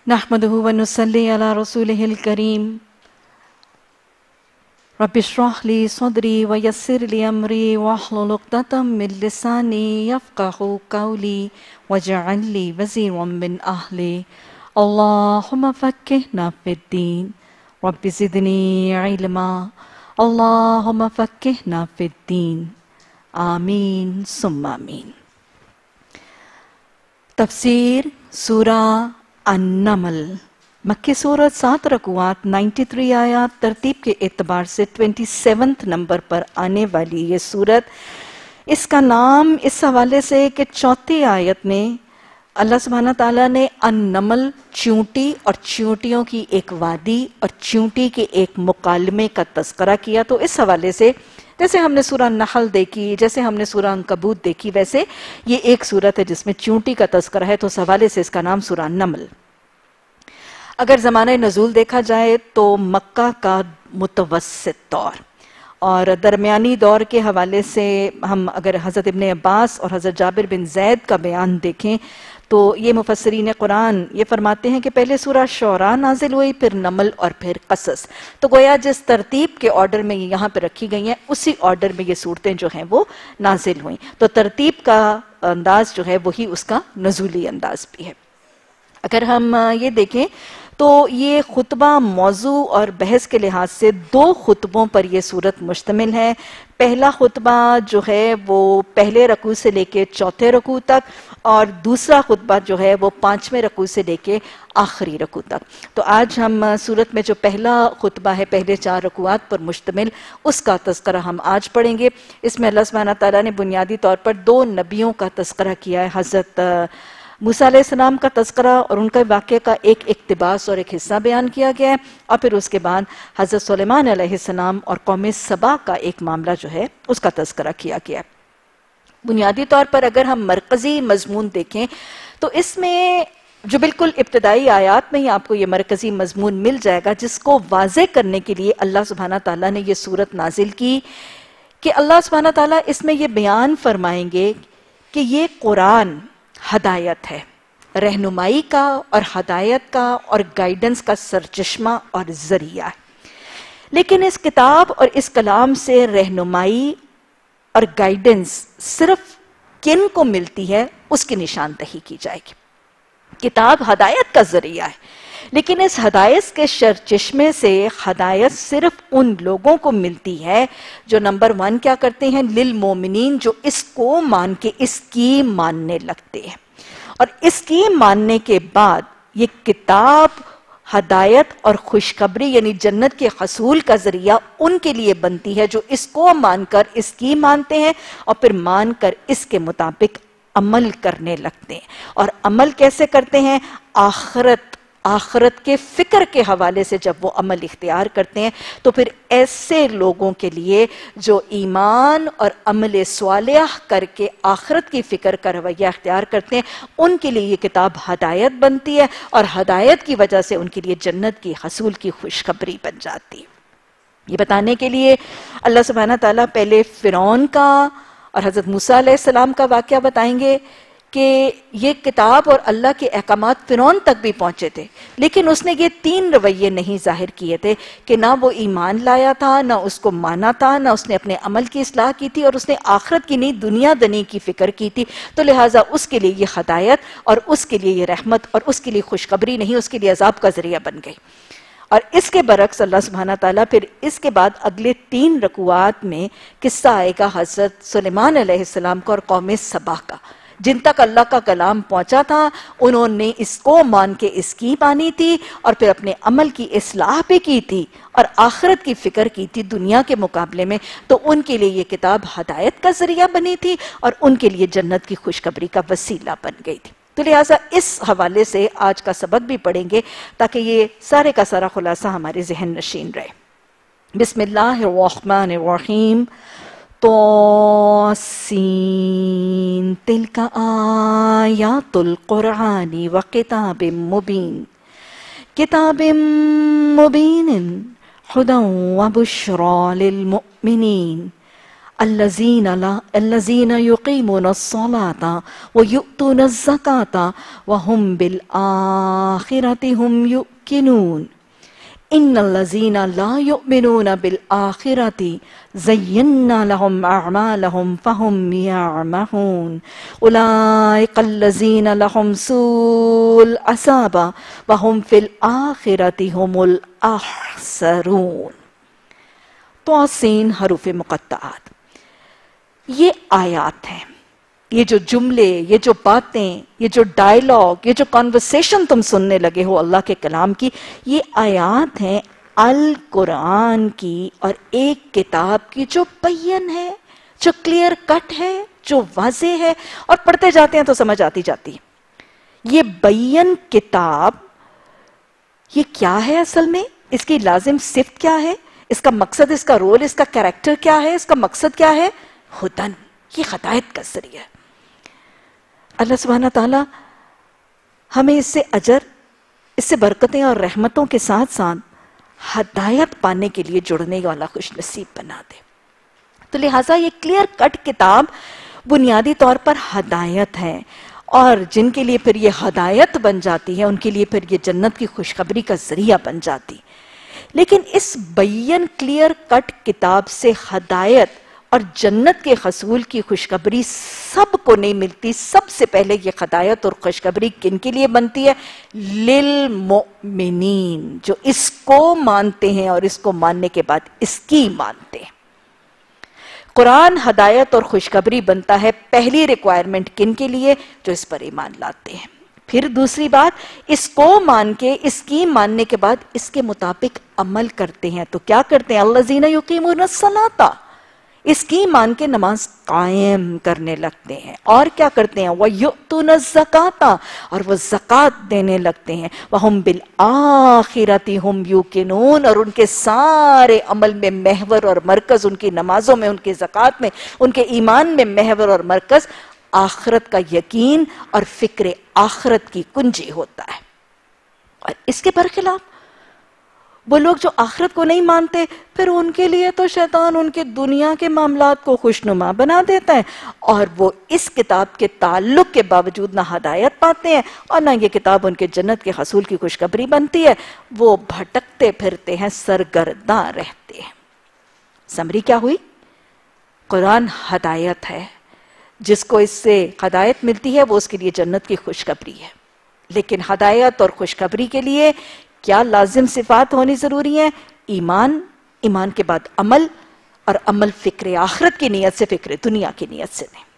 नहमदुहु व नुसल्ली अला रसूलिहिल करीम। रब्बि इश्रह ली सदरी व यस्सिर ली अमरी वहलुल उक़दतम मिन लिसानी यफ़क़हू क़ौली वजअल ली वज़ीरम मिन अहली। अल्लाहुम्मा फ़क़्क़िहना फ़िद्दीन रब्बि ज़िदनी इल्मा। अल्लाहुम्मा फ़क़्क़िहना फ़िद्दीन। आमीन सुम्मा आमीन। तफसीर सूरा अन-नमल, मक्की सूरत 7 रकूआत 93 आयात, तरतीब के एतबार से 27 नंबर पर आने वाली ये सूरत, इसका नाम इस हवाले से कि चौथी आयत में अल्लाह सुब्हानहू तआला ने अन-नमल, चींटी और चींटियों की एक वादी और चींटी के एक मुकालमे का तज़किरा किया। तो इस हवाले से जैसे हमने सूरह नहल देखी, जैसे हमने सूरह अनकबूत देखी, वैसे ये एक सूरत है जिसमें चींटी का तज़किरा है, तो उस हवाले से इसका नाम सूरह नमल। अगर ज़माने नज़ूल देखा जाए तो मक्का का मुतवस्सित दौर और दरमियानी दौर के हवाले से हम अगर हज़रत इब्न अब्बास और हज़रत जाबिर बिन ज़ैद का बयान देखें तो ये मुफस्सिरीन कुरान ये फरमाते हैं कि पहले सूरह शुरा नाजिल हुई, फिर नमल और फिर कसस। तो गोया जिस तरतीब के ऑर्डर में ये यहाँ पे रखी गई हैं उसी ऑर्डर में ये सूरतें जो हैं वो नाजिल हुई। तो तरतीब का अंदाज जो है वही उसका नज़ूली अंदाज भी है। अगर हम ये देखें तो ये खुतबा मौजू और बहस के लिहाज से 2 खुतबों पर यह सूरत मुश्तमिल है। पहला खुतबा जो है वो पहले रकू से लेके चौथे रकू तक और दूसरा खुतबा जो है वो 5वें रकू से लेके आखिरी रकू तक। तो आज हम सूरत में जो पहला खुतबा है पहले 4 रकूआत पर मुश्तमिल, उसका तज़किरा हम आज पढ़ेंगे। इसमें अल्लाह सुब्हानहू तआला ने बुनियादी तौर पर 2 नबियों का तज़किरा किया है, हज़रत मूसा अलैहिस्सलाम का तज़किरा और उनका वाक़े का एक इक़्तिबास और एक हिस्सा बयान किया गया है, और फिर उसके बाद हज़रत सुलेमान अलैहिस्सलाम और कौम सबा का एक मामला जो है उसका तज़किरा किया गया है। बुनियादी तौर पर अगर हम मरकज़ी मज़मून देखें तो इसमें जो बिल्कुल इब्तदाई आयात में ही आपको ये मरकज़ी मज़मून मिल जाएगा, जिसको वाज़े करने के लिए अल्लाह सुब्हानहू तआला ने ये सूरत नाजिल की कि अल्लाह सुब्हानहू तआला इसमें ये बयान फरमाएंगे कि ये कुरान हदायत है, रहनुमाई का और हदायत का और गाइडेंस का सरचश्मा और जरिया है। लेकिन इस किताब और इस कलाम से रहनुमाई और गाइडेंस सिर्फ किन को मिलती है उसकी निशानदही की जाएगी। किताब हदायत का जरिया है, लेकिन इस हदायत के सरचश्मे से हदायत सिर्फ उन लोगों को मिलती है जो नंबर 1 क्या करते हैं, लिल मोमिनीन, जो इसको मान के इसकी मानने लगते हैं। और इसकी मानने के बाद ये किताब हदायत और खुशखबरी यानी जन्नत के हसूल का जरिया उनके लिए बनती है जो इसको मानकर इसकी मानते हैं और फिर मानकर इसके मुताबिक अमल करने लगते हैं। और अमल कैसे करते हैं, आखिरत के फिक्र के हवाले से जब वो अमल इख्तियार करते हैं तो फिर ऐसे लोगों के लिए जो ईमान और अमल स्वालिह करके आखिरत की फिक्र का रवैया इख्तियार करते हैं उनके लिए ये किताब हदायत बनती है और हदायत की वजह से उनके लिए जन्नत की हसूल की खुशखबरी बन जाती है। ये बताने के लिए अल्लाह सुब्हानहू तआला पहले फिरौन का और हज़रत मूसा अलैहिस्सलाम का वाक़या बताएंगे कि ये किताब और अल्लाह के अहकामात फिरौन तक भी पहुंचे थे, लेकिन उसने ये 3 रवैये नहीं जाहिर किए थे कि ना वो ईमान लाया था, ना उसको माना था, ना उसने अपने अमल की इस्लाह की थी और उसने आखिरत की नहीं दुनिया दनी की फिक्र की थी। तो लिहाजा उसके लिए ये हदायत और उसके लिए ये रहमत और उसके लिए खुशखबरी नहीं, उसके लिए अजाब का जरिया बन गई। और इसके बरक्स अल्लाह सुब्हानहू तआला फिर इसके बाद अगले 3 रकूआत में किस्सा आएगा हज़रत सुलेमान अलैहिस्सलाम का और कौम सबा का, जिन तक अल्लाह का कलाम पहुंचा था उन्होंने इसको मान के इसकी मानी थी और फिर अपने अमल की इस्लाह भी की थी और आखिरत की फिक्र की थी दुनिया के मुकाबले में। तो उनके लिए ये किताब हदायत का जरिया बनी थी और उनके लिए जन्नत की खुशखबरी का वसीला बन गई थी। तो लिहाजा इस हवाले से आज का सबक भी पढ़ेंगे ताकि ये सारे का सारा खुलासा हमारे ज़हन नशीन रहे। बिस्मिल्लाहिर्रहमानिर्रहीम। तौसीन तिलका आयातुल कुरानी व किताबिम मुबीन हुदन व बुश्रा लिल मुमिनीन الذین یقیمون الصلاۃ ویؤتون الزکاۃ وہم بالآخرۃ ہم یوقنون ان الذین لا یؤمنون بالآخرۃ زینا لهم اعمالهم فهم یعمہون اولئک الذین لهم سوء العذاب وهم فی الآخرۃ هم الاخسرون۔ توسین حروف مقطعات، یہ آیات ہیں، یہ جو جملے، یہ جو باتیں، یہ جو ڈائیلاگ، یہ جو کانورسیشن تم سننے لگے ہو اللہ کے کلام کی، یہ آیات ہیں القرآن کی اور ایک کتاب کی جو بین ہے، جو کلیئر کٹ ہے، جو واضح ہے، اور پڑھتے جاتے ہیں تو سمجھ آتی جاتی ہے۔ یہ بین کتاب، یہ کیا ہے اصل میں؟ اس کی لازم صفت کیا ہے؟ اس کا مقصد، اس کا رول، اس کا کریکٹر کیا ہے؟ اس کا مقصد کیا ہے؟ ہدن، یہ ہدایت کا ذریعہ ہے۔ اللہ سبحانہ تعالیٰ ہمیں اس سے اجر، اس سے برکتیں اور رحمتوں کے ساتھ ساتھ ہدایت پانے کے لیے جڑنے والا خوش نصیب بنا دے۔ تو لہٰذا یہ کلیئر کٹ کتاب بنیادی طور پر ہدایت ہے، اور جن کے لیے پھر یہ ہدایت بن جاتی ہے ان کے لیے پھر یہ جنت کی خوشخبری کا ذریعہ بن جاتی۔ لیکن اس بین کلیئر کٹ کتاب سے ہدایت اور جنت کے حصول کی خوشخبری سب کو نہیں ملتی۔ سب سے پہلے یہ ہدایت اور خوشخبری کن کے لیے بنتی ہے؟ للمؤمنین، جو اس کو مانتے ہیں اور اس کو ماننے کے بعد اس کی مانتے ہیں۔ قرآن ہدایت اور خوشخبری بنتا ہے پہلی ریکوائرمنٹ کن کے لیے؟ جو اس پر ایمان لاتے ہیں۔ پھر دوسری بات، اس کو مان کے، اس کی ماننے کے بعد اس کے مطابق عمل کرتے ہیں۔ تو کیا کرتے ہیں؟ الذین یقیمون الصلاۃ، اس کی مان کے نماز قائم کرنے لگتے ہیں۔ اور کیا کرتے ہیں؟ وَيُؤْتُونَ الزَّكَاةَ، اور وہ زکوٰۃ دینے لگتے ہیں۔ وَهُمْ بِالْآخِرَةِ هُمْ يُوقِنُونَ، اور ان کے سارے عمل میں محور اور مرکز، ان کی نمازوں میں، ان کی زکوٰۃ میں، ان کے ایمان میں محور اور مرکز آخرت کا یقین اور فکر آخرت کی کنجی ہوتا ہے۔ اور اس کے برخلاف وہ لوگ جو آخرت کو نہیں مانتے، پھر ان کے لیے تو شیطان ان کے دنیا کے معاملات کو خوشنما بنا دیتا ہے، اور وہ اس کتاب کے تعلق کے باوجود نہ ہدایت پاتے ہیں اور نہ یہ کتاب ان کے جنت کے حصول کی خوشخبری بنتی ہے۔ وہ بھٹکتے پھرتے ہیں، سرگرداں رہتے ہیں۔ سمری کیا ہوئی؟ قرآن ہدایت ہے، جس کو اس سے ہدایت ملتی ہے وہ اس کے لیے جنت کی خوشخبری ہے۔ لیکن ہدایت اور خوشخبری کے لیے کیا لازم صفات ہونی ضروری ہیں؟ ایمان، ایمان کے بعد عمل، اور عمل فکر آخرت کی نیت سے، فکر دنیا کی نیت سے نہیں۔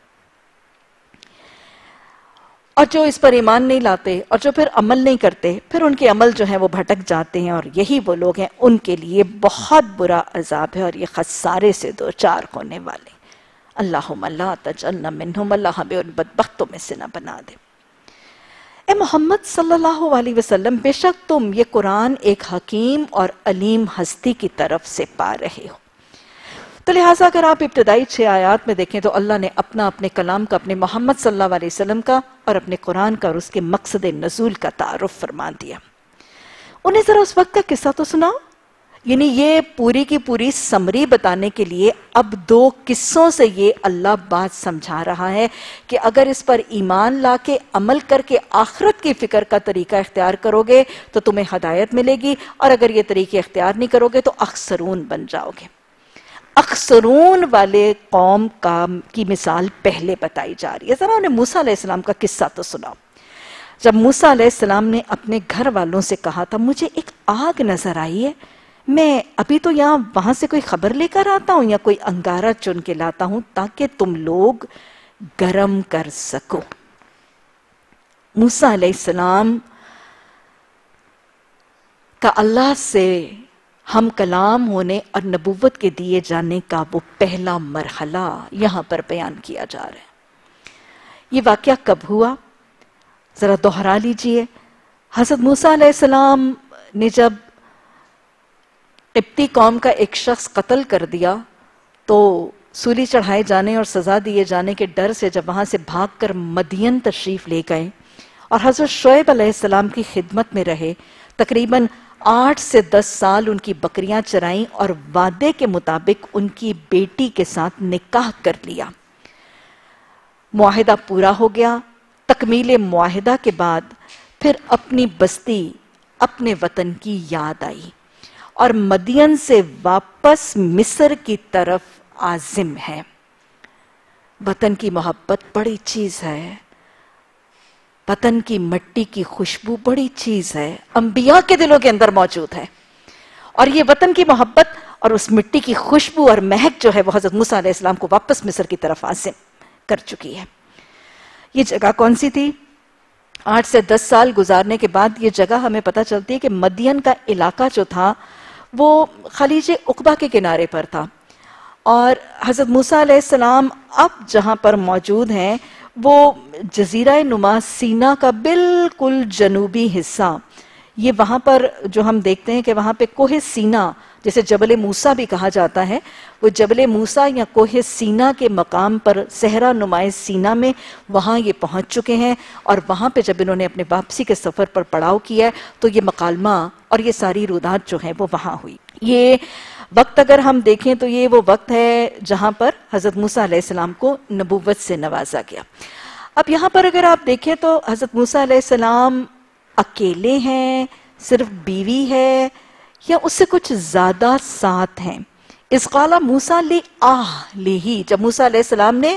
اور جو اس پر ایمان نہیں لاتے اور جو پھر عمل نہیں کرتے، پھر ان کے عمل جو ہیں وہ بھٹک جاتے ہیں، اور یہی وہ لوگ ہیں ان کے لیے بہت برا عذاب ہے، اور یہ خسارے سے دوچار ہونے والے۔ اللہم لا تجعلنا منہم، اللہ ہمیں ان بدبختوں میں سے نہ بنا دے۔ اے محمد صلی اللہ علیہ وسلم، بے شک تم یہ قرآن ایک حکیم اور علیم ہستی کی طرف سے پا رہے ہو۔ تو لہٰذا اگر آپ ابتدائی 6 آیات میں دیکھیں تو اللہ نے اپنے کلام کا، اپنے محمد صلی اللہ علیہ وسلم کا اور اپنے قرآن کا اور اس کے مقصد نزول کا تعارف فرما دیا۔ انہیں ذرا اس وقت کا قصہ تو سناؤ۔ یعنی یہ پوری کی پوری سمری بتانے کے لیے اب 2 قصوں سے یہ اللہ بات سمجھا رہا ہے کہ اگر اس پر ایمان لا کے عمل کر کے آخرت کی فکر کا طریقہ اختیار کرو گے تو تمہیں ہدایت ملے گی، اور اگر یہ طریقے اختیار نہیں کرو گے تو اخسرون بن جاؤ گے۔ اخسرون والے قوم کی مثال پہلے بتائی جا رہی ہے۔ ذرا انہیں موسیٰ علیہ السلام کا قصہ تو سناؤ۔ جب موسیٰ علیہ السلام نے اپنے گھر والوں سے کہا تھا مجھے ایک آگ نظر آئی ہے، میں ابھی تو وہاں سے کوئی خبر لے کر آتا ہوں یا کوئی انگارہ چن کے لاتا ہوں تاکہ تم لوگ گرم کر سکو۔ موسیٰ علیہ السلام کا اللہ سے ہم کلام ہونے اور نبوت کے دیے جانے کا وہ پہلا مرحلہ یہاں پر بیان کیا جا رہا ہے۔ یہ واقعہ کب ہوا؟ ذرا دوہرا لیجئے۔ حضرت موسیٰ علیہ السلام نے جب قبطی قوم کا ایک شخص قتل کر دیا تو سولی چڑھائے جانے اور سزا دیے جانے کے ڈر سے جب وہاں سے بھاگ کر مدین تشریف لے گئے اور حضرت شعیب علیہ السلام کی خدمت میں رہے، تقریباً 8 سے 10 سال ان کی بکریاں چرائیں اور وعدے کے مطابق ان کی بیٹی کے ساتھ نکاح کر لیا۔ معاہدہ پورا ہو گیا۔ تکمیل معاہدہ کے بعد پھر اپنی بستی، اپنے وطن کی یاد آئی اور مدین سے واپس مصر کی طرف عازم ہے۔ وطن کی محبت بڑی چیز ہے، وطن کی مٹی کی خوشبو بڑی چیز ہے، انبیاء کے دلوں کے اندر موجود ہے، اور یہ وطن کی محبت اور اس مٹی کی خوشبو اور مہک جو ہے وہ حضرت موسیٰ علیہ السلام کو واپس مصر کی طرف عازم کر چکی ہے۔ یہ جگہ کون سی تھی؟ 8 سے 10 سال گزارنے کے بعد یہ جگہ ہمیں پتہ چلتی ہے کہ مدین کا علاقہ جو تھا وہ خلیج عقبہ کے کنارے پر تھا، اور حضرت موسیٰ علیہ السلام اب جہاں پر موجود ہیں وہ جزیرہ نما سینا کا بالکل جنوبی حصہ، یہ وہاں پر جو ہم دیکھتے ہیں کہ وہاں پہ کوہ سینا جسے جبل موسیٰ بھی کہا جاتا ہے، وہ جبل موسیٰ یا کوہ سینا کے مقام پر صحرا نمائے سینا میں وہاں یہ پہنچ چکے ہیں، اور وہاں پہ جب انہوں نے اپنے واپسی کے سفر پر پڑاؤ کیا ہے تو یہ مکالمہ اور یہ ساری رودات جو ہیں وہ وہاں ہوئی۔ یہ وقت اگر ہم دیکھیں تو یہ وہ وقت ہے جہاں پر حضرت موسیٰ علیہ السلام کو نبوت سے نوازا گیا۔ اب یہاں پر اگر آپ دیکھیں تو حضرت موسیٰ علیہ السلام اکیلے ہیں، صرف بیوی ہے، یا اس سے کچھ زیادہ ساتھ ہیں؟ اذ قال موسیٰ لِأَہْلِهِ، جب موسیٰ علیہ السلام نے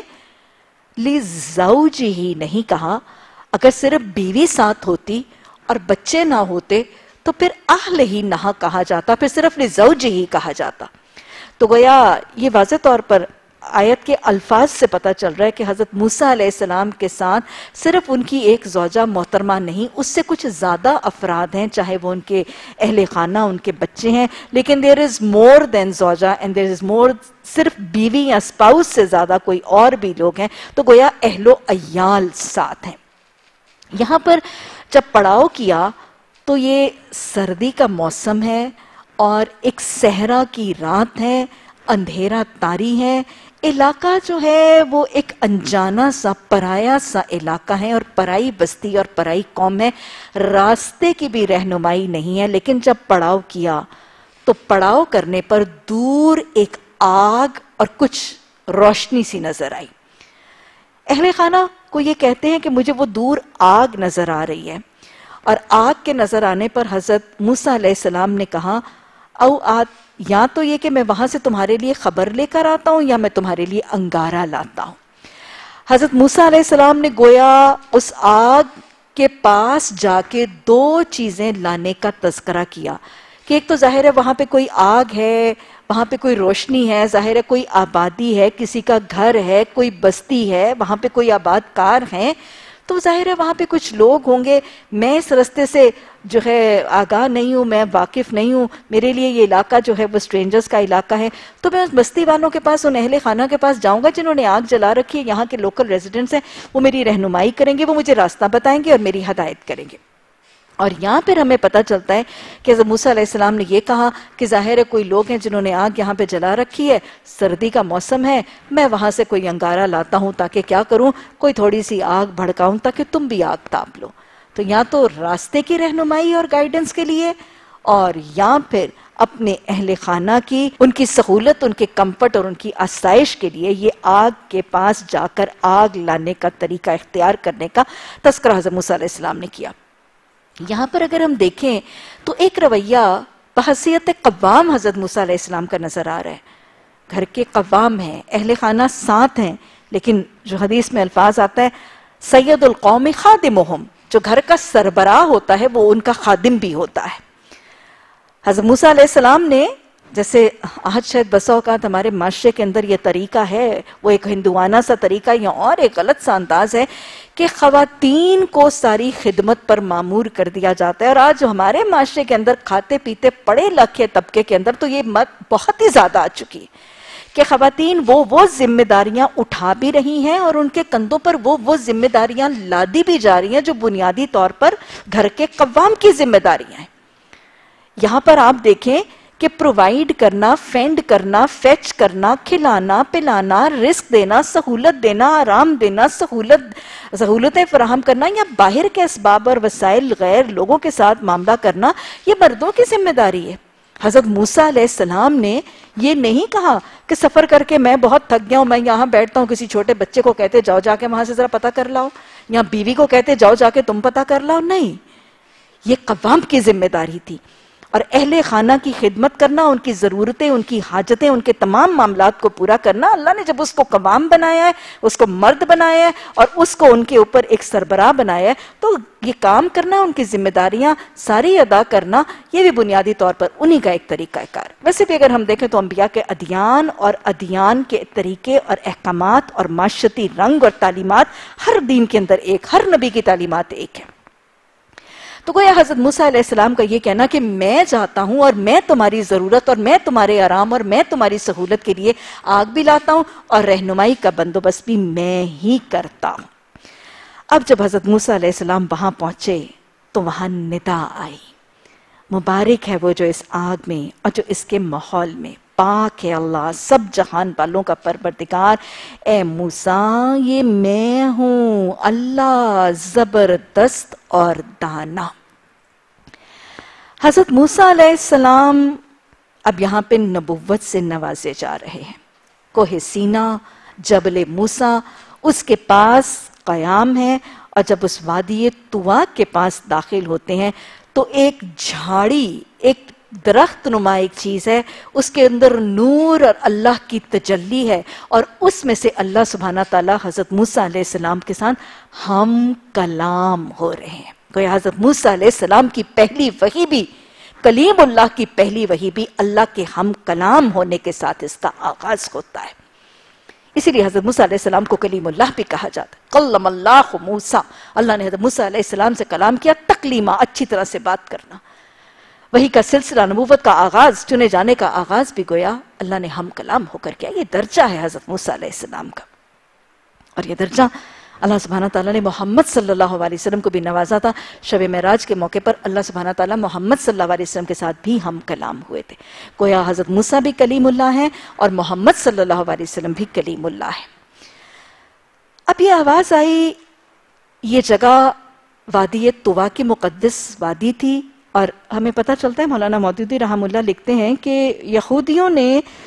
لِزَوْجِهِ نہیں کہا، اگر صرف بیوی ساتھ ہوتی اور بچے نہ ہوتے تو پھر اہل ہی نہ کہا جاتا، پھر صرف لزوج ہی کہا جاتا۔ تو گویا یہ واضح طور پر آیت کے الفاظ سے پتہ چل رہا ہے کہ حضرت موسیٰ علیہ السلام کے ساتھ صرف ان کی ایک زوجہ محترمہ نہیں، اس سے کچھ زیادہ افراد ہیں، چاہے وہ ان کے اہل خانہ، ان کے بچے ہیں، لیکن there is more than زوجہ and there is more، صرف بیوی یا اسپاؤس سے زیادہ کوئی اور بھی لوگ ہیں، تو گویا اہل و عیال ساتھ ہیں۔ یہاں پر جب پڑاؤ کیا تو یہ سردی کا موسم ہے اور ایک صحرا کی رات ہے، اندھیرا تاری ہے، علاقہ جو ہے وہ ایک انجانا سا پرایا سا علاقہ ہے اور پرائی بستی اور پرائی قوم ہے، راستے کی بھی رہنمائی نہیں ہے۔ لیکن جب پڑاؤ کیا تو پڑاؤ کرنے پر دور ایک آگ اور کچھ روشنی سی نظر آئی۔ اہل خانہ کو یہ کہتے ہیں کہ مجھے وہ دور آگ نظر آ رہی ہے، اور آگ کے نظر آنے پر حضرت موسیٰ علیہ السلام نے کہا یا تو یہ کہ میں وہاں سے تمہارے لیے خبر لے کر آتا ہوں یا میں تمہارے لیے انگارہ لاتا ہوں۔ حضرت موسیٰ علیہ السلام نے گویا اس آگ کے پاس جا کے 2 چیزیں لانے کا تذکرہ کیا کہ ایک تو ظاہر ہے وہاں پہ کوئی آگ ہے، وہاں پہ کوئی روشنی ہے، ظاہر ہے کوئی آبادی ہے، کسی کا گھر ہے، کوئی بستی ہے، وہاں پہ کوئی آباد کار ہیں، تو ظاہر ہے وہاں پہ کچھ لوگ ہوں گے۔ میں اس رستے سے جو ہے آگاہ نہیں ہوں، میں واقف نہیں ہوں، میرے لیے یہ علاقہ جو ہے وہ اسٹرینجرز کا علاقہ ہے، تو میں اس بستی والوں کے پاس، ان اہل خانہ کے پاس جاؤں گا جنہوں نے آگ جلا رکھی ہے، یہاں کے لوکل ریزیڈنٹس ہیں، وہ میری رہنمائی کریں گے، وہ مجھے راستہ بتائیں گے اور میری ہدایت کریں گے۔ اور یہاں پھر ہمیں پتہ چلتا ہے کہ حضرت موسیٰ علیہ السلام نے یہ کہا کہ ظاہر ہے کوئی لوگ ہیں جنہوں نے آگ یہاں پہ جلا رکھی ہے، سردی کا موسم ہے، میں وہاں سے کوئی انگارہ لاتا ہوں تاکہ کیا کروں، کوئی تھوڑی سی آگ بھڑکاؤں تاکہ تم بھی آگ تاپ لو۔ تو یا تو راستے کی رہنمائی اور گائیڈنس کے لیے، اور یا پھر اپنے اہل خانہ کی، ان کی سہولت، ان کے کمفرٹ اور ان کی آسائش کے لیے یہ آگ کے پاس جا کر آگ لانے کا طریقہ اختیار کرنے کا تذکرہ حضرت موسیٰ علیہ السلام نے کیا۔ یہاں پر اگر ہم دیکھیں تو ایک رویہ بحیثیت قوام حضرت موسیٰ علیہ السلام کا نظر آ رہا ہے۔ گھر کے قوام ہیں، اہل خانہ ساتھ ہیں، لیکن جو حدیث میں الفاظ آتا ہے سید القوم خادمہم، جو گھر کا سربراہ ہوتا ہے وہ ان کا خادم بھی ہوتا ہے۔ حضرت موسیٰ علیہ السلام نے، جیسے آج شاید بسا اوقات ہمارے معاشرے کے اندر یہ طریقہ ہے، وہ ایک ہندوانہ سا طریقہ یا اور ایک غلط سا انداز ہے کہ خواتین کو ساری خدمت پر معمور کر دیا جاتا ہے، اور آج جو ہمارے معاشرے کے اندر کھاتے پیتے پڑھے لکھے طبقے کے اندر تو یہ بہت ہی زیادہ آ چکی ہے کہ خواتین وہ ذمہ داریاں اٹھا بھی رہی ہیں اور ان کے کندھوں پر وہ ذمہ داریاں لادی بھی جا رہی ہیں جو بنیادی طور پر گھر کے قوام کی ذمہ داریاں ہیں۔ یہاں پر آپ دیکھیں کہ پرووائڈ کرنا، فینڈ کرنا، فیچ کرنا، کھلانا پلانا، رزق دینا، سہولت دینا، آرام دینا، سہولتیں فراہم کرنا یا باہر کے اسباب اور وسائل غیر لوگوں کے ساتھ معاملہ کرنا، یہ مردوں کی ذمہ داری ہے۔ حضرت موسیٰ علیہ السلام نے یہ نہیں کہا کہ سفر کر کے میں بہت تھک گیا ہوں، میں یہاں بیٹھتا ہوں، کسی چھوٹے بچے کو کہتے جاؤ جا کے وہاں سے ذرا پتہ کر لاؤ، یا بیوی کو کہتے جاؤ جا کے تم پتہ کر لاؤ، نہیں، یہ قوام کی ذمہ داری تھی۔ اور اہل خانہ کی خدمت کرنا، ان کی ضرورتیں، ان کی حاجتیں، ان کے تمام معاملات کو پورا کرنا، اللہ نے جب اس کو قوام بنایا ہے، اس کو مرد بنایا ہے اور اس کو ان کے اوپر ایک سربراہ بنایا ہے، تو یہ کام کرنا، ان کی ذمہ داریاں ساری ادا کرنا، یہ بھی بنیادی طور پر انہی کا ایک طریقہ کار۔ ویسے بھی اگر ہم دیکھیں تو انبیاء کے ادیان اور ادیان کے طریقے اور احکامات اور معاشرتی رنگ اور تعلیمات ہر دین کے اندر ایک، ہر نبی کی تعلیمات ایک ہے۔ تو گویا حضرت موسیٰ علیہ السلام کا یہ کہنا کہ میں چاہتا ہوں اور میں تمہاری ضرورت اور میں تمہارے آرام اور میں تمہاری سہولت کے لیے آگ بھی لاتا ہوں اور رہنمائی کا بندوبست بھی میں ہی کرتا ہوں۔ اب جب حضرت موسیٰ علیہ السلام وہاں پہنچے تو وہاں ندا آئی، مبارک ہے وہ جو اس آگ میں اور جو اس کے ماحول میں، پاک ہے اللہ سب جہان والوں کا پروردگار، اے موسیٰ یہ میں ہوں اللہ زبردست اور دانا۔ حضرت موسیٰ علیہ السلام اب یہاں پہ نبوت سے نوازے جا رہے ہیں۔ کوہ سینا، جبل موسیٰ اس کے پاس قیام ہے، اور جب اس وادی طوا کے پاس داخل ہوتے ہیں تو ایک جھاڑی، ایک درخت نما ایک چیز ہے، اس کے اندر نور اور اللہ کی تجلی ہے، اور اس میں سے اللہ سبحانہ تعالیٰ حضرت موسیٰ علیہ السلام کے ساتھ ہم کلام ہو رہے ہیں۔ کوئی حضرت موسیٰ علیہ السلام کی پہلی وحی بھی، کلیم اللہ کی پہلی وحی بھی اللہ کے ہم کلام ہونے کے ساتھ اس کا آغاز ہوتا ہے۔ اسی لیے حضرت موسیٰ علیہ السلام کو کلیم اللہ بھی کہا جاتا ہے۔ کلم اللہ موسیٰ، اللہ نے حضرت موسیٰ علیہ السلام سے کلام کیا، تکلیمہ، اچھی طرح سے بات کرنا۔ وہی کا سلسلہ، نبوت کا آغاز، چنے جانے کا آغاز بھی گویا اللہ نے ہم کلام ہو کر کیا۔ یہ درجہ ہے حضرت موسیٰ علیہ السلام کا، اور یہ درجہ اللہ سبحانہ تعالیٰ نے محمد صلی اللہ علیہ وسلم کو بھی نوازا تھا۔ شب معراج کے موقع پر اللہ سبحانہ تعالیٰ محمد صلی اللہ علیہ وسلم کے ساتھ بھی ہم کلام ہوئے تھے۔ گویا حضرت موسیٰ بھی کلیم اللہ ہیں اور محمد صلی اللہ علیہ وسلم بھی کلیم اللہ ہے۔ اب یہ آواز آئی، یہ جگہ وادی طوا کی مقدس وادی تھی، اور ہمیں پتہ چلتا ہے مولانا مودودی رحمہ اللہ لکھتے ہیں کہ یہودیوں نے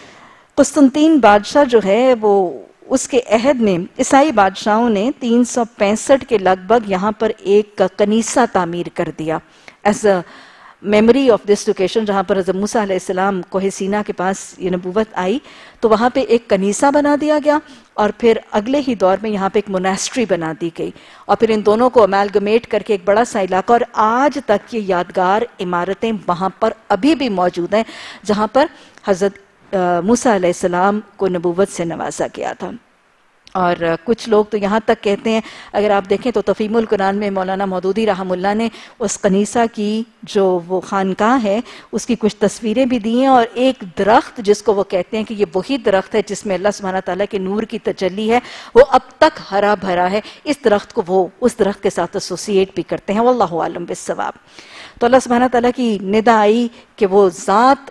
قسطنطین بادشاہ جو ہے وہ اس کے عہد میں عیسائی بادشاہوں نے 365 کے لگ بھگ یہاں پر ایک کنیسہ تعمیر کر دیا as a memory of this location, جہاں پر حضرت موسیٰ علیہ السلام کوہ سینا کے پاس یہ نبوت آئی تو وہاں پہ ایک کنیسہ بنا دیا گیا، اور پھر اگلے ہی دور میں یہاں پہ ایک موناسٹری بنا دی گئی، اور پھر ان دونوں کو امیلگمیٹ کر کے ایک بڑا سا علاقہ، اور آج تک یہ یادگار عمارتیں وہاں پر ابھی بھی موجود ہیں جہاں پر حضرت موسیٰ علیہ السلام کو نبوت سے نوازا گیا تھا۔ اور کچھ لوگ تو یہاں تک کہتے ہیں، اگر آپ دیکھیں تو تفہیم القرآن میں مولانا مودودی رحمہ اللہ نے اس کنیسہ کی جو وہ خانقاہ ہے اس کی کچھ تصویریں بھی دی ہیں، اور ایک درخت جس کو وہ کہتے ہیں کہ یہ وہی درخت ہے جس میں اللہ سبحانہ تعالیٰ کے نور کی تجلی ہے، وہ اب تک ہرا بھرا ہے، اس درخت کو وہ اس درخت کے ساتھ ایسوسیٹ بھی کرتے ہیں، واللہ عالم بالصواب۔ تو اللہ سبحانہ تعالیٰ کی ندا آئی کہ وہ ذات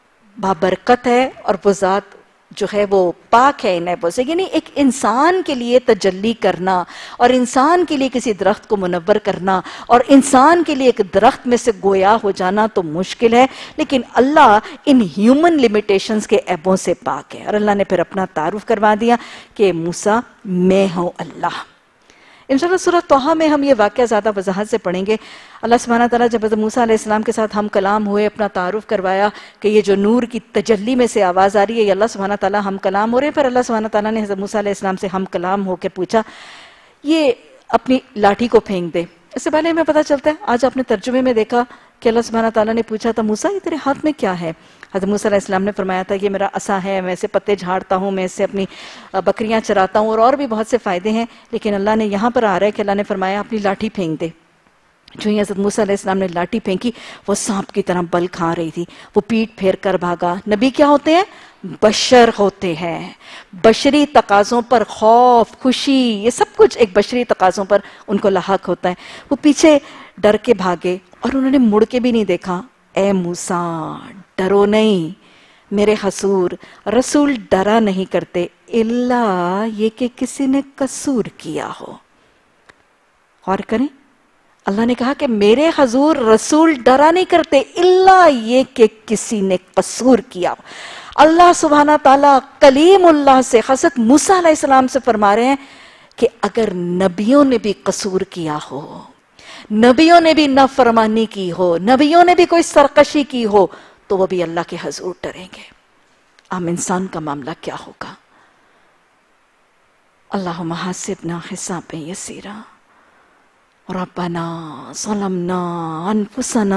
بابرکت ہے، اور وہ ذات جو ہے وہ پاک ہے ان عیبوں سے، یعنی ایک انسان کے لیے تجلی کرنا اور انسان کے لیے کسی درخت کو منور کرنا اور انسان کے لیے ایک درخت میں سے گویا ہو جانا تو مشکل ہے، لیکن اللہ ان ہیومن لیمیٹیشنز کے عیبوں سے پاک ہے۔ اور اللہ نے پھر اپنا تعارف کروا دیا کہ موسیٰ میں ہوں اللہ۔ انشاءاللہ سورہ طٰہٰ میں ہم یہ واقعہ زیادہ وضاحت سے پڑھیں گے۔ اللہ سبحانہ تعالیٰ جب حضرت موسیٰ علیہ السلام کے ساتھ ہم کلام ہوئے، اپنا تعارف کروایا کہ یہ جو نور کی تجلی میں سے آواز آ رہی ہے یہ اللہ سبحانہ تعالیٰ ہم کلام ہو رہے ہیں، پھر اللہ سبحانہ تعالیٰ نے حضرت موسیٰ علیہ السلام سے ہم کلام ہو کے پوچھا یہ اپنی لاٹھی کو پھینک دے۔ اس سے پہلے ہمیں پتہ چلتا ہے، آج آپ نے ترجمے میں دیکھا کہ اللہ سبحانہ تعالیٰ نے پوچھا تھا موسیٰ یہ تیرے ہاتھ میں کیا ہے؟ حضرت موسیٰ علیہ السلام نے فرمایا تھا یہ میرا عصا ہے، میں اسے پتے جھاڑتا ہوں، میں اس سے اپنی بکریاں چراتا ہوں، اور بھی بہت سے فائدے ہیں، لیکن اللہ نے یہاں پر آ رہا ہے کہ اللہ نے فرمایا اپنی لاٹھی پھینک دے۔ جو ہی حضرت موسیٰ علیہ السلام نے لاٹھی پھینکی وہ سانپ کی طرح بل کھا رہی تھی، وہ پیٹ پھیر کر بھاگا۔ نبی کیا ہوتے ہیں؟ بشر ہوتے ہیں، بشری تقاضوں پر خوف، خوشی، یہ سب کچھ ایک بشری تقاضوں پر ان کو لاحق ہوتا ہے۔ وہ پیچھے ڈر کے بھاگے اور انہوں نے مڑ کے بھی نہیں دیکھا۔ اے موسیٰ ڈرو نہیں میرے حضور، رسول ڈرا نہیں کرتے الا یہ کہ کسی نے قصور کیا ہو. غور کریں، اللہ نے کہا کہ میرے حضور رسول ڈرا نہیں کرتے الا یہ کہ کسی نے قصور کیا ہو. اللہ سبحانہ تعالیٰ کلیم اللہ سے، حضرت موسیٰ علیہ السلام سے فرما رہے ہیں کہ اگر نبیوں نے بھی قصور کیا ہو، نبیوں نے بھی نافرمانی کی ہو، نبیوں نے بھی کوئی سرکشی کی ہو، تو وہ بھی اللہ کے حضور ڈریں گے. عام انسان کا معاملہ کیا ہوگا؟ اللہم حاسبنا حسابا یسیرا ربنا ظلمنا انفسنا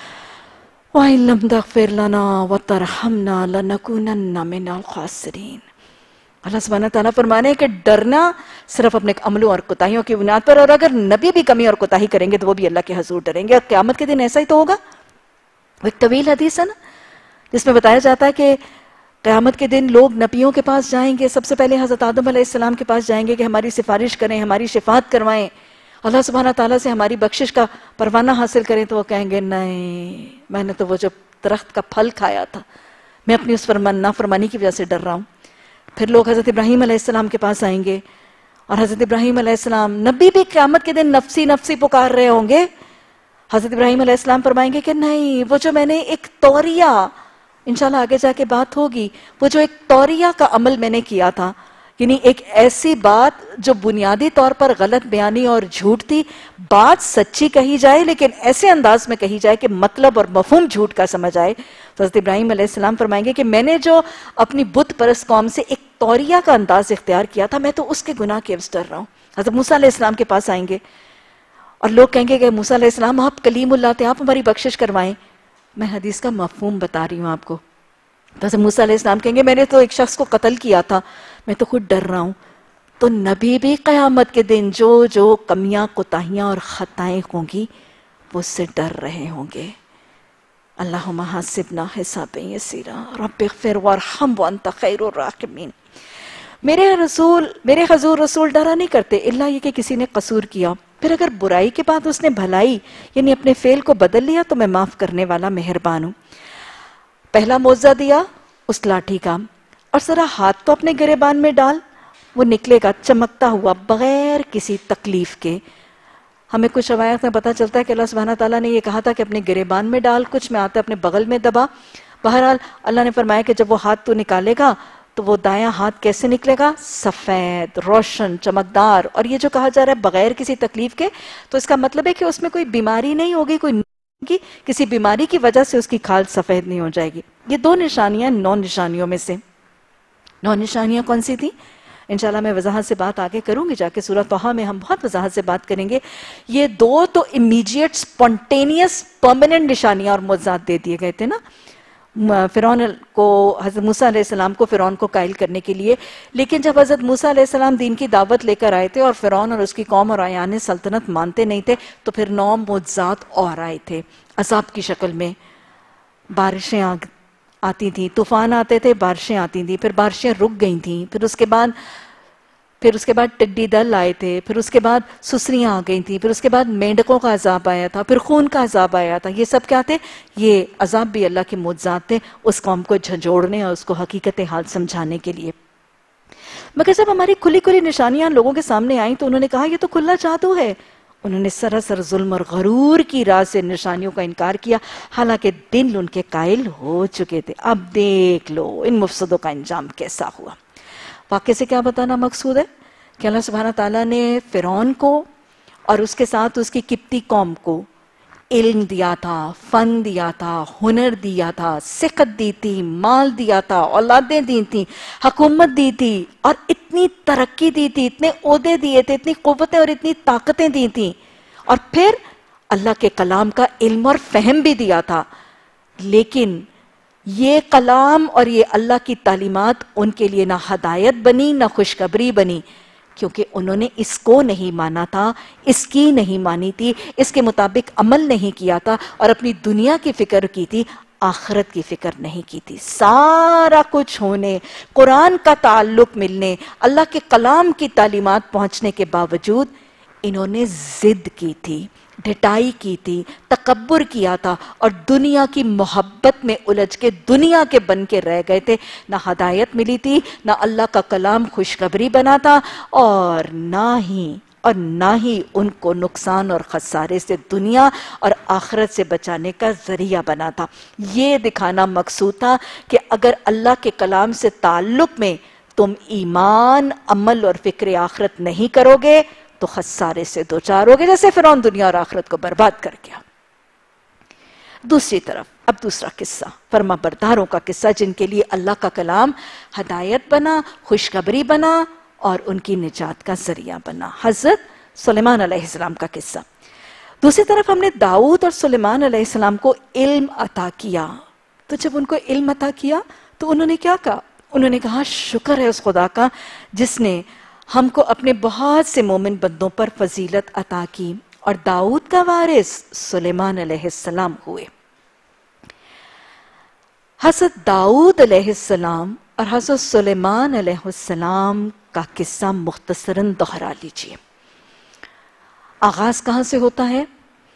وَإِن لَمْ تَغْفِرْ لَنَا وَتَرْحَمْنَا لَنَكُونَنَّ مِنَ الْخَاسِرِينَ. اللہ سبحانہ تعالیٰ فرمانے کہ ڈرنا صرف اپنے عملوں اور کوتاہیوں کی بنیاد پر، اور اگر نبی بھی کمی اور کوتاہی کریں گے تو وہ بھی اللہ کے حضور ڈریں گے. اور قیامت کے دن ایسا ہی تو ہوگا. ایک طویل حدیث ہے نا جس میں بتایا جاتا ہے کہ قیامت کے دن لوگ نبیوں کے پاس جائیں گے، سب سے پہلے حضرت آدم علیہ السلام کے پاس جائیں گے کہ ہماری سفارش کریں، ہماری شفاعت کروائیں، اللہ سبحانہ تعالیٰ سے ہماری بخشش کا پروانہ حاصل کریں. تو وہ کہیں گے نہیں، میں نے تو وہ جو درخت کا پھل کھایا تھا، میں اپنی اس نافرمانی کی وجہ سے ڈر رہا ہوں. پھر لوگ حضرت ابراہیم علیہ السلام کے پاس آئیں گے، اور حضرت ابراہیم علیہ السلام نبی بھی قیامت کے دن نفسی نفسی پکار رہے ہوں گے. حضرت ابراہیم علیہ السلام فرمائیں گے کہ نہیں، وہ جو میں نے ایک توریہ، انشاءاللہ آگے جا کے بات ہوگی، وہ جو ایک توریہ کا عمل میں نے کیا تھا، یعنی ایک ایسی بات جو بنیادی طور پر غلط بیانی اور جھوٹ تھی، بات سچی کہی جائے لیکن ایسے انداز میں کہی جائے کہ مطلب اور مفہوم جھوٹ کا سمجھ آئے. تو حضرت ابراہیم علیہ السلام فرمائیں گے کہ میں نے جو اپنی بت پرست قوم سے ایک توریہ کا انداز اختیار کیا تھا، میں تو اس کے گناہ کے عوض ڈر رہا ہوں. حضرت موسیٰ علیہ السلام کے پاس آئیں گے اور لوگ کہیں گے کہ موسیٰ علیہ السلام آپ کلیم اللہ تھے، آپ ہماری بخشش کروائیں. میں حدیث کا مفہوم بتا رہی ہوں آپ کو. تو حضرت موسیٰ علیہ السلام کہیں گے میں نے تو ایک شخص کو قتل کیا تھا، میں تو خود ڈر رہا ہوں. تو نبی بھی قیامت کے دن جو جو کمیاں، کوتاہیاں اور خطائیں ہوں گی وہ اس سے ڈر رہے ہوں گے. اللہم حاسبنا حسابا یسیرا رب اغفر وارحم وانت خیر الراحمین. میرے حضور رسول ڈرا نہیں کرتے الا یہ کہ کسی نے قصور کیا. پھر اگر برائی کے بعد اس نے بھلائی یعنی اپنے فعل کو بدل لیا تو میں معاف کرنے والا مہربان ہوں. پہلا معجزہ دیا اس لاٹھی کا، اور ذرا ہاتھ تو اپنے گریبان میں ڈال، وہ نکلے گا چمکتا ہوا بغیر کسی تکلیف کے. ہمیں کچھ روایات میں پتہ چلتا ہے کہ اللہ سبحانہ تعالیٰ نے یہ کہا تھا کہ اپنے گریبان میں ڈال، کچھ میں آتا ہے اپنے بغل میں دبا. بہرحال اللہ نے فرمایا کہ جب وہ ہاتھ تو نکالے گا تو وہ دایاں ہاتھ کیسے نکلے گا؟ سفید، روشن، چمکدار. اور یہ جو کہا جا رہا ہے بغیر کسی تکلیف کے، تو اس کا مطلب ہے کہ اس میں کوئی بیماری نہیں ہوگی، کسی بیماری کی وجہ سے اس کی کھال سفید نہیں ہو جائے گی. یہ 2 نشانیاں 9 نشانیوں میں سے. 9 نشانیاں کون سی تھیں؟ انشاءاللہ میں وضاحت سے بات آگے کروں گی، جا کے سورہ طٰہٰ میں ہم بہت وضاحت سے بات کریں گے. یہ 2 تو امیجیٹ، سپونٹینیس، پرماننٹ نشانیاں اور معجزات دے دیے گئے تھے نا فرعون کو، حضرت موسیٰ علیہ السلام کو فرعون کو قائل کرنے کے لیے. لیکن جب حضرت موسیٰ علیہ السلام دین کی دعوت لے کر آئے تھے اور فرعون اور اس کی قوم اور اعیان سلطنت مانتے نہیں تھے، تو پھر 9 معجزات اور آئے تھے عذاب کی شکل میں. بارشیں آتی تھیں، طوفان آتے تھے، بارشیں آتی تھیں، پھر بارشیں رک گئی تھیں، پھر اس کے بعد ٹڈی دل آئے تھے، پھر اس کے بعد سسریاں آ گئی تھیں، پھر اس کے بعد مینڈکوں کا عذاب آیا تھا، پھر خون کا عذاب آیا تھا. یہ سب کیا تھے؟ یہ عذاب بھی اللہ کے معجزات تھے اس قوم کو جھنجھوڑنے اور اس کو حقیقت حال سمجھانے کے لیے. مگر جب ہماری کھلی کھلی نشانیاں لوگوں کے سامنے آئیں تو انہوں نے کہا یہ تو کھلا جادو ہے. انہوں نے سراسر ظلم اور غرور کی راہ سے نشانیوں کا انکار کیا، حالانکہ دل ان کے قائل ہو چکے تھے. اب دیکھ لو ان مفسدوں کا انجام کیسا ہوا. واقعے سے کیا بتانا مقصود ہے کہ اللہ سبحانہ تعالیٰ نے فرعون کو اور اس کے ساتھ اس کی قبطی قوم کو علم دیا تھا، فن دیا تھا، ہنر دیا تھا، صحت دی تھی، مال دیا تھا، اولادیں دی تھیں، حکومت دی تھی، اور اتنی ترقی دی تھی، اتنے عہدے دیے تھے، اتنی قوتیں اور اتنی طاقتیں دی تھیں، اور پھر اللہ کے کلام کا علم اور فہم بھی دیا تھا. لیکن یہ کلام اور یہ اللہ کی تعلیمات ان کے لیے نہ ہدایت بنی نہ خوشخبری بنی، کیونکہ انہوں نے اس کو نہیں مانا تھا، اس کی نہیں مانی تھی، اس کے مطابق عمل نہیں کیا تھا، اور اپنی دنیا کی فکر کی تھی، آخرت کی فکر نہیں کی تھی. سارا کچھ ہونے، قرآن کا تعلق ملنے، اللہ کے کلام کی تعلیمات پہنچنے کے باوجود انہوں نے ضد کی تھی، ڈھٹائی کی تھی، تکبر کیا تھا اور دنیا کی محبت میں الجھ کے دنیا کے بن کے رہ گئے تھے۔ نہ ہدایت ملی تھی، نہ اللہ کا کلام خوشخبری بنا تھا، اور نہ ہی ان کو نقصان اور خسارے سے دنیا اور آخرت سے بچانے کا ذریعہ بنا تھا۔ یہ دکھانا مقصود تھا کہ اگر اللہ کے کلام سے تعلق میں تم ایمان، عمل اور فکر آخرت نہیں کرو گے تو خسارے سے دوچار ہوگے، جیسے فرعون دنیا اور آخرت کو برباد کر گیا۔ دوسری طرف اب دوسرا قصہ، فرما برداروں کا قصہ، جن کے لیے اللہ کا کلام ہدایت بنا، خوشخبری بنا اور ان کی نجات کا ذریعہ بنا۔ حضرت سلیمان علیہ السلام کا قصہ۔ دوسری طرف ہم نے داؤد اور سلیمان علیہ السلام کو علم عطا کیا، تو جب ان کو علم عطا کیا تو انہوں نے کیا کہا؟ انہوں نے کہا شکر ہے اس خدا کا جس نے ہم کو اپنے بہت سے مومن بندوں پر فضیلت عطا کی، اور داؤد کا وارث سلیمان علیہ السلام ہوئے۔ حضرت داؤد علیہ السلام اور حضرت سلیمان علیہ السلام کا قصہ مختصراً دہرا لیجئے۔ آغاز کہاں سے ہوتا ہے؟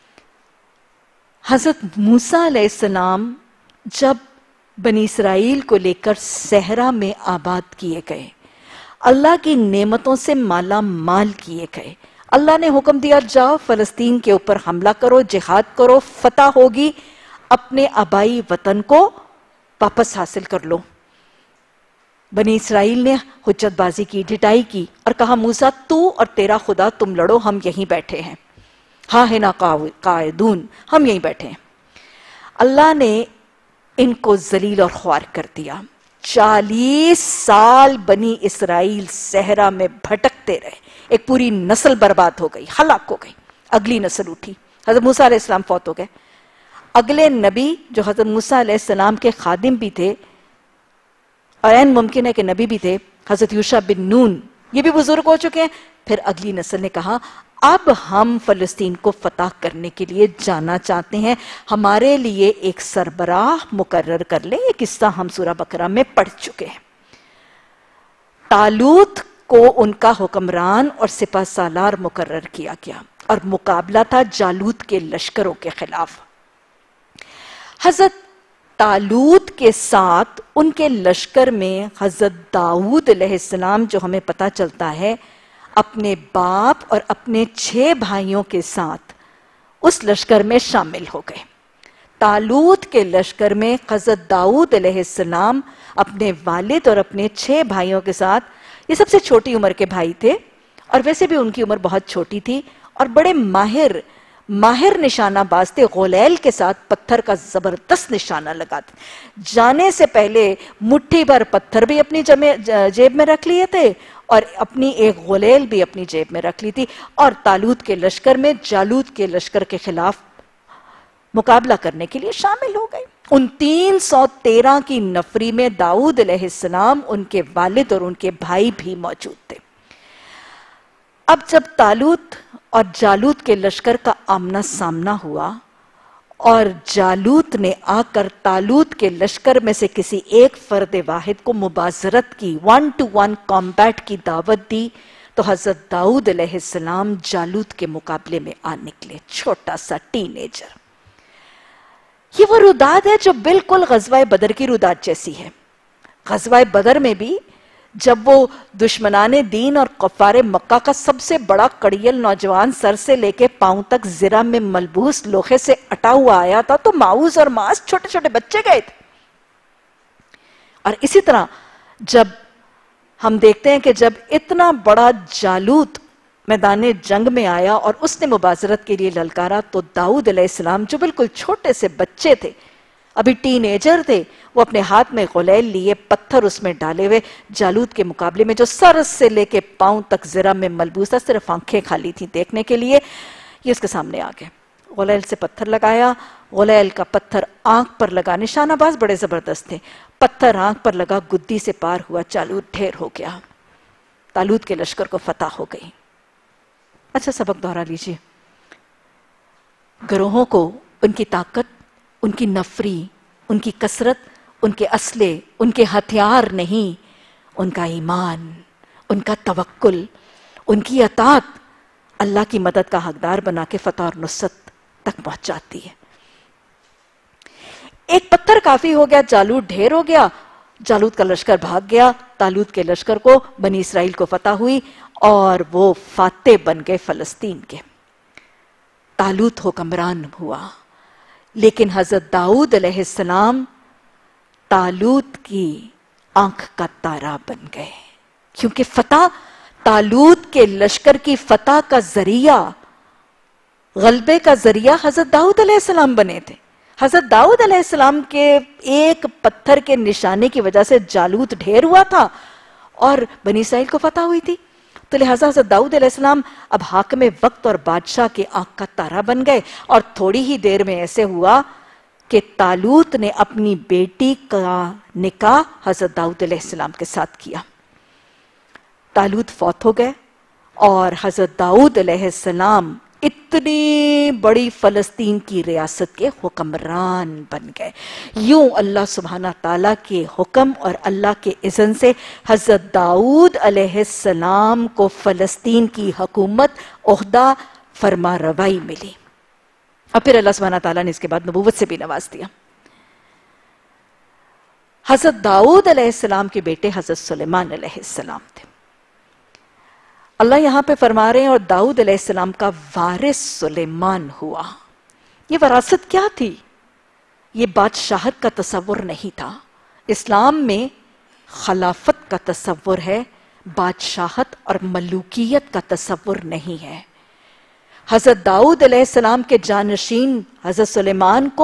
حضرت موسیٰ علیہ السلام جب بنی اسرائیل کو لے کر صحرا میں آباد کیے گئے، اللہ کی نعمتوں سے مالا مال کیے گئے، اللہ نے حکم دیا جاؤ فلسطین کے اوپر حملہ کرو، جہاد کرو، فتح ہوگی، اپنے آبائی وطن کو واپس حاصل کر لو۔ بنی اسرائیل نے حجت بازی کی، ڈھٹائی کی اور کہا موسیٰ تو اور تیرا خدا تم لڑو، ہم یہیں بیٹھے ہیں، ہاں ہے نا قاعدون، ہم یہیں بیٹھے ہیں۔ اللہ نے ان کو ذلیل اور خوار کر دیا۔ 40 سال بنی اسرائیل صحرا میں بھٹکتے رہے، ایک پوری نسل برباد ہو گئی، ہلاک ہو گئی۔ اگلی نسل اٹھی، حضرت موسیٰ علیہ السلام فوت ہو گئے۔ اگلے نبی جو حضرت موسیٰ علیہ السلام کے خادم بھی تھے اور عین ممکن ہے کہ نبی بھی تھے، حضرت یوشع بن نون، یہ بھی بزرگ ہو چکے ہیں۔ پھر اگلی نسل نے کہا اب ہم فلسطین کو فتح کرنے کے لیے جانا چاہتے ہیں، ہمارے لیے ایک سربراہ مقرر کر لیں۔ یہ قصہ ہم سورہ بقرہ میں پڑھ چکے ہیں۔ طالوت کو ان کا حکمران اور سپہ سالار مقرر کیا گیا اور مقابلہ تھا جالوت کے لشکروں کے خلاف۔ حضرت طالوت کے ساتھ ان کے لشکر میں حضرت داؤد علیہ السلام، جو ہمیں پتہ چلتا ہے، اپنے باپ اور اپنے 6 بھائیوں کے ساتھ اس لشکر میں شامل ہو گئے۔ طالوت کے لشکر میں حضرت داؤد علیہ السلام اپنے والد اور اپنے 6 بھائیوں کے ساتھ، یہ سب سے چھوٹی عمر کے بھائی تھے اور ویسے بھی ان کی عمر بہت چھوٹی تھی، اور بڑے ماہر نشانہ باز تھے، غلیل کے ساتھ پتھر کا زبردست نشانہ لگاتے۔ جانے سے پہلے مٹھی بھر پتھر بھی اپنی جیب میں رکھ لیے تھے اور اپنی ایک غلیل بھی اپنی جیب میں رکھ لی تھی، اور طالوت کے لشکر میں جالوت کے لشکر کے خلاف مقابلہ کرنے کے لیے شامل ہو گئے۔ ان 313 کی نفری میں داؤد علیہ السلام، ان کے والد اور ان کے بھائی بھی موجود تھے۔ اب جب طالوت اور جالوت کے لشکر کا آمنا سامنا ہوا اور جالوت نے آ کر طالوت کے لشکر میں سے کسی ایک فرد واحد کو مبازرت کی، 1 to 1 کامبیٹ کی دعوت دی، تو حضرت داؤد علیہ السلام جالوت کے مقابلے میں آ نکلے، چھوٹا سا ٹین ایجر۔ یہ وہ روداد ہے جو بالکل غزوہ بدر کی روداد جیسی ہے۔ غزوہ بدر میں بھی جب وہ دشمنان دین اور کفار مکہ کا سب سے بڑا کڑیل نوجوان سر سے لے کے پاؤں تک زرہ میں ملبوس لوہے سے اٹا ہوا آیا تھا، تو ماؤز اور ماس چھوٹے چھوٹے بچے گئے تھے۔ اور اسی طرح جب ہم دیکھتے ہیں کہ جب اتنا بڑا جالوت میدان جنگ میں آیا اور اس نے مبازرت کے لیے للکارا، تو داؤد علیہ السلام جو بالکل چھوٹے سے بچے تھے، ابھی ٹین ایجر تھے، وہ اپنے ہاتھ میں غلیل لیے، پتھر اس میں ڈالے ہوئے، جالوت کے مقابلے میں جو سر سے لے کے پاؤں تک زرہ میں ملبوس تھا، صرف آنکھیں کھالی تھیں دیکھنے کے لیے، یہ اس کے سامنے آ گئے۔ غلیل سے پتھر لگایا، غلیل کا پتھر آنکھ پر لگا، نشانہ باز بڑے زبردست تھے، پتھر آنکھ پر لگا، گدی سے پار ہوا، جالوت ڈھیر ہو گیا، طالوت کے لشکر کو فتح ہو گئی۔ اچھا سبق دہرا لیجئے، گروہوں کو ان کی طاقت، ان کی نفری، ان کی کثرت، ان کے اسلحے، ان کے ہتھیار نہیں، ان کا ایمان، ان کا توکل، ان کی اطاعت اللہ کی مدد کا حقدار بنا کے فتح اور نصرت تک پہنچاتی ہے۔ ایک پتھر کافی ہو گیا، جالوت ڈھیر ہو گیا، جالوت کا لشکر بھاگ گیا، طالوت کے لشکر کو بنی اسرائیل کو فتح ہوئی اور وہ فاتح بن گئے فلسطین کے۔ طالوت حکمران ہوا، لیکن حضرت داؤد علیہ السلام طالوت کی آنکھ کا تارا بن گئے، کیونکہ فتح، طالوت کے لشکر کی فتح کا ذریعہ، غلبے کا ذریعہ حضرت داؤد علیہ السلام بنے تھے۔ حضرت داؤد علیہ السلام کے ایک پتھر کے نشانے کی وجہ سے جالوت ڈھیر ہوا تھا اور بنی اسرائیل کو فتح ہوئی تھی، تو لہٰذا حضرت داؤد علیہ السلام اب حاکم وقت اور بادشاہ کے آنکھ کا تارا بن گئے، اور تھوڑی ہی دیر میں ایسے ہوا کہ طالوت نے اپنی بیٹی کا نکاح حضرت داؤد علیہ السلام کے ساتھ کیا۔ طالوت فوت ہو گئے اور حضرت داؤد علیہ السلام اتنی بڑی فلسطین کی ریاست کے حکمران بن گئے۔ یوں اللہ سبحانہ تعالیٰ کے حکم اور اللہ کے اذن سے حضرت داؤد علیہ السلام کو فلسطین کی حکومت، عہدہ، فرما روائی ملی، اور پھر اللہ سبحانہ تعالیٰ نے اس کے بعد نبوت سے بھی نواز دیا۔ حضرت داؤد علیہ السلام کے بیٹے حضرت سلیمان علیہ السلام تھے۔ اللہ یہاں پہ فرما رہے ہیں اور داؤد علیہ السلام کا وارث سلیمان ہوا۔ یہ وراثت کیا تھی؟ یہ بادشاہت کا تصور نہیں تھا۔ اسلام میں خلافت کا تصور ہے، بادشاہت اور ملوکیت کا تصور نہیں ہے۔ حضرت داؤد علیہ السلام کے جانشین حضرت سلیمان کو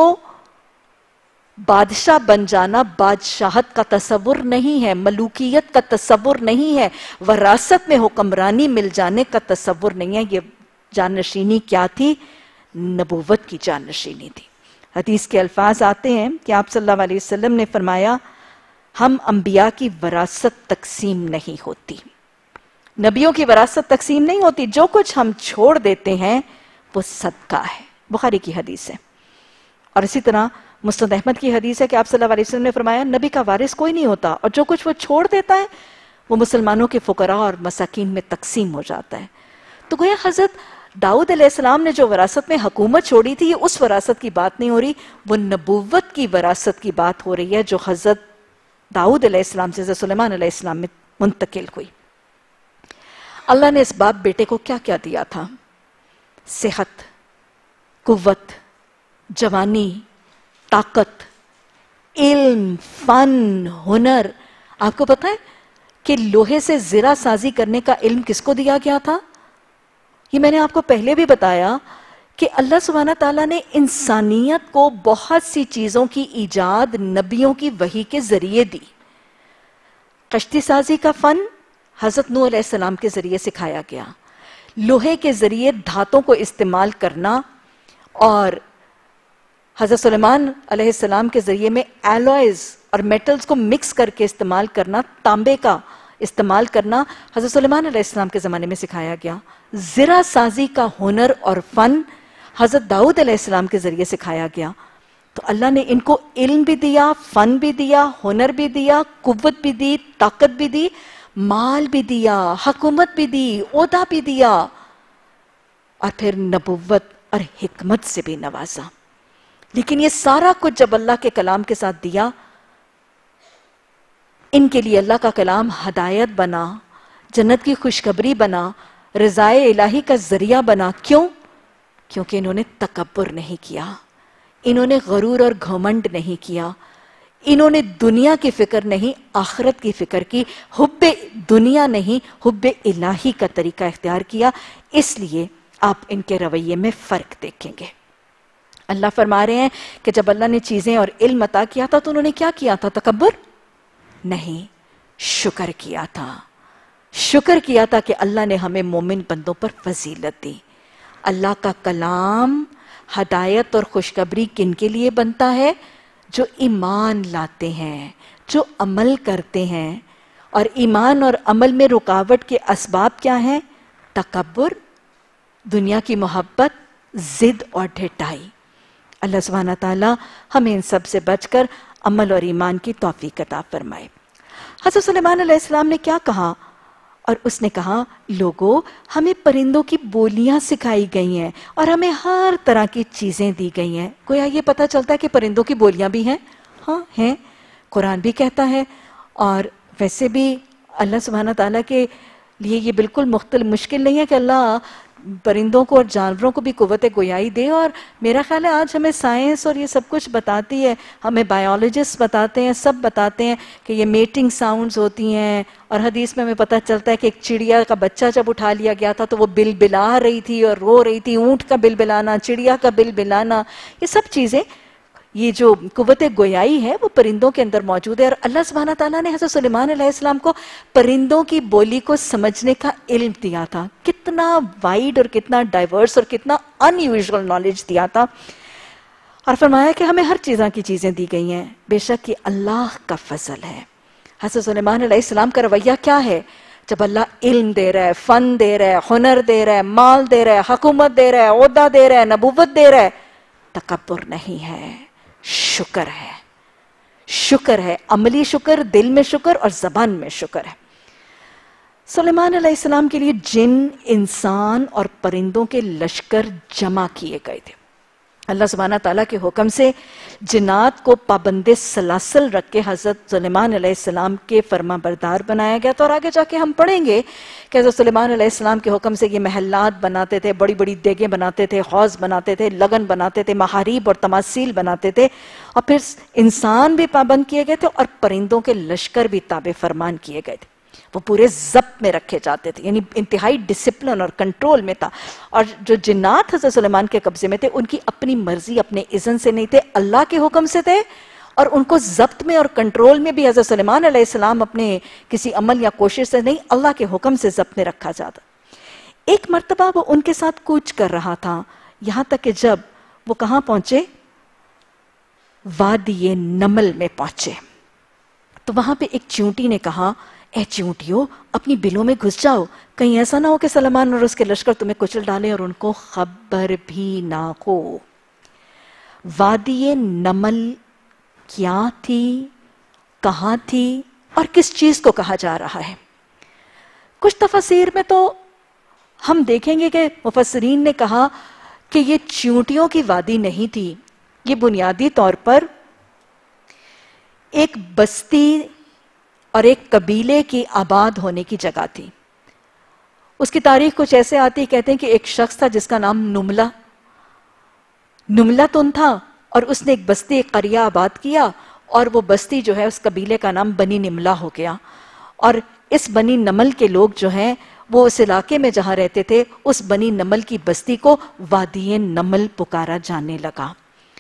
بادشاہ بن جانا بادشاہت کا تصور نہیں ہے، ملوکیت کا تصور نہیں ہے، وراثت میں حکمرانی مل جانے کا تصور نہیں ہے۔ یہ جانشینی کیا تھی؟ نبوت کی جانشینی تھی۔ حدیث کے الفاظ آتے ہیں کہ آپ صلی اللہ علیہ وسلم نے فرمایا، ہم انبیاء کی وراثت تقسیم نہیں ہوتی، نبیوں کی وراثت تقسیم نہیں ہوتی، جو کچھ ہم چھوڑ دیتے ہیں وہ صدقہ ہے۔ بخاری کی حدیث ہے۔ اور اسی طرح مسند احمد کی حدیث ہے کہ آپ صلی اللہ علیہ وسلم نے فرمایا، نبی کا وارث کوئی نہیں ہوتا، اور جو کچھ وہ چھوڑ دیتا ہے وہ مسلمانوں کے فقراء اور مساکین میں تقسیم ہو جاتا ہے۔ تو گویا حضرت داؤد علیہ السلام نے جو وراثت میں حکومت چھوڑی تھی، یہ اس وراثت کی بات نہیں ہو رہی، وہ نبوت کی وراثت کی بات ہو رہی ہے جو حضرت داؤد علیہ السلام سے حضرت سلیمان علیہ السلام میں منتقل ہوئی۔ اللہ نے اس باپ بیٹے کو کیا کیا دیا تھا؟ صحت، قوت، جوانی، طاقت، علم، فن، ہنر۔ آپ کو پتہ ہے کہ لوہے سے زرہ سازی کرنے کا علم کس کو دیا گیا تھا؟ یہ میں نے آپ کو پہلے بھی بتایا کہ اللہ سبحانہ تعالیٰ نے انسانیت کو بہت سی چیزوں کی ایجاد نبیوں کی وحی کے ذریعے دی۔ کشتی سازی کا فن حضرت نوح علیہ السلام کے ذریعے سکھایا گیا، لوہے کے ذریعے دھاتوں کو استعمال کرنا، اور حضرت سلیمان علیہ السلام کے ذریعے میں ایلوائز اور میٹلز کو مکس کر کے استعمال کرنا، تانبے کا استعمال کرنا حضرت سلیمان علیہ السلام کے زمانے میں سکھایا گیا۔ زرہ سازی کا ہنر اور فن حضرت داؤد علیہ السلام کے ذریعے سکھایا گیا۔ تو اللہ نے ان کو علم بھی دیا، فن بھی دیا، ہنر بھی دیا، قوت بھی دی، طاقت بھی دی، مال بھی دیا، حکومت بھی دی، عہدہ بھی دیا، اور پھر نبوت اور حکمت سے بھی نوازا۔ لیکن یہ سارا کچھ جب اللہ کے کلام کے ساتھ دیا، ان کے لیے اللہ کا کلام ہدایت بنا، جنت کی خوشخبری بنا، رضائے الہی کا ذریعہ بنا۔ کیوں؟ کیونکہ انہوں نے تکبر نہیں کیا، انہوں نے غرور اور گھمنڈ نہیں کیا، انہوں نے دنیا کی فکر نہیں آخرت کی فکر کی، حب دنیا نہیں حب الہی کا طریقہ اختیار کیا۔ اس لیے آپ ان کے رویے میں فرق دیکھیں گے۔ اللہ فرما رہے ہیں کہ جب اللہ نے چیزیں اور علم عطا کیا تھا تو انہوں نے کیا کیا تھا؟ تکبر نہیں، شکر کیا تھا۔ شکر کیا تھا کہ اللہ نے ہمیں مومن بندوں پر فضیلت دی۔ اللہ کا کلام ہدایت اور خوشخبری کن کے لیے بنتا ہے؟ جو ایمان لاتے ہیں، جو عمل کرتے ہیں۔ اور ایمان اور عمل میں رکاوٹ کے اسباب کیا ہیں؟ تکبر، دنیا کی محبت، ضد اور ڈھٹائی۔ اللہ سبحانہ تعالیٰ ہمیں ان سب سے بچ کر عمل اور ایمان کی توفیق عطا فرمائے۔ حضرت سلیمان علیہ السلام نے کیا کہا؟ اور اس نے کہا لوگوں ہمیں پرندوں کی بولیاں سکھائی گئی ہیں اور ہمیں ہر طرح کی چیزیں دی گئی ہیں. گویا یہ پتہ چلتا ہے کہ پرندوں کی بولیاں بھی ہیں. ہاں ہیں, قرآن بھی کہتا ہے. اور ویسے بھی اللہ سبحانہ تعالیٰ کے لیے یہ بالکل مشکل نہیں ہے کہ اللہ پرندوں کو اور جانوروں کو بھی قوت گویائی دے. اور میرا خیال ہے آج ہمیں سائنس اور یہ سب کچھ بتاتی ہے, ہمیں بایولوجسٹ بتاتے ہیں, سب بتاتے ہیں کہ یہ میٹنگ ساؤنڈز ہوتی ہیں. اور حدیث میں ہمیں پتہ چلتا ہے کہ ایک چڑیا کا بچہ جب اٹھا لیا گیا تھا تو وہ بل بلا رہی تھی اور رو رہی تھی. اونٹ کا بل بلانا, چڑیا کا بل بلانا, یہ سب چیزیں, یہ جو قوت گویائی ہے وہ پرندوں کے اندر موجود ہے. اور اللہ سبحانہ تعالیٰ نے حضرت سلیمان علیہ السلام کو پرندوں کی بولی کو سمجھنے کا علم دیا تھا. کتنا وائڈ اور کتنا ڈائیورس اور کتنا ان یوزول نالج دیا تھا. اور فرمایا کہ ہمیں ہر چیزاں کی چیزیں دی گئی ہیں, بے شک یہ اللہ کا فضل ہے. حضرت سلیمان علیہ السلام کا رویہ کیا ہے؟ جب اللہ علم دے رہا ہے, فن دے رہا ہے, ہنر دے رہا ہے, مال دے رہا ہے, حکومت دے رہا ہے, عہدہ دے رہا ہے, نبوت دے رہا ہے, تکبر نہیں ہے, شکر ہے. شکر ہے, عملی شکر, دل میں شکر اور زبان میں شکر ہے. سلیمان علیہ السلام کے لیے جن, انسان اور پرندوں کے لشکر جمع کیے گئے تھے. اللہ سبحانہ تعالیٰ کے حکم سے جنات کو پابند سلاسل رکھ کے حضرت سلیمان علیہ السلام کے فرما بردار بنایا گیا تھا. اور آگے جا کے ہم پڑھیں گے کہ حضرت سلیمان علیہ السلام کے حکم سے یہ محلات بناتے تھے, بڑی بڑی دیگیں بناتے تھے, حوض بناتے تھے, لگن بناتے تھے, محاریب اور تماثیل بناتے تھے. اور پھر انسان بھی پابند کیے گئے تھے اور پرندوں کے لشکر بھی تابع فرمان کیے گئے تھے. وہ پورے ضبط میں رکھے جاتے تھے, یعنی انتہائی ڈسپلن اور کنٹرول میں تھا. اور جو جنات حضرت سلیمان کے قبضے میں تھے ان کی اپنی مرضی, اپنے اذن سے نہیں تھے, اللہ کے حکم سے تھے. اور ان کو ضبط میں اور کنٹرول میں بھی حضرت سلیمان علیہ السلام اپنے کسی عمل یا کوشش سے نہیں, اللہ کے حکم سے ضبط میں رکھا جاتا. ایک مرتبہ وہ ان کے ساتھ کوچ کر رہا تھا, یہاں تک کہ جب وہ کہاں پہنچے, وادی نمل میں پہنچے, تو وہاں پہ ایک چیونٹی نے کہا اے چیونٹیوں اپنی بلوں میں گھس جاؤ, کہیں ایسا نہ ہو کہ سلیمان اور اس کے لشکر تمہیں کچل ڈالیں اور ان کو خبر بھی نہ ہو. وادی نمل کیا تھی, کہاں تھی اور کس چیز کو کہا جا رہا ہے؟ کچھ تفاسیر میں تو ہم دیکھیں گے کہ مفسرین نے کہا کہ یہ چیونٹیوں کی وادی نہیں تھی, یہ بنیادی طور پر ایک بستی اور ایک قبیلے کی آباد ہونے کی جگہ تھی. اس کی تاریخ کچھ ایسے آتی, کہتے ہیں کہ ایک شخص تھا جس کا نام نملہ تن تھا, اور اس نے ایک بستی, ایک قریہ آباد کیا, اور وہ بستی جو ہے اس قبیلے کا نام بنی نملہ ہو گیا. اور اس بنی نمل کے لوگ جو ہیں وہ اس علاقے میں جہاں رہتے تھے اس بنی نمل کی بستی کو وادی نمل پکارا جانے لگا.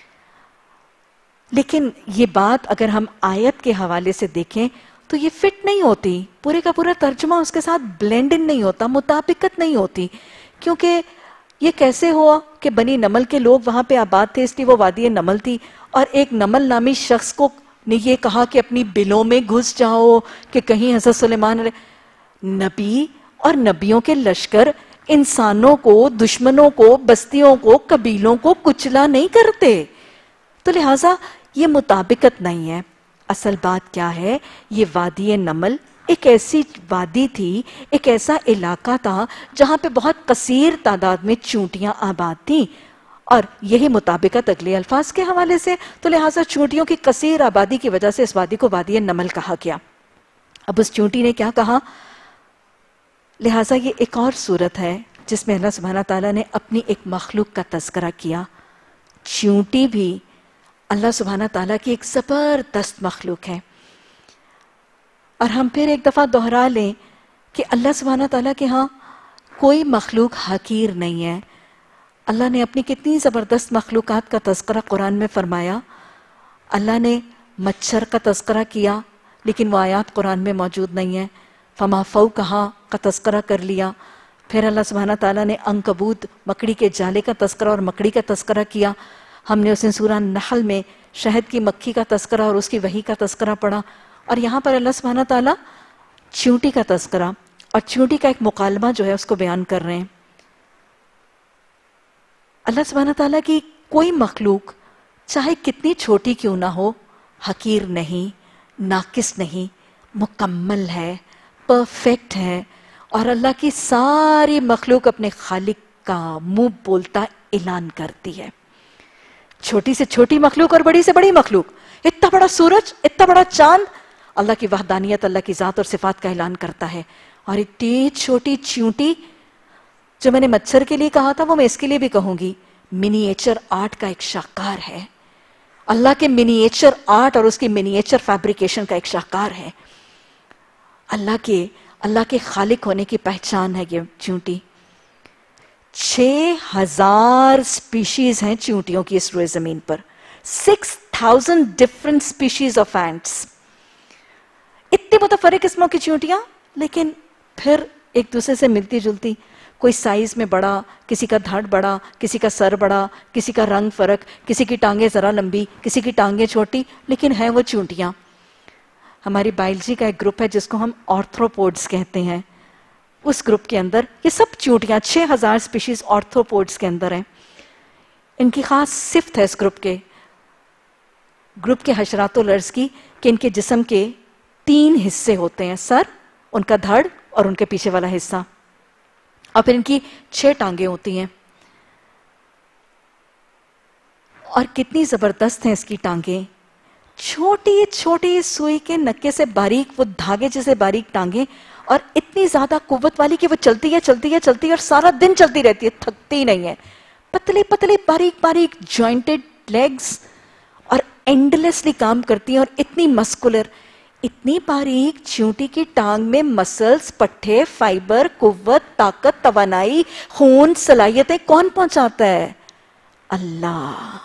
لیکن یہ بات اگر ہم آیت کے حوالے سے دیکھیں تو یہ فٹ نہیں ہوتی, پورے کا پورا ترجمہ اس کے ساتھ بلینڈ ان نہیں ہوتا, مطابقت نہیں ہوتی. کیونکہ یہ کیسے ہوا کہ بنی نمل کے لوگ وہاں پہ آباد تھے, اس لیے وہ وادی نمل تھی, اور ایک نمل نامی شخص کو نے یہ کہا کہ اپنی بلوں میں گھس جاؤ کہ کہیں حضرت سلیمان نبی اور نبیوں کے لشکر انسانوں کو, دشمنوں کو, بستیوں کو, قبیلوں کو کچلا نہیں کرتے. تو لہٰذا یہ مطابقت نہیں ہے. اصل بات کیا ہے, یہ وادی نمل ایک ایسی وادی تھی, ایک ایسا علاقہ تھا جہاں پہ بہت کثیر تعداد میں چونٹیاں آباد تھیں, اور یہی مطابقت اگلے الفاظ کے حوالے سے. تو لہٰذا چونٹیوں کی کثیر آبادی کی وجہ سے اس وادی کو وادی نمل کہا گیا. اب اس چونٹی نے کیا کہا, لہٰذا یہ ایک اور صورت ہے جس میں اللہ سبحانہ تعالیٰ نے اپنی ایک مخلوق کا تذکرہ کیا. چونٹی بھی اللہ سبحانہ تعالیٰ کی ایک زبردست مخلوق ہے. اور ہم پھر ایک دفعہ دہرا لیں کہ اللہ سبحانہ تعالیٰ کے ہاں کوئی مخلوق حقیر نہیں ہے. اللہ نے اپنی کتنی زبردست مخلوقات کا تذکرہ قرآن میں فرمایا. اللہ نے مچھر کا تذکرہ کیا لیکن وہ آیات قرآن میں موجود نہیں ہیں. فما فوقہا کا تذکرہ کر لیا. پھر اللہ سبحانہ تعالیٰ نے عنکبوت, مکڑی کے جالے کا تذکرہ اور مکڑی کا تذکرہ کیا. ہم نے اسے سورہ نحل میں شہد کی مکھی کا تذکرہ اور اس کی وحی کا تذکرہ پڑھا. اور یہاں پر اللہ سبحانہ تعالیٰ چیونٹی کا تذکرہ اور چیونٹی کا ایک مکالمہ جو ہے اس کو بیان کر رہے ہیں. اللہ سبحانہ تعالیٰ کی کوئی مخلوق چاہے کتنی چھوٹی کیوں نہ ہو, حقیر نہیں, ناقص نہیں, مکمل ہے, پرفیکٹ ہے. اور اللہ کی ساری مخلوق اپنے خالق کا منہ بولتا اعلان کرتی ہے. چھوٹی سے چھوٹی مخلوق اور بڑی سے بڑی مخلوق، اتنا بڑا سورج، اتنا بڑا چاند اللہ کی وحدانیت، اللہ کی ذات اور صفات کا اعلان کرتا ہے. اور اتنی چھوٹی چیونٹی، جو میں نے مچھر کے لیے کہا تھا وہ میں اس کے لیے بھی کہوں گی، منیچر آرٹ کا ایک شاہکار ہے. اللہ کے منیچر آرٹ اور اس کی منیچر فیبریکیشن کا ایک شاہکار ہے. اللہ کے خالق ہونے کی پہچان ہے یہ چیونٹی. 6000 سپیشیز ہیں چیونٹیوں کی اس روئے زمین پر. 6000 ڈفرنٹ سپیشیز آف اینٹس. اتنی متفرق قسموں کی چیونٹیاں، لیکن پھر ایک دوسرے سے ملتی جلتی. کوئی سائز میں بڑا، کسی کا دھڑ بڑا، کسی کا سر بڑا، کسی کا رنگ فرق، کسی کی ٹانگیں ذرا لمبی، کسی کی ٹانگیں چھوٹی، لیکن ہیں وہ چیونٹیاں. ہماری بائیولوجی کا ایک گروپ ہے جس کو ہم آرتھروپوڈز کہتے ہیں. اس گروپ کے اندر یہ سب چیونٹیاں 6000 سپیشیز آرتھروپوڈز کے اندر ہیں. ان کی خاص صفت ہے اس گروپ کے حشرات الارض کی کہ ان کے جسم کے 3 حصے ہوتے ہیں: سر، ان کا دھڑ اور ان کے پیچھے والا حصہ. اور پھر ان کی 6 ٹانگیں ہوتی ہیں. اور کتنی زبردست ہیں اس کی ٹانگیں. چھوٹی چھوٹی سوئی کے نکے سے باریک، وہ دھاگے جیسے باریک ٹانگیں، اور اتنی زیادہ قوت والی کہ وہ چلتی ہے اور سارا دن چلتی رہتی ہے، تھکتی نہیں ہے. پتلی پتلی باریک باریک جوائنٹڈ لیگز، اور اینڈلیسلی کام کرتی ہیں، اور اتنی مسکولر. اتنی باریک چیونٹی کی ٹانگ میں مسلز، پٹھے، فائبر، قوت، طاقت، توانائی، خون، صلاحیتیں کون پہنچاتا ہے؟ اللہ.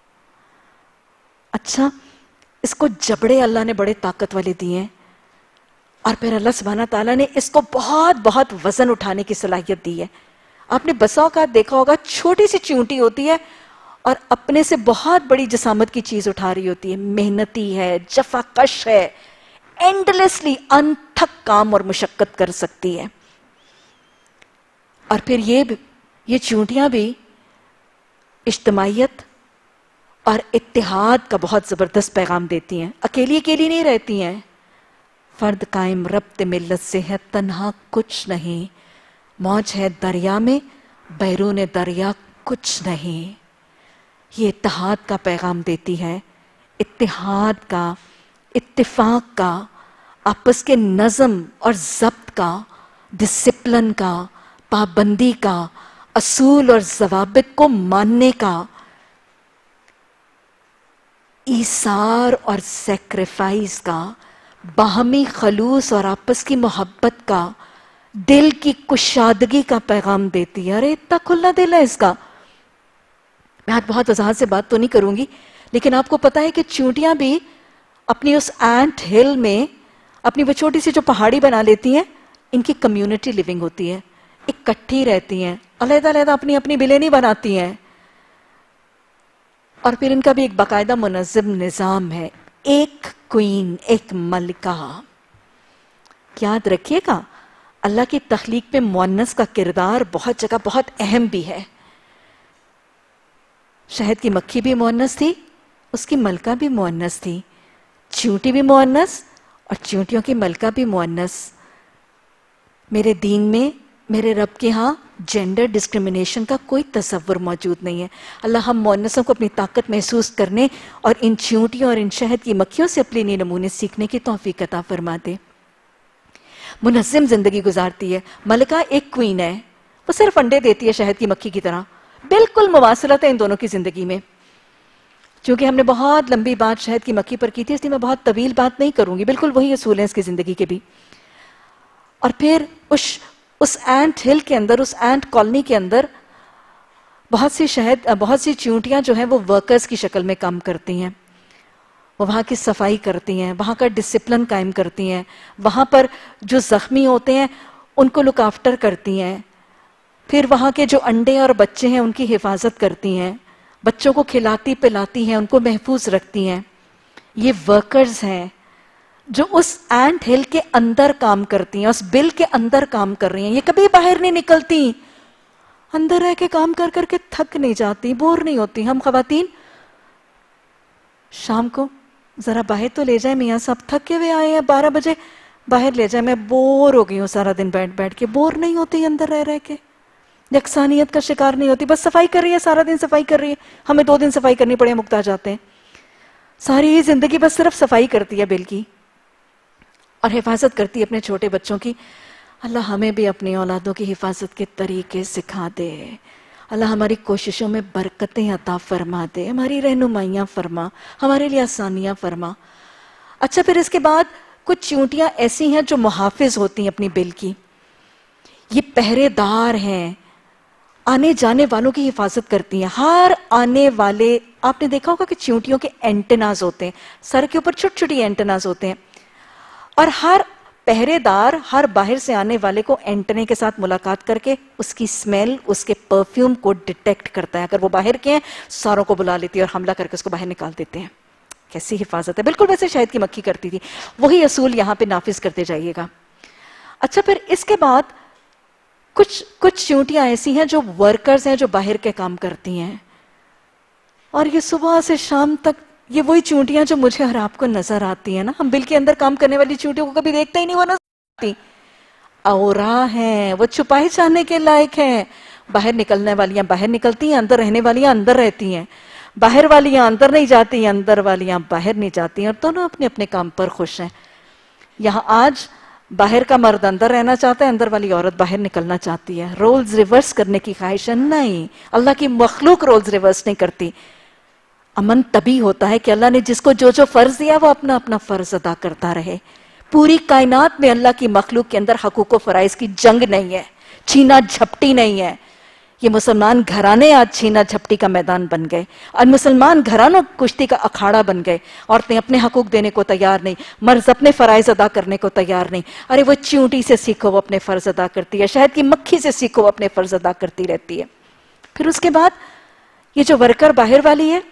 اچھا، اس کو جبڑے اللہ نے بڑے طاقت والے دیے ہیں، اور پھر اللہ سبحانہ تعالیٰ نے اس کو بہت بہت وزن اٹھانے کی صلاحیت دی ہے. آپ نے بسا اوقات دیکھا ہوگا چھوٹی سی چیونٹی ہوتی ہے اور اپنے سے بہت بڑی جسامت کی چیز اٹھا رہی ہوتی ہے. محنتی ہے، جفا کش ہے، اینڈلیسلی انتھک کام اور مشقت کر سکتی ہے. اور پھر یہ چیونٹیاں بھی اجتماعیت اور اتحاد کا بہت زبردست پیغام دیتی ہیں. اکیلی نہیں رہتی ہیں. فرد قائم ربط ملت سے ہے، تنہا کچھ نہیں. موج ہے دریا میں، بیرون دریا کچھ نہیں. یہ اتحاد کا پیغام دیتی ہے، اتحاد کا، اتفاق کا، آپس کے نظم اور ضبط کا، ڈسپلن کا، پابندی کا، اصول اور ضوابط کو ماننے کا، ایثار اور سیکریفائس کا، باہمی خلوص اور آپس کی محبت کا، دل کی کشادگی کا پیغام دیتی ہے. ارے اتنا کھلا دل ہے اس کا. میں آج بہت وضاحت سے بات تو نہیں کروں گی، لیکن آپ کو پتا ہے کہ چیونٹیاں بھی اپنی اس اینٹ ہل میں اپنی وہ چھوٹی سی جو پہاڑی بنا لیتی ہیں، ان کی کمیونٹی لیونگ ہوتی ہے، اکٹھی رہتی ہیں، علیحدہ علیحدہ اپنی اپنی بلیں نہیں بناتی ہیں. اور پھر ان کا بھی ایک باقاعدہ منظم نظام ہے. ایک کوئین، ایک ملکہ. یاد رکھیے گا، اللہ کی تخلیق میں مؤنث کا کردار بہت جگہ بہت اہم بھی ہے. شہد کی مکھی بھی مؤنث تھی، اس کی ملکہ بھی مؤنث تھی. چیونٹی بھی مؤنث اور چیونٹیوں کی ملکہ بھی مؤنث. میرے دین میں، میرے رب کے ہاں جینڈر ڈسکریمنیشن کا کوئی تصور موجود نہیں ہے. اللہ ہم مؤنثوں کو اپنی طاقت محسوس کرنے اور ان چیونٹیوں اور ان شہد کی مکھیوں سے اپنے نمونے سیکھنے کی توفیق عطا فرما دے. منظم زندگی گزارتی ہے. ملکہ ایک کوئین ہے، وہ صرف انڈے دیتی ہے شہد کی مکھی کی طرح. بالکل مواصلت ہے ان دونوں کی زندگی میں. چونکہ ہم نے بہت لمبی بات شہد کی مکھی پر کی تھی، اس لیے میں بہت طویل بات نہیں کروں گی. بالکل وہی اصول ہیں اس کی زندگی کے بھی. اور پھر اس اینٹ ہل کے اندر، اس اینٹ کالونی کے اندر بہت سی چیونٹیاں جو ہیں وہ ورکرز کی شکل میں کام کرتی ہیں. وہ وہاں کی صفائی کرتی ہیں، وہاں کا ڈسپلن قائم کرتی ہیں، وہاں پر جو زخمی ہوتے ہیں ان کو لک آفٹر کرتی ہیں. پھر وہاں کے جو انڈے اور بچے ہیں ان کی حفاظت کرتی ہیں، بچوں کو کھلاتی پلاتی ہیں، ان کو محفوظ رکھتی ہیں. یہ ورکرز ہیں جو اس اینٹ ہل کے اندر کام کرتی ہیں، اس بل کے اندر کام کر رہی ہیں. یہ کبھی باہر نہیں نکلتی، اندر رہ کے کام کر کر کے تھک نہیں جاتی، بور نہیں ہوتی. ہم خواتین شام کو ذرا باہر تو لے جائیں، میاں صاحب تھکے ہوئے آئے ہیں، 12 بجے باہر لے جائے، میں بور ہو گئی ہوں سارا دن بیٹھ بیٹھ کے. بور نہیں ہوتی اندر رہ رہ کے؟ یکسانیت کا شکار نہیں ہوتی؟ بس صفائی کر رہی ہے، سارا دن صفائی کر رہی ہے. ہمیں 2 دن صفائی کرنی پڑے محتاج آتے ہیں. ساری زندگی بس صرف صفائی کرتی ہے بل کی، اور حفاظت کرتی ہے اپنے چھوٹے بچوں کی. اللہ ہمیں بھی اپنی اولادوں کی حفاظت کے طریقے سکھا دے. اللہ ہماری کوششوں میں برکتیں عطا فرما دے، ہماری رہنمائیاں فرما، ہمارے لیے آسانیاں فرما. اچھا، پھر اس کے بعد کچھ چیونٹیاں ایسی ہیں جو محافظ ہوتی ہیں اپنی بل کی. یہ پہرے دار ہیں، آنے جانے والوں کی حفاظت کرتی ہیں. ہر آنے والے، آپ نے دیکھا ہوگا کہ چیونٹیوں کے اینٹناز ہوتے ہیں، سر کے اوپر چھوٹی چھوٹی اینٹناز ہوتے ہیں، اور ہر پہرے دار ہر باہر سے آنے والے کو اینٹنے کے ساتھ ملاقات کر کے اس کی سمیل، اس کے پرفیوم کو ڈیٹیکٹ کرتا ہے. اگر وہ باہر کے ہیں ساروں کو بلا لیتی ہے اور حملہ کر کے اس کو باہر نکال دیتے ہیں. کیسی حفاظت ہے، بالکل ویسے شہد کی مکھی کرتی تھی. وہی اصول یہاں پہ نافذ کرتے جائیے گا. اچھا، پھر اس کے بعد کچھ چیونٹیاں ایسی ہیں جو ورکرز ہیں، جو باہر کے کام کرتی ہیں، اور یہ صبح سے شام تک یہ وہی چیونٹیاں جو مجھے اور آپ کو نظر آتی ہیں نا. ہم بل کے اندر کام کرنے والی چیونٹیوں کو کبھی دیکھتے ہی نہیں، وہ نظر آتی. اورا ہیں، وہ چھپائے جانے کے لائق ہیں. باہر نکلنے والیاں باہر نکلتی ہیں، اندر رہنے والیاں اندر رہتی ہیں. باہر والیاں اندر نہیں جاتی، اندر والیاں باہر نہیں جاتی ہیں، اور دونوں اپنے اپنے کام پر خوش ہیں. یہاں آج باہر کا مرد اندر رہنا چاہتا ہے، اندر والی عورت باہر نکلنا چاہتی ہے. رولز ریورس کرنے کی خواہش ہے؟ نہیں، اللہ کی مخلوق رولز ریورس نہیں کرتی. امن تبھی ہوتا ہے کہ اللہ نے جس کو جو جو فرض دیا وہ اپنا اپنا فرض ادا کرتا رہے. پوری کائنات میں اللہ کی مخلوق کے اندر حقوق و فرائض کی جنگ نہیں ہے، چھینا جھپٹی نہیں ہے. یہ مسلمان گھرانے آج چھینا جھپٹی کا میدان بن گئے، اور مسلمان گھرانوں کشتی کا اکھاڑا بن گئے. عورتیں اپنے حقوق دینے کو تیار نہیں، مرد اپنے فرائض ادا کرنے کو تیار نہیں. ارے وہ چیونٹی سے سیکھو، وہ اپنے فرض ادا کرتی ہے. شہد کی مکھی سے سیکھو، وہ اپنے فرض ادا کرتی رہتی ہے. پھر اس کے بعد یہ جو ورکر باہر والی ہے،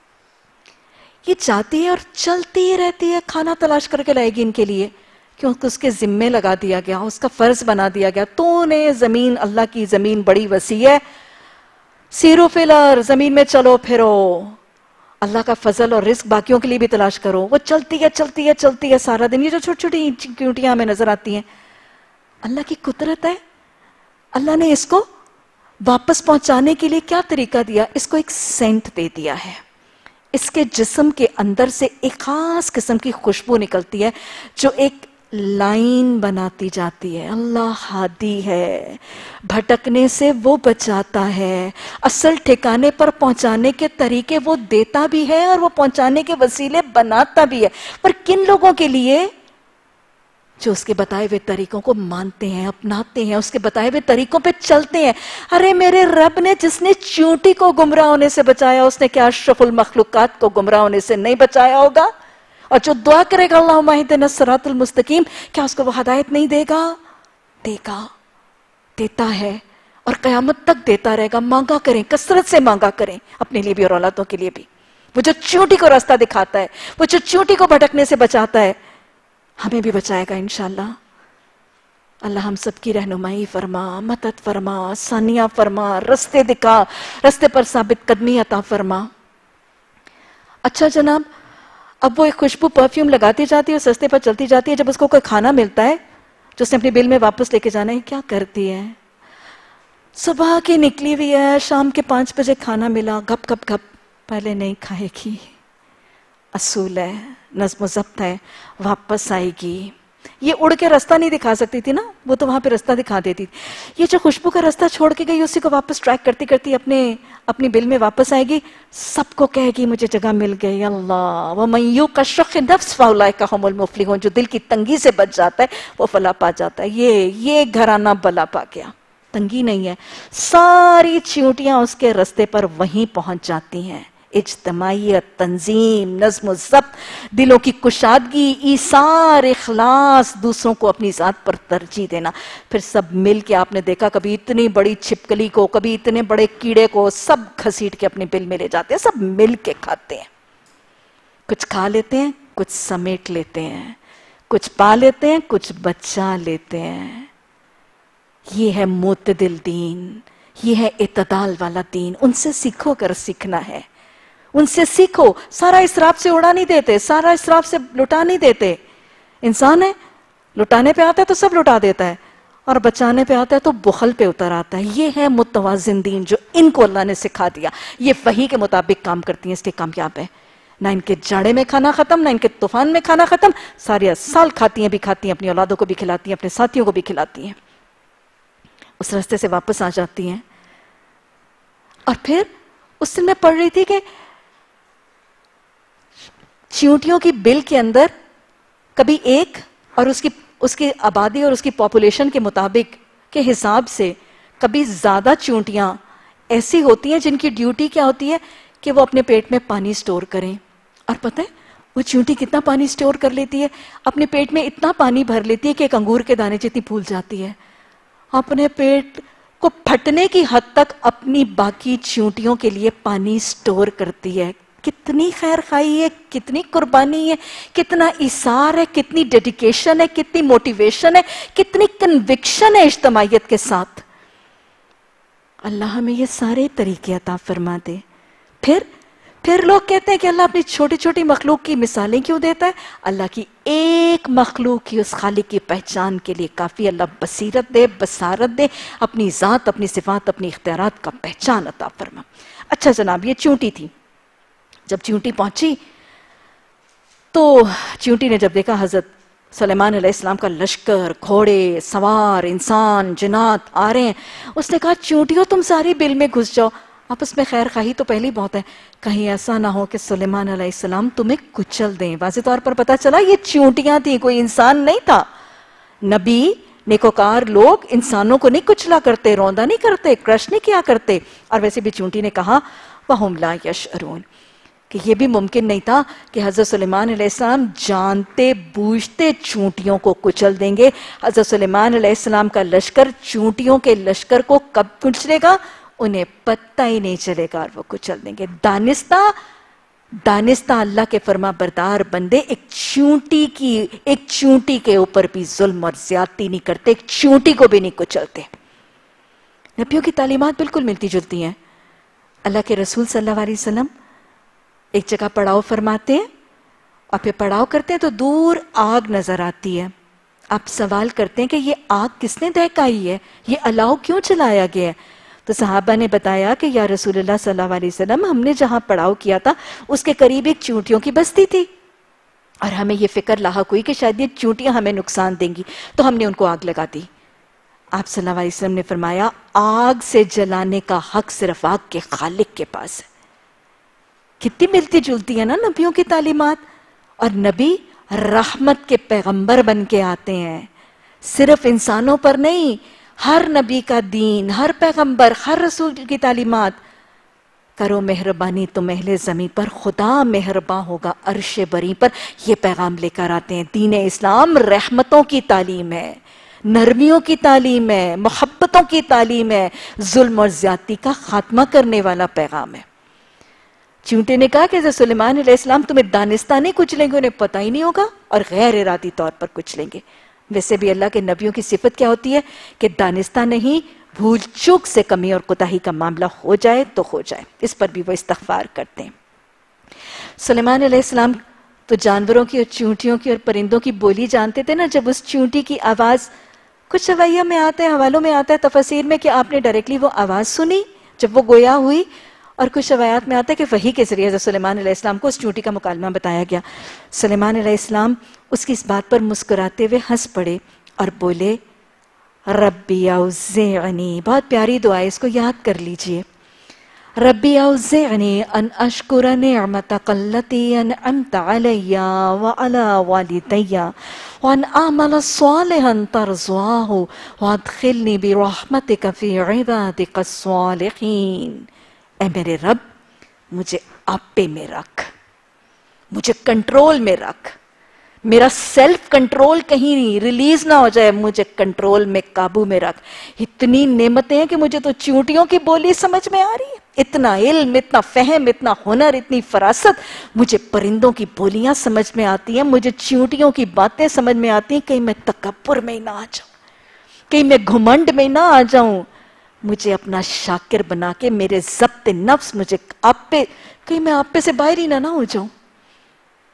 یہ جاتی ہے اور چلتی رہتی ہے، کھانا تلاش کر کے لائے گی ان کے لیے، کیونکہ اس کے ذمے لگا دیا گیا، اس کا فرض بنا دیا گیا. تو نے زمین، اللہ کی زمین بڑی وسیع ہے، سیرو فی الارض، زمین میں چلو پھرو، اللہ کا فضل اور رزق باقیوں کے لیے بھی تلاش کرو. وہ چلتی ہے چلتی ہے چلتی ہے سارا دن. یہ جو چھوٹی چھوٹی چیونٹیاں ہمیں نظر آتی ہیں، اللہ کی قدرت ہے. اللہ نے اس کو واپس پہنچانے کے لیے کیا طریقہ دیا؟ اس کو ایک سینٹ دے دیا ہے. اس کے جسم کے اندر سے ایک خاص قسم کی خوشبو نکلتی ہے جو ایک لائن بناتی جاتی ہے. اللہ ہادی ہے، بھٹکنے سے وہ بچاتا ہے، اصل ٹھکانے پر پہنچانے کے طریقے وہ دیتا بھی ہے اور وہ پہنچانے کے وسیلے بناتا بھی ہے. پر کن لوگوں کے لیے؟ جو اس کے بتائے ہوئے طریقوں کو مانتے ہیں، اپناتے ہیں، اس کے بتائے ہوئے طریقوں پہ چلتے ہیں. ارے میرے رب نے جس نے چیونٹی کو گمراہ ہونے سے بچایا، اس نے کیا اشرف المخلوقات کو گمراہ ہونے سے نہیں بچایا ہوگا؟ اور جو دعا کرے گا اللہم اہدنا الصراط المستقیم، کیا اس کو وہ ہدایت نہیں دے گا؟ دے گا، دیتا ہے، اور قیامت تک دیتا رہے گا. مانگا کریں، کثرت سے مانگا کریں، اپنے لیے بھی اور اولادوں کے لیے بھی. وہ جو چیونٹی کو راستہ دکھاتا ہے، وہ جو چیونٹی کو بھٹکنے سے بچاتا ہے، ہمیں بھی بچائے گا انشاءاللہ. اللہ ہم سب کی رہنمائی فرما، مدد فرما، آسانیاں فرما، رستے دکھا، رستے پر ثابت قدمی عطا فرما. اچھا جناب، اب وہ ایک خوشبو پرفیوم لگاتی جاتی ہے، سستے پر چلتی جاتی ہے. جب اس کو کوئی کھانا ملتا ہے جو اس نے اپنی بل میں واپس لے کے جانا ہے، کیا کرتی ہے؟ صبح کی نکلی ہوئی ہے، شام کے 5 بجے کھانا ملا، گپ گپ گپ، پہلے نہیں کھائے گی. اصول ہے، نظم و ضبط ہے، واپس آئے گی. یہ اڑ کے راستہ نہیں دکھا سکتی تھی نا، وہ تو وہاں پہ راستہ دکھا دیتی تھی. یہ جو خوشبو کا راستہ چھوڑ کے گئی، اسی کو واپس ٹریک کرتی کرتی اپنی بل میں واپس آئے گی. سب کو کہے گی مجھے جگہ مل گئی. اللہ وَمَن يُوقَ شُحَّ نَفْسِهِ فَأُولَٰئِكَ هُمُ الْمُفْلِحُونَ. جو دل کی تنگی سے بچ جاتا ہے وہ فلاح پا جاتا ہے. یہ گھرانہ بلا پا گیا. تنگی نہیں ہے، ساری چیونٹیاں اس کے رستے پر وہیں پہنچ جاتی ہیں. اجتماعیت، تنظیم، نظم و ضبط، دلوں کی کشادگی، ایثار، اخلاص، دوسروں کو اپنی ذات پر ترجیح دینا. پھر سب مل کے، آپ نے دیکھا کبھی اتنی بڑی چھپکلی کو، کبھی اتنے بڑے کیڑے کو سب گھسیٹ کے اپنے بل میں لے جاتے ہیں. سب مل کے کھاتے ہیں. کچھ کھا لیتے ہیں، کچھ سمیٹ لیتے ہیں، کچھ پا لیتے ہیں، کچھ بچا لیتے ہیں. یہ ہے معتدل دین، یہ ہے اعتدال والا دین. ان سے سیکھو کر سیکھنا ہے، ان سے سیکھو. سارا اسراف سے اڑا نہیں دیتے، سارا اسراف سے لٹا نہیں دیتے. انسان ہے، लुटाने पे आता है तो सब लुटा देता है, और बचाने पे आता है तो बुखल पे उतर आता है। ये है मुतवाज़िन दीन जो इनको अल्लाह ने सिखा दिया। ये वही के मुताबिक काम करती हैं, इसलिए कामयाब है। ना इनके जाड़े में खाना खत्म, ना इनके तूफान में खाना खत्म, सारे साल खाती हैं भी खाती हैं, अपनी औलादों को भी खिलाती हैं, अपने साथियों को भी खिलाती हैं, उस रास्ते से वापस आ जाती हैं। और फिर उस दिन मैं पढ़ रही थी कि चींटियों की बिल के अंदर कभी एक, और उसकी आबादी और उसकी पॉपुलेशन के मुताबिक के हिसाब से कभी ज्यादा चींटियां ऐसी होती हैं जिनकी ड्यूटी क्या होती है कि वो अपने पेट में पानी स्टोर करें। और पता है वो चींटी कितना पानी स्टोर कर लेती है? अपने पेट में इतना पानी भर लेती है कि एक अंगूर के दाने जितनी फूल जाती है। अपने पेट को फटने की हद तक अपनी बाकी चींटियों के लिए पानी स्टोर करती है। कितनी खैर खाई है, कितनी कुर्बानी है, कितना इसार है, कितनी डेडिकेशन है, कितनी मोटिवेशन है, कितनी कन्विक्शन है इज्तिमाइयत के साथ। अल्लाह हमें ये सारे तरीके अता फरमा दे। फिर लोग कहते हैं कि अल्लाह अपनी छोटी छोटी मखलूक की मिसालें क्यों देता है? अल्लाह की एक मखलूक की उस खालिक की पहचान के लिए काफी। अल्लाह बसीरत दे, बसारत दे, अपनी जात, अपनी सिफात, अपनी इख्तियारात का पहचान अता फरमा। अच्छा जनाब, ये चींटी थी। जब चींटी पहुंची तो चींटी ने जब देखा हजरत सुलेमान अलैहिस्सलाम का लश्कर, घोड़े सवार, इंसान, जिन्नात आ रहे हैं, उसने कहा चींटियों तुम सारी बिल में घुस जाओ। आपस में खैर खाही तो पहली बहुत है, कहीं ऐसा ना हो कि सुलेमान अलैहिस्सलाम तुम्हें कुचल दें। वाज़े तौर पर पता चला ये चींटियां थी, कोई इंसान नहीं था। नबी नेकोकार लोग इंसानों को नहीं कुचला करते, रौंदा नहीं करते, क्रश नहीं किया करते। और वैसे भी चींटी ने कहा वहुम ला यशअरून, कि ये भी मुमकिन नहीं था कि हज़रत सुलेमान अलैहिस्सलाम जानते बूझते चींटियों को कुचल देंगे। हज़रत सुलेमान अलैहिस्सलाम का लश्कर चींटियों के लश्कर को कब कुचलेगा उन्हें पता ही नहीं चलेगा, और वो कुचल देंगे। दानिस्ता अल्लाह के फरमा बरदार बंदे एक चींटी के ऊपर भी जुल्म और ज्यादती नहीं करते, एक चींटी को भी नहीं कुचलते। नबियों की तालीमात बिल्कुल मिलती जुलती हैं। अल्लाह के रसूल सल्लल्लाहु अलैहि वसल्लम एक जगह पड़ाव फरमाते हैं और फिर पड़ाव करते हैं तो दूर आग नजर आती है। आप सवाल करते हैं कि ये आग किसने दहकाई है, ये अलाव क्यों चलाया गया है? तो सहाबा ने बताया कि या रसूलुल्लाह सल्लल्लाहु अलैहि वसल्लम, हमने जहां पड़ाव किया था उसके करीब एक चींटियों की बस्ती थी और हमें ये फिक्र लाहक हुई कि शायद ये चींटियां हमें नुकसान देंगी, तो हमने उनको आग लगा दी। आप सल्लल्लाहु अलैहि वसल्लम ने फरमाया आग से जलाने का हक सिर्फ आग के खालिक के पास है। कितनी मिलती जुलती है ना नबियों की तालीमात। और नबी रहमत के पैगंबर बन के आते हैं, सिर्फ इंसानों पर नहीं, हर नबी का दीन, हर पैगंबर, हर रसूल की तालीमात, करो मेहरबानी तुम अहले ज़मीं पर, खुदा मेहरबान होगा अर्श बरी पर, ये पैगाम लेकर आते हैं। दीन इस्लाम रहमतों की तालीम है, नरमियों की तालीम है, मोहब्बतों की तालीम है, जुल्म और ज्यादती का खात्मा करने वाला पैगाम है। चींटी ने कहा कि सुलेमान अलैहिस्सलाम तुम्हें दानिस्ता नहीं कुचलेंगे, उन्हें पता ही नहीं होगा, और गैर इरादी तौर पर कुचलेंगे। वैसे भी अल्लाह के नबियों की सिफत क्या होती है कि दानिस्ता नहीं, भूल चूक से कमी और कोताही का मामला हो जाए तो हो जाए। इस पर भी वो इस्तगफार करते हैं। सुलेमान अलैहिस्सलाम तो जानवरों की और चींटियों की और परिंदों की बोली जानते थे ना। जब उस चींटी की आवाज, कुछ रवैया में आता है, हवालों में आता है तफसीर में कि आपने डायरेक्टली वो आवाज सुनी जब वो गोया हुई, और कुछ रवायात में आता है कि वही के जरिए हज़रत सुलेमान अलैहिस्सलाम को उस चींटी का मुकालमा बताया गया। सुलेमान अलैहिस्सलाम उसकी इस बात पर मुस्कुराते हुए हंस पड़े और बोले रब्बी औज़िअनी, बहुत प्यारी दुआ है, इसको याद कर लीजिए। रब्बी औज़िअनी अन अशकुर निअमतक अल्लती अनअमत अलैया व अला वालिदैया व अन अअमल सालिहन तर्ज़ाहु व अदखिलनी बिरहमतिक फी इबादिक अस्सालिहीन। ऐ मेरे रब, मुझे आप पे में रख, मुझे कंट्रोल में रख, मेरा सेल्फ कंट्रोल कहीं रिलीज ना हो जाए, मुझे कंट्रोल में, काबू में रख। इतनी नेमतें हैं कि मुझे तो चींटियों की बोली समझ में आ रही है, इतना इल्म, इतना फहम, इतना हुनर, इतनी फरासत। मुझे परिंदों की बोलियां समझ में आती हैं, मुझे चींटियों की बातें समझ में आती हैं। कहीं मैं तकब्बुर में ना आ जाऊं, कहीं मैं घुमंड में ना आ जाऊं। मुझे अपना शाकिर बना के, मेरे ज़ब्त नफ्स, मुझे आप पे, कहीं मैं आप पे से बाहर ही ना हो जाऊं।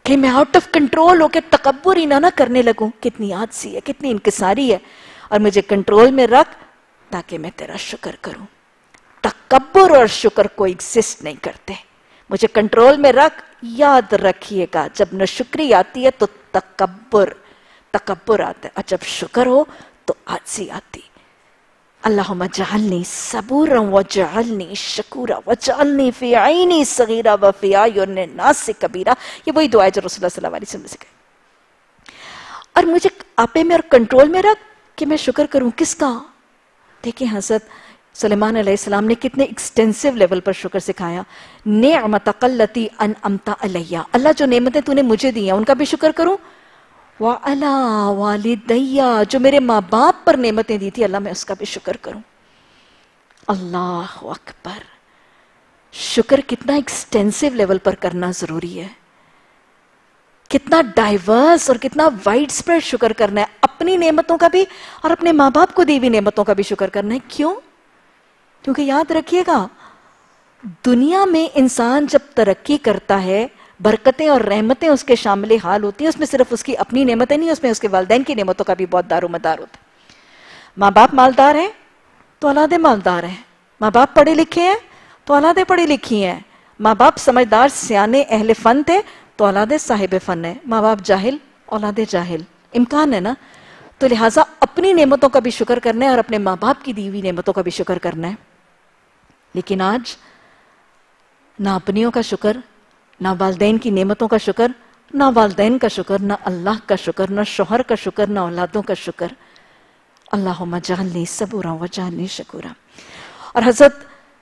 کہ میں آؤٹ آف کنٹرول ہو کے تکبر ہی نہ کرنے لگوں. کتنی عاجزی ہے, کتنی انکساری ہے. اور مجھے کنٹرول میں رکھ تاکہ میں تیرا شکر کروں. تکبر اور شکر کو ایگزسٹ نہیں کرتے. مجھے کنٹرول میں رکھ. یاد رکھیے گا جب ناشکری آتی ہے تو تکبر آتا ہے, اور جب شکر ہو تو عاجزی آتی. اللہم اجعلنی صبورا وجعلنی شکورا وجعلنی فی عینی صغیرا وفی اعین الناس کبیرا. یہ وہی دعا ہے جو رسول اللہ صلی اللہ علیہ وسلم سے کہی. اور مجھے آپے میں اور کنٹرول میں رکھ کہ میں شکر کروں. کس کا؟ دیکھیں حضرت سلیمان علیہ السلام نے کتنے ایکسٹینسو لیول پر شکر سکھایا. نعمتک التی انعمت علیہ, اللہ جو نعمتیں تو نے مجھے دی ہیں ان کا بھی شکر کروں. وَعَلَىٰ وَالِدَيَّ, جو میرے ماں باپ پر نعمتیں دی تھی اللہ میں اس کا بھی شکر کروں. اللہ اکبر. شکر کتنا ایکسٹینسو لیول پر کرنا ضروری ہے, کتنا ڈائیورس اور کتنا وائڈ سپریڈ شکر کرنا ہے. اپنی نعمتوں کا بھی اور اپنے ماں باپ کو دی ہوئی نعمتوں کا بھی شکر کرنا ہے. کیوں؟ کیونکہ یاد رکھیے گا دنیا میں انسان جب ترقی کرتا ہے برکتیں اور رحمتیں اس کے شامل حال ہوتی ہیں. اس میں صرف اس کی اپنی نعمتیں نہیں, اس میں اس کے والدین کی نعمتوں کا بھی بہت دار و مدار ہوتا ہے. ماں باپ مالدار ہیں تو اولادیں مالدار ہیں. ماں باپ پڑھے لکھے ہیں تو اولادیں پڑھی لکھی ہیں. ماں باپ سمجھدار سیانے اہل فن تھے تو اولادیں صاحب فن ہیں. ماں باپ جاہل اولادیں جاہل. امکان ہے نا. تو لہٰذا اپنی نعمتوں کا بھی شکر کرنا ہے اور اپنے ماں باپ کی دی ہوئی نعمتوں کا بھی شکر کرنا ہے. لیکن آج نہ اپنیوں کا شکر, نہ والدین کی نعمتوں کا شکر, نہ والدین کا شکر, نہ اللہ کا شکر, نہ شوہر کا شکر, نہ اولادوں کا شکر. اللہم اجعلنی صبورا وجعلنی شکورا. اور حضرت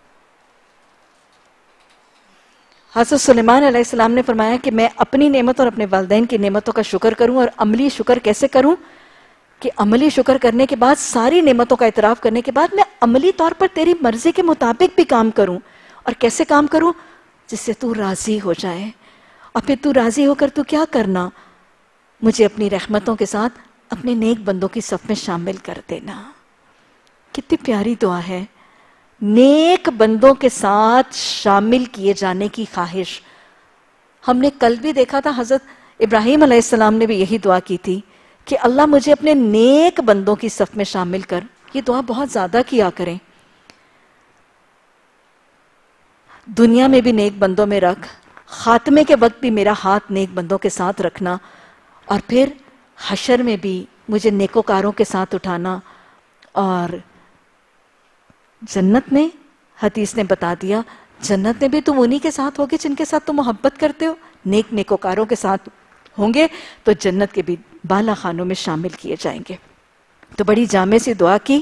سلیمان علیہ السلام نے فرمایا کہ میں اپنی نعمت اور اپنے والدین کی نعمتوں کا شکر کروں. اور عملی شکر کیسے کروں؟ کہ عملی شکر کرنے کے بعد, ساری نعمتوں کا اعتراف کرنے کے بعد میں عملی طور پر تیری مرضی کے مطابق بھی کام کروں. اور کیسے کام کروں؟ جس سے تو راضی ہو جائے. اور پھر تو راضی ہو کر تو کیا کرنا؟ مجھے اپنی رحمتوں کے ساتھ اپنے نیک بندوں کی صف میں شامل کر دینا. کتنی پیاری دعا ہے. نیک بندوں کے ساتھ شامل کیے جانے کی خواہش. ہم نے کل بھی دیکھا تھا حضرت ابراہیم علیہ السلام نے بھی یہی دعا کی تھی کہ اللہ مجھے اپنے نیک بندوں کی صف میں شامل کر. یہ دعا بہت زیادہ کیا کریں. دنیا میں بھی نیک بندوں میں رکھ, خاتمے کے وقت بھی میرا ہاتھ نیک بندوں کے ساتھ رکھنا, اور پھر حشر میں بھی مجھے نیکوکاروں کے ساتھ اٹھانا. اور جنت میں حدیث نے بتا دیا جنت میں بھی تم انہی کے ساتھ ہوگے جن کے ساتھ تم محبت کرتے ہو. نیکوکاروں کے ساتھ ہوں گے تو جنت کے بھی بالا خانوں میں شامل کیے جائیں گے. تو بڑی جامع سی دعا کی.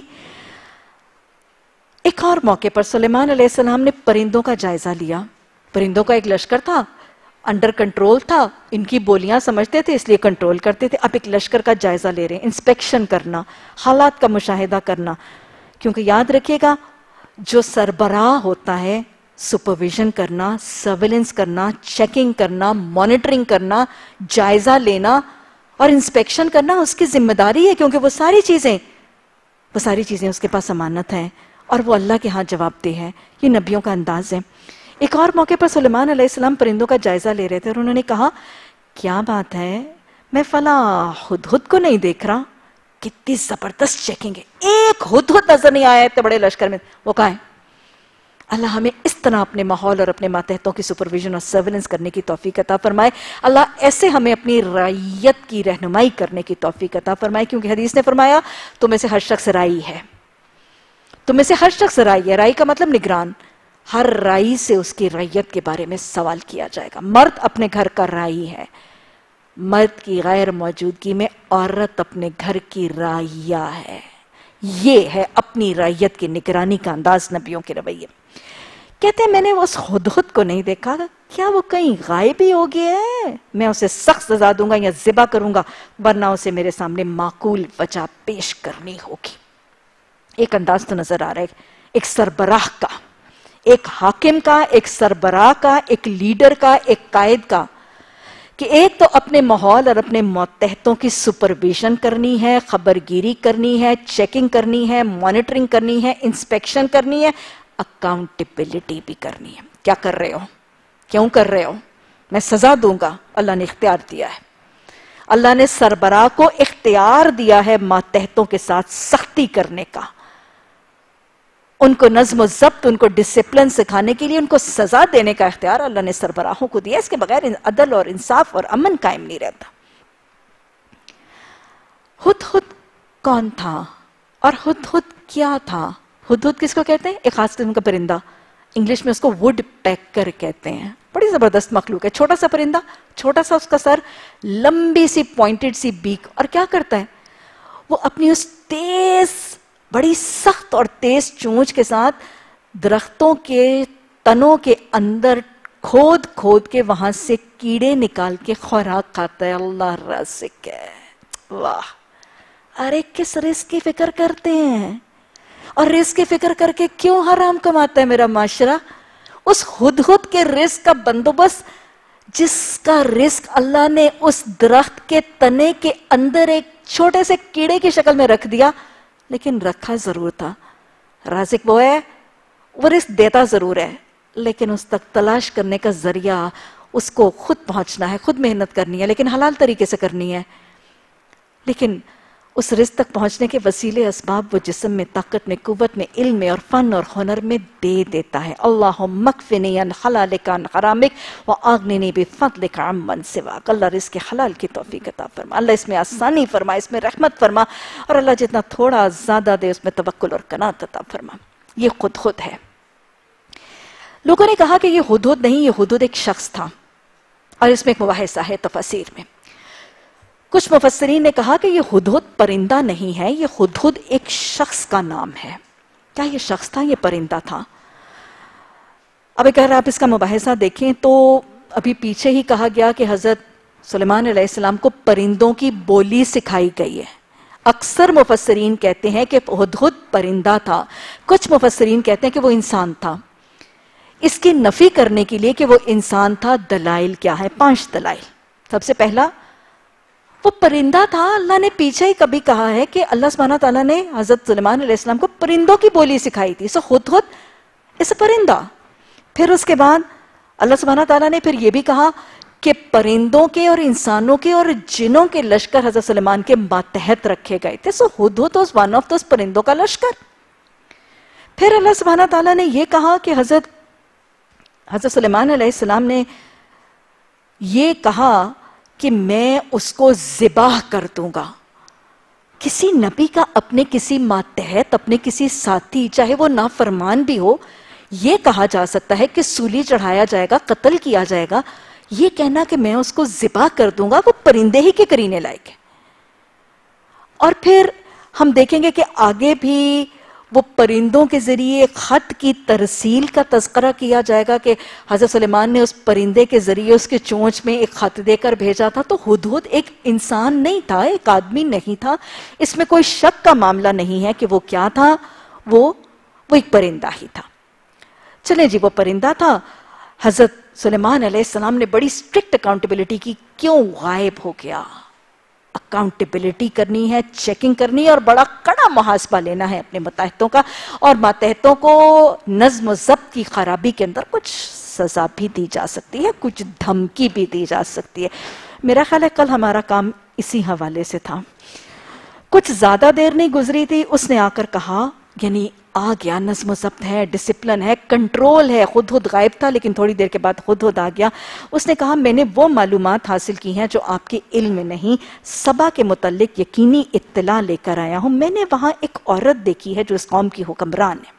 ایک اور موقع پر سلیمان علیہ السلام نے پرندوں کا جائزہ لیا. پرندوں کا ایک لشکر تھا, انڈر کنٹرول تھا, ان کی بولیاں سمجھتے تھے اس لیے کنٹرول کرتے تھے. اب ایک لشکر کا جائزہ لے رہے ہیں, انسپیکشن کرنا, حالات کا مشاہدہ کرنا. کیونکہ یاد رکھیے گا جو سربراہ ہوتا ہے, سپرویژن کرنا, سرویلنس کرنا, چیکنگ کرنا, مانیٹرنگ کرنا, جائزہ لینا اور انسپیکشن کرنا اس کی ذمہ داری ہے. کیونکہ وہ ساری چیزیں اس کے پاس امانت ہیں اور وہ اللہ کے ہاں جواب دہ ہے. یہ نبیوں کا انداز ہے. ایک اور موقع پر سلیمان علیہ السلام پرندوں کا جائزہ لے رہے تھے اور انہوں نے کہا کیا بات ہے, میں فلاں ہدہد کو نہیں دیکھ رہا. کتنی زبردست چیکنگ ہے, ایک ہدہد نظر نہیں آیا اتنے بڑے لشکر میں. وہ کہاں ہے؟ اللہ ہمیں اس طرح اپنے ماحول اور اپنے ماتحتوں کی سپرویژن اور سرویلنس کرنے کی توفیق عطا فرمائے. اللہ ایسے ہمیں اپنی رعیت کی رہنمائی کرنے کی توفیق عطا فرمائے. کیونکہ حدیث نے فرمایا تم میں سے ہر شخص رائی ہے. تم میں سے ہر شخص رائی ہے. رائی کا مطلب نگران. ہر رائی سے اس کی رعیت کے بارے میں سوال کیا جائے گا. مرد اپنے گھر کا رائی ہے. مرد کی غیر موجودگی میں عورت اپنے گھر کی رائیہ ہے. یہ ہے اپنی رعیت کی نگرانی کا انداز نبیوں کے رویے. کہتے ہیں میں نے اس ہدہد کو نہیں دیکھا, کیا وہ کہیں غائب ہی ہو گیا ہے؟ میں اسے سخت سزا دوں گا یا ذبح کروں گا, ورنہ اسے میرے سامنے معقول وجہ پیش کرنی ہوگی. ایک انداز تو نظر آ رہا ہے, ایک سربراہ کا, ایک حاکم کا, ایک سربراہ کا, ایک لیڈر کا, ایک قائد کا, کہ ایک تو اپنے ماحول اور اپنے ماتحتوں کی سپرویژن کرنی ہے, خبرگیری کرنی ہے, چیکنگ کرنی ہے, مانیٹرنگ کرنی ہے, انسپیکشن کرنی ہے, اکاؤنٹیبلٹی بھی کرنی ہے. کیا کر رہے ہو, کیوں کر رہے ہو, میں سزا دوں گا، اللہ نے اختیار دیا ہے۔ اللہ نے سربراہ کو اختیار دیا ہے ماتحتوں کے ساتھ سختی کرنے کا، ان کو نظم و ضبط، ان کو ڈسپلن سکھانے کے لیے ان کو سزا دینے کا اختیار اللہ نے سربراہوں کو دیا۔ اس کے بغیر عدل اور انصاف اور امن قائم نہیں رہتا۔ ہدہد کون تھا اور ہدہد کیا تھا؟ ہدہد کس کو کہتے ہیں؟ ایک خاص قسم کا پرندہ، انگلش میں اس کو ووڈ پیکر کہتے ہیں۔ بڑی زبردست مخلوق ہے، چھوٹا سا پرندہ، چھوٹا سا اس کا سر، لمبی سی پوائنٹڈ سی بیک، اور کیا کرتا ہے وہ اپنی اس تیز، بڑی سخت اور تیز چونچ کے ساتھ درختوں کے تنوں کے اندر کھود کھود کے وہاں سے کیڑے نکال کے خوراک کھاتا ہے۔ اللہ رازق ہے، واہ! ارے کس رزق کی فکر کرتے ہیں، اور رزق کی فکر کر کے کیوں حرام کماتا ہے میرا معاشرہ؟ اس ہدہد کے رزق کا بندوبست، جس کا رزق اللہ نے اس درخت کے تنے کے اندر ایک چھوٹے سے کیڑے کی شکل میں رکھ دیا، لیکن رکھا ضرور تھا۔ رازق وہ ہے، وہ رزق دیتا ضرور ہے، لیکن اس تک تلاش کرنے کا ذریعہ اس کو خود پہنچنا ہے، خود محنت کرنی ہے، لیکن حلال طریقے سے کرنی ہے۔ لیکن اس رزق تک پہنچنے کے وسیلے اسباب وہ جسم میں، طاقت میں، قوت میں، علم میں اور فن اور ہنر میں دے دیتا ہے۔ اللہم اکفنی عن حلالک عن حرامک واغننی بفضلک عمن سواک۔ اللہ رزق حلال کی توفیق عطا فرما، اللہ اس میں آسانی فرما، اس میں رحمت فرما، اور اللہ جتنا تھوڑا زیادہ دے اس میں توکل اور قناعت عطا فرما۔ یہ خود ہے۔ لوگوں نے کہا کہ یہ ہدہد نہیں، یہ ہدہد ایک شخص تھا، اور اس میں ایک مباحثہ ہے تفاسیر میں۔ کچھ مفسرین نے کہا کہ یہ ہدہد پرندہ نہیں ہے، یہ ہدہد ایک شخص کا نام ہے۔ کیا یہ شخص تھا، یہ پرندہ تھا؟ اب اگر آپ اس کا مباحثہ دیکھیں تو ابھی پیچھے ہی کہا گیا کہ حضرت سلیمان علیہ السلام کو پرندوں کی بولی سکھائی گئی ہے۔ اکثر مفسرین کہتے ہیں کہ ہدہد پرندہ تھا، کچھ مفسرین کہتے ہیں کہ وہ انسان تھا۔ اس کی نفی کرنے کے لیے کہ وہ انسان تھا، دلائل کیا ہے؟ 5 دلائل۔ سب سے پہلا، وہ پرندہ تھا، اللہ نے پیچھے ہی کبھی کہا ہے کہ اللہ سبحانہ تعالیٰ نے حضرت سلیمان علیہ السلام کو پرندوں کی بولی سکھائی تھی، سو ہدہد اس پرندہ۔ پھر اس کے بعد اللہ سبحانہ تعالیٰ نے پھر یہ بھی کہا کہ پرندوں کے اور انسانوں کے اور جنوں کے لشکر حضرت سلیمان کے ماتحت رکھے گئے تھے، سو ہدہد واز ون آف دوز پرندوں کا لشکر۔ پھر اللہ سبحانہ تعالیٰ نے یہ کہا کہ حضرت سلیمان علیہ السلام نے یہ کہا کہ میں اس کو ذبح کر دوں گا۔ کسی نبی کا اپنے کسی ماتحت، اپنے کسی ساتھی، چاہے وہ نافرمان بھی ہو، یہ کہا جا سکتا ہے کہ سولی چڑھایا جائے گا، قتل کیا جائے گا، یہ کہنا کہ میں اس کو ذبح کر دوں گا، وہ پرندے ہی کے کرینے لائق ہے۔ اور پھر ہم دیکھیں گے کہ آگے بھی وہ پرندوں کے ذریعے خط کی ترسیل کا تذکرہ کیا جائے گا کہ حضرت سلیمان نے اس پرندے کے ذریعے اس کے چونچ میں ایک خط دے کر بھیجا تھا۔ تو ہدہد ایک انسان نہیں تھا، ایک آدمی نہیں تھا، اس میں کوئی شک کا معاملہ نہیں ہے کہ وہ کیا تھا، وہ ایک پرندہ ہی تھا۔ چلیں جی، وہ پرندہ تھا۔ حضرت سلیمان علیہ السلام نے بڑی اسٹرکٹ اکاؤنٹیبلٹی کی، کیوں غائب ہو گیا؟ اکاؤنٹیبلٹی کرنی ہے، چیکنگ کرنی ہے، اور بڑا کڑا محاسبہ لینا ہے اپنے ماتحتوں کا، اور ماتحتوں کو نظم و ضبط کی خرابی کے اندر کچھ سزا بھی دی جا سکتی ہے، کچھ دھمکی بھی دی جا سکتی ہے۔ میرا خیال ہے کل ہمارا کام اسی حوالے سے تھا۔ کچھ زیادہ دیر نہیں گزری تھی، اس نے آ کر کہا، یعنی آ گیا، نظم و ضبط ہے، ڈسپلن ہے، کنٹرول ہے۔ ہدہد غائب تھا، لیکن تھوڑی دیر کے بعد ہدہد آ گیا۔ اس نے کہا، میں نے وہ معلومات حاصل کی ہیں جو آپ کے علم میں نہیں، سبا کے متعلق یقینی اطلاع لے کر آیا ہوں۔ میں نے وہاں ایک عورت دیکھی ہے جو اس قوم کی حکمران ہے۔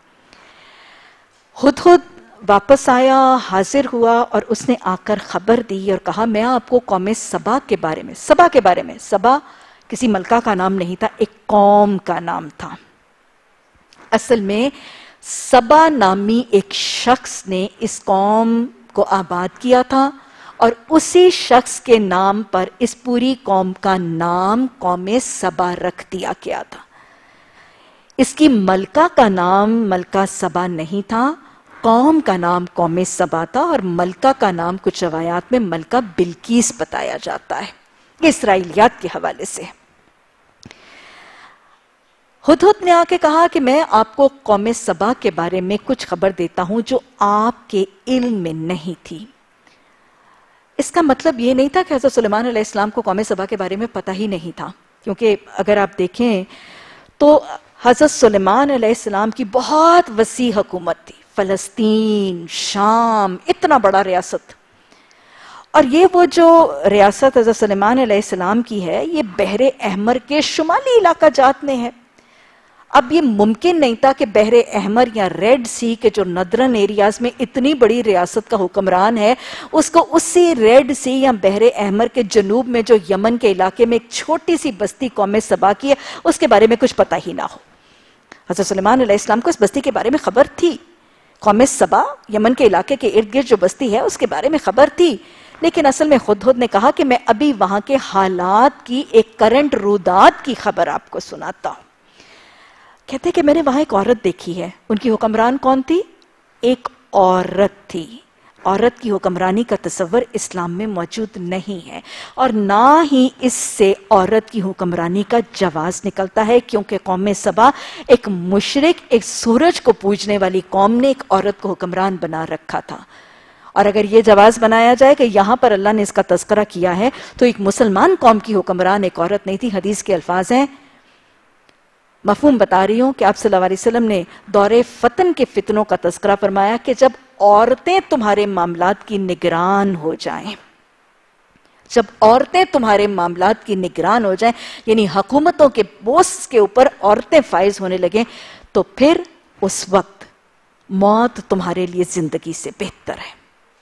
ہدہد واپس آیا، حاضر ہوا، اور اس نے آ کر خبر دی اور کہا، میں آپ کو قوم سبا کے بارے میں، سبا کسی ملکہ کا نام نہیں تھا، ایک قوم کا نام تھا۔ اصل میں سبا نامی ایک شخص نے اس قوم کو آباد کیا تھا، اور اسی شخص کے نام پر اس پوری قوم کا نام قوم سبا رکھ دیا گیا تھا۔ اس کی ملکہ کا نام ملکہ سبا نہیں تھا، قوم کا نام قوم سبا تھا، اور ملکہ کا نام کچھ روایات میں ملکہ بلقیس بتایا جاتا ہے۔ یہ اسرائیلیات کے حوالے سے۔ ہدہد نے آ کے کہا کہ میں آپ کو قوم سبا کے بارے میں کچھ خبر دیتا ہوں جو آپ کے علم میں نہیں تھی۔ اس کا مطلب یہ نہیں تھا کہ حضرت سلیمان علیہ السلام کو قوم سبا کے بارے میں پتہ ہی نہیں تھا، کیونکہ اگر آپ دیکھیں تو حضرت سلیمان علیہ السلام کی بہت وسیع حکومت تھی، فلسطین، شام، اتنا بڑا ریاست. اور یہ وہ جو ریاست حضرت سلیمان علیہ السلام کی ہے یہ بحر احمر کے شمالی علاقہ جات میں ہے. اب یہ ممکن نہیں تھا کہ بحر احمر یا ریڈ سی کے جو ندرن ایریاز میں اتنی بڑی ریاست کا حکمران ہے اس کو اسی ریڈ سی یا بحر احمر کے جنوب میں جو یمن کے علاقے میں ایک چھوٹی سی بستی قوم سبا کی ہے اس کے بارے میں کچھ پتہ ہی نہ ہو. حضرت سلیمان علیہ السلام کو اس بستی کے بارے میں خبر تھی. قوم سبا یمن کے علاقے کے ارد گرد جو بستی ہے اس کے بارے میں خبر تھی، لیکن اصل میں خود نے کہا کہ میں ابھی وہاں کے حالات کی ایک کرنٹ رودات کی خبر آپ کو سناتا ہوں. کہتے کہ میں نے وہاں ایک عورت دیکھی ہے. ان کی حکمران کون تھی؟ ایک عورت تھی. عورت کی حکمرانی کا تصور اسلام میں موجود نہیں ہے، اور نہ ہی اس سے عورت کی حکمرانی کا جواز نکلتا ہے، کیونکہ قوم سبا ایک مشرک، ایک سورج کو پوجنے والی قوم نے ایک عورت کو حکمران بنا رکھا تھا. اور اگر یہ جواز بنایا جائے کہ یہاں پر اللہ نے اس کا تذکرہ کیا ہے تو ایک مسلمان قوم کی حکمران ایک عورت نہیں تھی. حدیث کے الفاظ ہیں، مفہوم بتا رہی ہوں کہ آپ صلی اللہ علیہ وسلم نے دور فتن کے فتنوں کا تذکرہ فرمایا کہ جب عورتیں تمہارے معاملات کی نگران ہو جائیں، جب عورتیں تمہارے معاملات کی نگران ہو جائیں، یعنی حکومتوں کے بوس کے اوپر عورتیں فائز ہونے لگیں، تو پھر اس وقت موت تمہارے لیے زندگی سے بہتر ہے.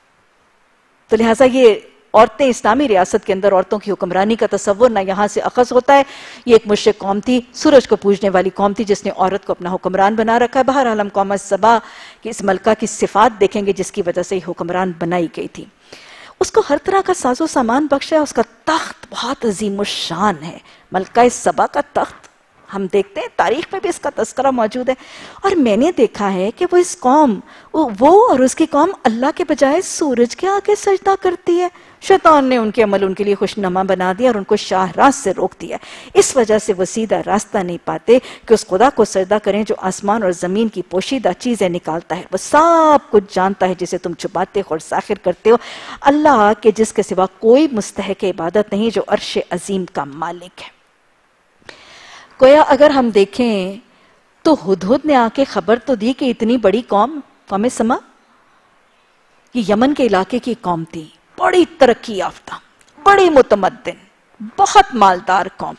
تو لہٰذا یہ عورتیں اسلامی ریاست کے اندر عورتوں کی حکمرانی کا تصور نہ یہاں سے اخذ ہوتا ہے. یہ ایک مشرک قوم تھی، سورج کو پوجنے والی قوم تھی جس نے عورت کو اپنا حکمران بنا رکھا ہے. بہرحال ہم قوم سبا کی اس ملکہ کی صفات دیکھیں گے جس کی وجہ سے یہ حکمران بنائی گئی تھی. اس کو ہر طرح کا ساز و سامان بخشا ہے. اس کا تخت بہت عظیم الشان ہے. ملکہ سبا کا تخت ہم دیکھتے ہیں تاریخ میں بھی اس کا تذکرہ موجود ہے. اور میں نے دیکھا ہے کہ وہ اور اس کی قوم اللہ کے بجائے سورج کے آگے سجدہ کرتی ہے. شیطان نے ان کے عمل ان کے لیے خوشنما بنا دیا اور ان کو شاہراہ سے روک دیا. اس وجہ سے وہ سیدھا راستہ نہیں پاتے کہ اس خدا کو سجدہ کریں جو آسمان اور زمین کی پوشیدہ چیزیں نکالتا ہے. وہ سب کچھ جانتا ہے جسے تم چھپاتے اور ظاہر کرتے ہو. اللہ کے جس کے سوا کوئی مستحق عبادت نہیں جو عرش عظیم کا مالک ہے. گویا اگر ہم دیکھیں تو ہدہد نے آ کے خبر تو دی کہ اتنی بڑی قوم سما یہ یمن کے علاقے کی قوم تھی، بڑی ترقی یافتہ، بڑی متمدن، بہت مالدار قوم.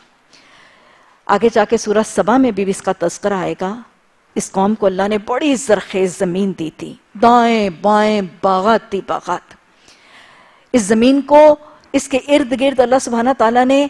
آگے جا کے سورہ سبا میں بھی اس کا تذکرہ آئے گا. اس قوم کو اللہ نے بڑی زرخیز زمین دی تھی، دائیں بائیں باغات تھی باغات. اس زمین کو اس کے ارد گرد اللہ سبحانہ تعالیٰ نے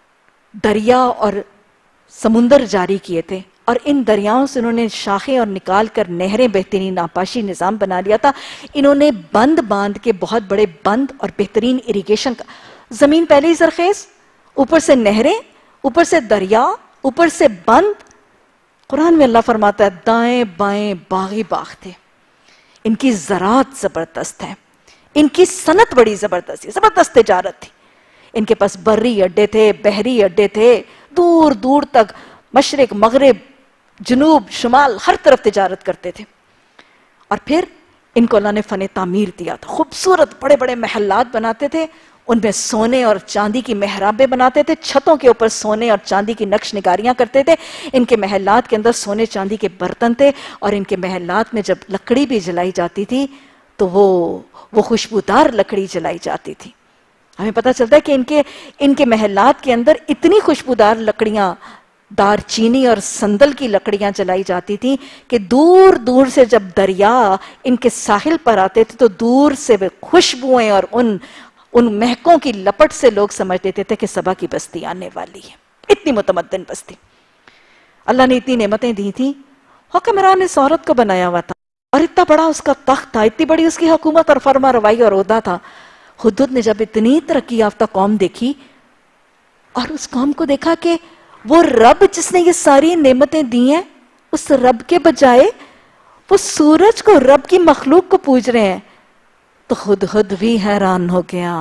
دریا اور سمندر جاری کیے تھے، اور ان دریاؤں سے انہوں نے شاخیں اور نکال کر نہریں بہترین آبپاشی نظام بنا لیا تھا. انہوں نے بند باندھ کے بہت بڑے بند اور بہترین اریگیشن کا. زمین پہلے ہی زرخیز، اوپر سے نہریں، اوپر سے دریا، اوپر سے بند. قرآن میں اللہ فرماتا ہے دائیں بائیں باغی باغ تھے. ان کی زراعت زبردست ہے، ان کی صنعت بڑی زبردست ہے، زبردست تجارت تھی. ان کے پاس بری اڈے تھے، بحری اڈے تھے، دور دور تک مشرق مغرب جنوب شمال ہر طرف تجارت کرتے تھے. اور پھر ان کو اللہ نے فن تعمیر دیا تھا. خوبصورت بڑے بڑے محلات بناتے تھے، ان میں سونے اور چاندی کی محرابیں بناتے تھے، چھتوں کے اوپر سونے اور چاندی کی نقش نگاریاں کرتے تھے. ان کے محلات کے اندر سونے چاندی کے برتن تھے، اور ان کے محلات میں جب لکڑی بھی جلائی جاتی تھی تو وہ خوشبودار لکڑی جلائی جاتی تھی. ہمیں پتہ چلتا ہے کہ ان کے محلات کے اندر اتنی خوشبودار لکڑیاں، دار چینی اور سندل کی لکڑیاں جلائی جاتی تھیں کہ دور دور سے جب دریا ان کے ساحل پر آتے تھے تو دور سے خوشبوئیں اور ان مہکوں کی لپٹ سے لوگ سمجھ لیتے تھے کہ سبا کی بستی آنے والی ہے. اتنی متمدن بستی. اللہ نے اتنی نعمتیں دی تھیں. حکمران اس عورت کو بنایا ہوا تھا، اور اتنا بڑا اس کا تخت تھا، اتنی بڑی اس کی حکومت اور فرما روائی اور عہدہ تھا. ہدہد نے جب اتنی ترقی یافتہ قوم دیکھی اور اس قوم کو دیکھا کہ وہ رب جس نے یہ ساری نعمتیں دی ہیں، اس رب کے بجائے وہ سورج کو، رب کی مخلوق کو پوج رہے ہیں، تو ہدہد بھی حیران ہو گیا.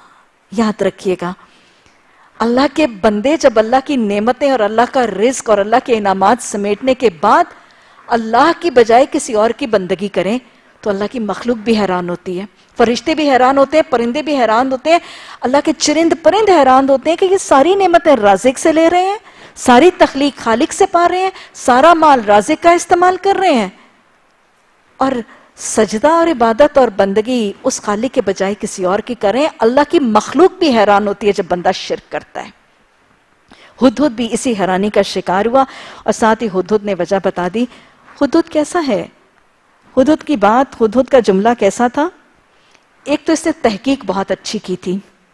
یاد رکھیے گا، اللہ کے بندے جب اللہ کی نعمتیں اور اللہ کا رزق اور اللہ کے انعامات سمیٹنے کے بعد اللہ کی بجائے کسی اور کی بندگی کریں تو اللہ کی مخلوق بھی حیران ہوتی ہے، فرشتے بھی حیران ہوتے ہیں، پرندے بھی حیران ہوتے ہیں، اللہ کے چرند پرند حیران ہوتے ہیں کہ یہ ساری نعمتیں رازق سے لے رہے ہیں، ساری تخلیق خالق سے پا رہے ہیں، سارا مال رازق کا استعمال کر رہے ہیں، اور سجدہ اور عبادت اور بندگی اس خالق کے بجائے کسی اور کی کریں۔ اللہ کی مخلوق بھی حیران ہوتی ہے جب بندہ شرک کرتا ہے۔ ہدہد بھی اسی حیرانی کا شکار ہوا، اور ساتھ ہی ہدہد نے وجہ بتا دی۔ ہدہد کیسا ہے؟ ہدہد کی بات، ہدہد کا جملہ کیسا تھا؟ ایک تو اس نے تحقیق بہت اچھی کی تھی،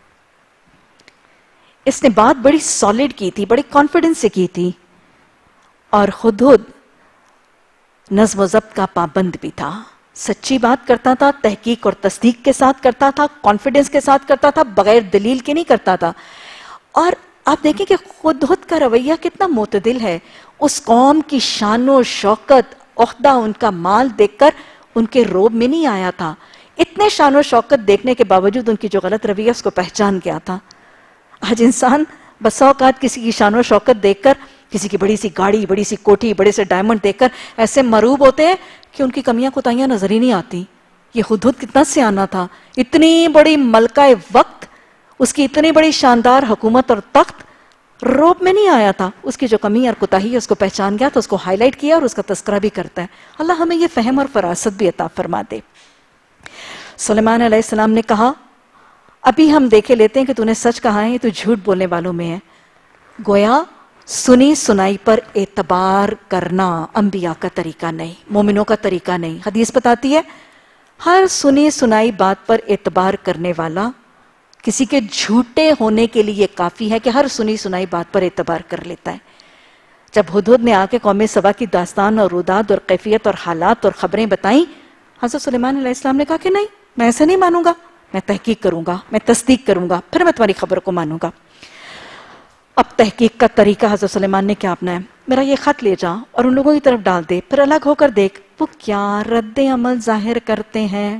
اس نے بات بڑی سالڈ کی تھی، بڑی کانفیڈنس سے کی تھی، اور ہدہد نظم و ضبط کا پابند بھی تھا، سچی بات کرتا تھا، تحقیق اور تصدیق کے ساتھ کرتا تھا، کانفیڈنس کے ساتھ کرتا تھا، بغیر دلیل کے نہیں کرتا تھا۔ اور آپ دیکھیں کہ ہدہد کا رویہ کتنا معتدل ہے، اس قوم کی شان و شوکت، عہدہ، ان کا مال دیکھ کر ان کے روب میں نہیں آیا تھا، اتنے شان و شوکت دیکھنے کے باوجود ان کی جو غلط رویہ اس کو پہچان گیا تھا۔ آج انسان بسا اوقات کسی کی شان و شوکت دیکھ کر، کسی کی بڑی سی گاڑی، بڑی سی کوٹھی، بڑے سے ڈائمنڈ دیکھ کر ایسے مروب ہوتے ہیں کہ ان کی کمیاں کوتاہیاں نظر ہی نہیں آتی۔ یہ ہدہد کتنا سیانہ تھا، اتنی بڑی ملکہ وقت، اس کی اتنی بڑی شاندار حکومت اور تخت، روب میں نہیں آیا تھا، اس کی جو کمی اور کوتاہی ہے اس کو پہچان گیا تو اس کو ہائی لائٹ کیا اور اس کا تذکرہ بھی کرتا ہے۔ اللہ ہمیں یہ فہم اور فراست بھی عطا فرما دے۔ سلیمان علیہ السلام نے کہا، ابھی ہم دیکھے لیتے ہیں کہ تو نے سچ کہا ہے، تو جھوٹ بولنے والوں میں ہے۔ گویا سنی سنائی پر اعتبار کرنا انبیاء کا طریقہ نہیں، مومنوں کا طریقہ نہیں۔ حدیث بتاتی ہے ہر سنی سنائی بات پر اعتبار کرنے والا کسی کے جھوٹے ہونے کے لیے کافی ہے کہ ہر سنی سنائی بات پر اعتبار کر لیتا ہے۔ جب ہدہد نے آ کے قوم سبا کی داستان اور روداد اور کیفیت اور حالات اور خبریں بتائیں، حضرت سلیمان علیہ السلام نے کہا کہ نہیں، میں ایسا نہیں مانوں گا، میں تحقیق کروں گا، میں تصدیق کروں گا، پھر میں تمہاری خبر کو مانوں گا۔ اب تحقیق کا طریقہ حضرت سلیمان نے کیا اپنایا؟ میرا یہ خط لے جا اور ان لوگوں کی طرف ڈال دے، پھر الگ ہو کر دیکھ وہ کیا رد عمل ظاہر کرتے ہیں۔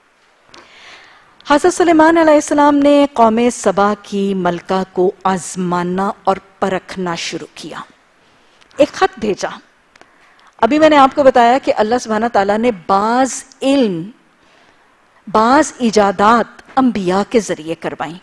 حضرت سلیمان علیہ السلام نے قوم سبا کی ملکہ کو آزمانا اور پرکھنا شروع کیا، ایک خط بھیجا۔ ابھی میں نے آپ کو بتایا کہ اللہ سبحانہ تعالیٰ نے بعض علم، بعض ایجادات انبیاء کے ذریعے کروائیں۔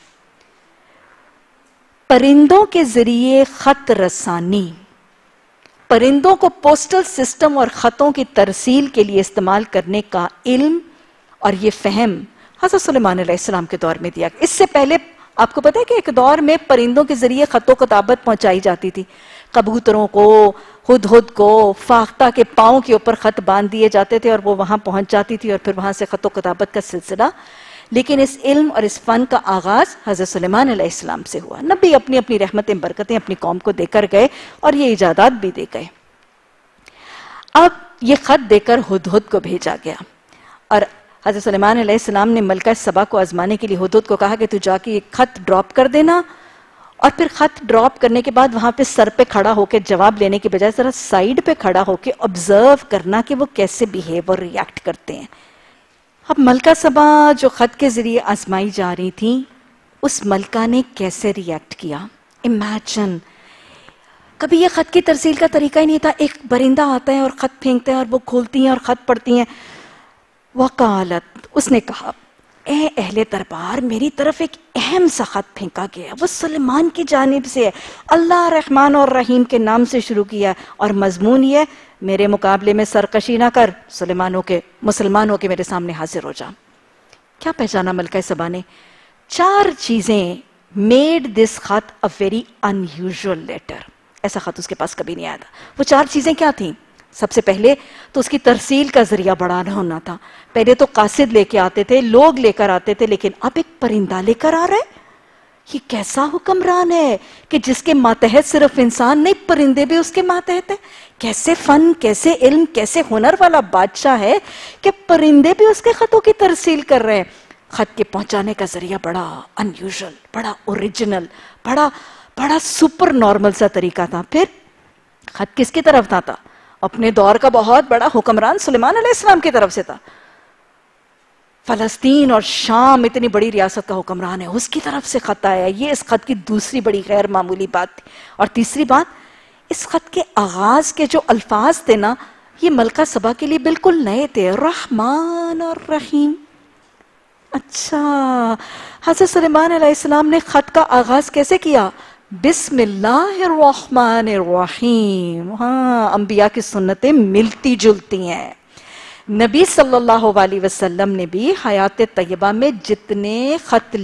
پرندوں کے ذریعے خط رسانی، پرندوں کو پوسٹل سسٹم اور خطوں کی ترسیل کے لیے استعمال کرنے کا علم اور یہ فہم حضرت سلیمان علیہ السلام کے دور میں دیا۔ اس سے پہلے آپ کو پتہ ہے کہ ایک دور میں پرندوں کے ذریعے خط و کتابت پہنچائی جاتی تھی، کبوتروں کو، ہدہد کو، فاختہ کے پاؤں کے اوپر خط باندھ دیے جاتے تھے اور وہ وہاں پہنچ جاتی تھی اور پھر وہاں سے خط و کتابت کا سلسلہ۔ لیکن اس علم اور اس فن کا آغاز حضرت سلیمان علیہ السلام سے ہوا۔ نبی اپنی اپنی رحمتیں برکتیں اپنی قوم کو دے کر گئے اور یہ ایجادات بھی دے گئے۔ اب یہ خط دے کر ہدہد کو بھیجا گیا، اور حضرت سلیمان علیہ السلام نے ملکہ سبا کو آزمانے کے لیے ہدہد کو کہا کہ تو جا کے ایک خط ڈراپ کر دینا، اور پھر خط ڈراپ کرنے کے بعد وہاں پہ سر پہ کھڑا ہو کے جواب لینے کے بجائے ذرا سائیڈ پہ کھڑا ہو کے آبزرو کرنا کہ وہ کیسے بیہیو اور ریاکٹ کرتے ہیں۔ اب ملکہ سبا جو خط کے ذریعے آزمائی جا رہی تھیں، اس ملکہ نے کیسے ریاکٹ کیا؟ امیجن، کبھی یہ خط کی ترسیل کا طریقہ ہی نہیں تھا، ایک پرندہ آتا ہے اور خط پھینکتے ہیں اور وہ کھولتی ہیں اور خط پڑھتی ہیں۔ وقالت، اس نے کہا، اے اہل دربار، میری طرف ایک اہم سا خط پھینکا گیا ہے، وہ سلیمان کی جانب سے ہے، اللہ رحمان اور رحیم کے نام سے شروع کیا ہے، اور مضمون یہ ہے، میرے مقابلے میں سرکشی نہ کر، مسلمان ہو کے میرے سامنے حاضر ہو جا۔ کیا پہچانا ملکہ سبا نے؟ 4 چیزیں made this خط a very unusual letter۔ ایسا خط اس کے پاس کبھی نہیں آیا تھا۔ وہ 4 چیزیں کیا تھیں؟ سب سے پہلے تو اس کی ترسیل کا ذریعہ بڑا ہونا تھا۔ پہلے تو قاصد لے کے آتے تھے، لوگ لے کر آتے تھے، لیکن اب ایک پرندہ لے کر آ رہا ہے۔ یہ کیسا حکمران ہے کہ جس کے ماتحت صرف انسان نہیں، پرندے بھی اس کے ماتحت ہیں۔ کیسے فن، کیسے علم، کیسے ہنر والا بادشاہ ہے کہ پرندے بھی اس کے خطوں کی ترسیل کر رہے ہیں۔ خط کے پہنچانے کا ذریعہ بڑا انیوژل، بڑا اوریجنل، بڑا سپر نارمل سا طریقہ تھا۔ پھر خط کس کی طرف تھا؟ اپنے دور کا بہت بڑا حکمران سلیمان علیہ السلام کی طرف سے تھا۔ فلسطین اور شام اتنی بڑی ریاست کا حکمران ہے، اس کی طرف سے خط آیا۔ یہ اس خط کی دوسری بڑی غیر معمولی بات تھی۔ اور تیسری بات، اس خط کے آغاز کے جو الفاظ تھے نا، یہ ملکہ سبا کے لیے بالکل نئے تھے، رحمان اور رحیم. اچھا، حضرت سلیمان علیہ السلام نے خط کا آغاز کیسے کیا؟ بسم اللہ الرحمن الرحیم. ہاں، انبیاء کی سنتیں ملتی جلتی ہیں. نبی صلی اللہ علیہ وسلم نے بھی حیات طیبہ میں جتنے خط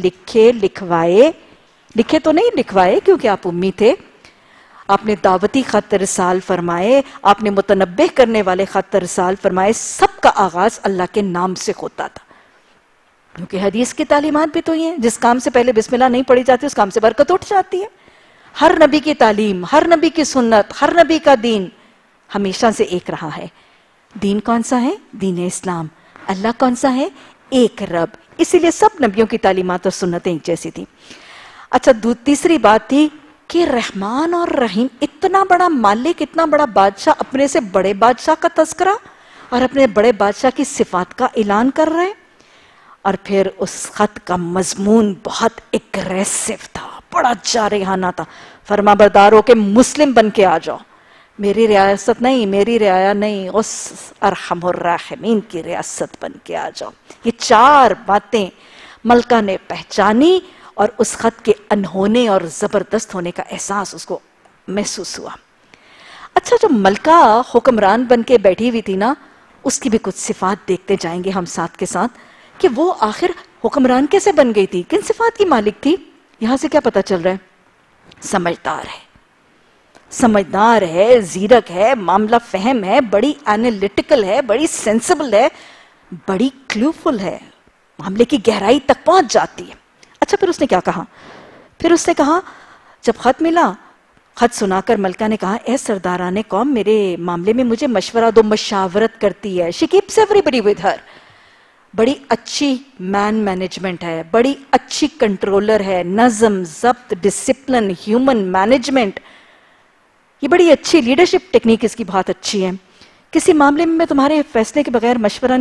لکھے تو نہیں لکھوائے کیونکہ آپ امی تھے، آپ نے دعوتی خط ارسال فرمائے، آپ نے متنبہ کرنے والے خط ارسال فرمائے، سب کا آغاز اللہ کے نام سے ہوتا تھا. کیونکہ حدیث کی تعلیمات بھی تو یہ ہیں، جس کام سے پہلے بسم اللہ نہیں پڑھی جاتی اس کام سے برکت اٹھ جاتی ہے. ہر نبی کی تعلیم، ہر نبی کی سنت، ہر نبی کا دین ہمیشہ سے ایک رہا ہے. دین کون سا ہے؟ دین اسلام. اللہ کون سا ہے؟ ایک رب. اسی لیے سب نبیوں کی تعلیمات اور سنتیں ایک جیسی تھی. اچھا، تیسری بات تھی کہ رحمان اور رحیم، اتنا بڑا مالک، اتنا بڑا بادشاہ، اپنے سے بڑے بادشاہ کا تذکرہ اور اپنے بڑے بادشاہ کی صفات کا اعلان کر رہے. اور پھر اس خط کا مضمون بہت اگریسو تھا، بڑا جارحانہ تھا. فرما بردار ہو کے مسلم بن کے آ جاؤ، میری ریاست نہیں، میری رعایا نہیں، اس ارحم الراحمین کی ریاست بن کے آ جاؤ. یہ 4 باتیں ملکہ نے پہچانی اور اس خط کے انہونے اور زبردست ہونے کا احساس اس کو محسوس ہوا. اچھا، جو ملکہ حکمران بن کے بیٹھی ہوئی تھی نا، اس کی بھی کچھ صفات دیکھتے جائیں گے ہم ساتھ کے ساتھ کہ وہ آخر حکمران کیسے بن گئی تھی، کن صفات کی مالک تھی. یہاں سے کیا پتا چل رہا ہے؟ سمجھدار ہے، زیرک ہے، معاملہ فہم ہے، بڑی اینالیٹیکل ہے، بڑی سینسبل ہے، بڑی کلیوفل ہے، معاملے کی گہرائی تک پہنچ جاتی ہے. اچھا، پھر اس نے کیا کہا؟ پھر اس نے کہا، جب خط ملا، خط سنا کر ملکہ نے کہا، اے سرداران قوم، میرے معاملے میں مجھے مشورہ دو. مشاورت کرتی ہے. She keeps everybody with her. بڑی اچھی مینجمنٹ ہے، بڑی اچھی کنٹرولر ہے، نظم، ضبط، ڈسپلن، ہیومن مینجمنٹ، یہ بڑی اچھی لیڈرشپ ٹیکنیک اس کی بہت اچھی ہے. کسی معاملے میں میں تمہارے فیصلے کے بغیر مشورہ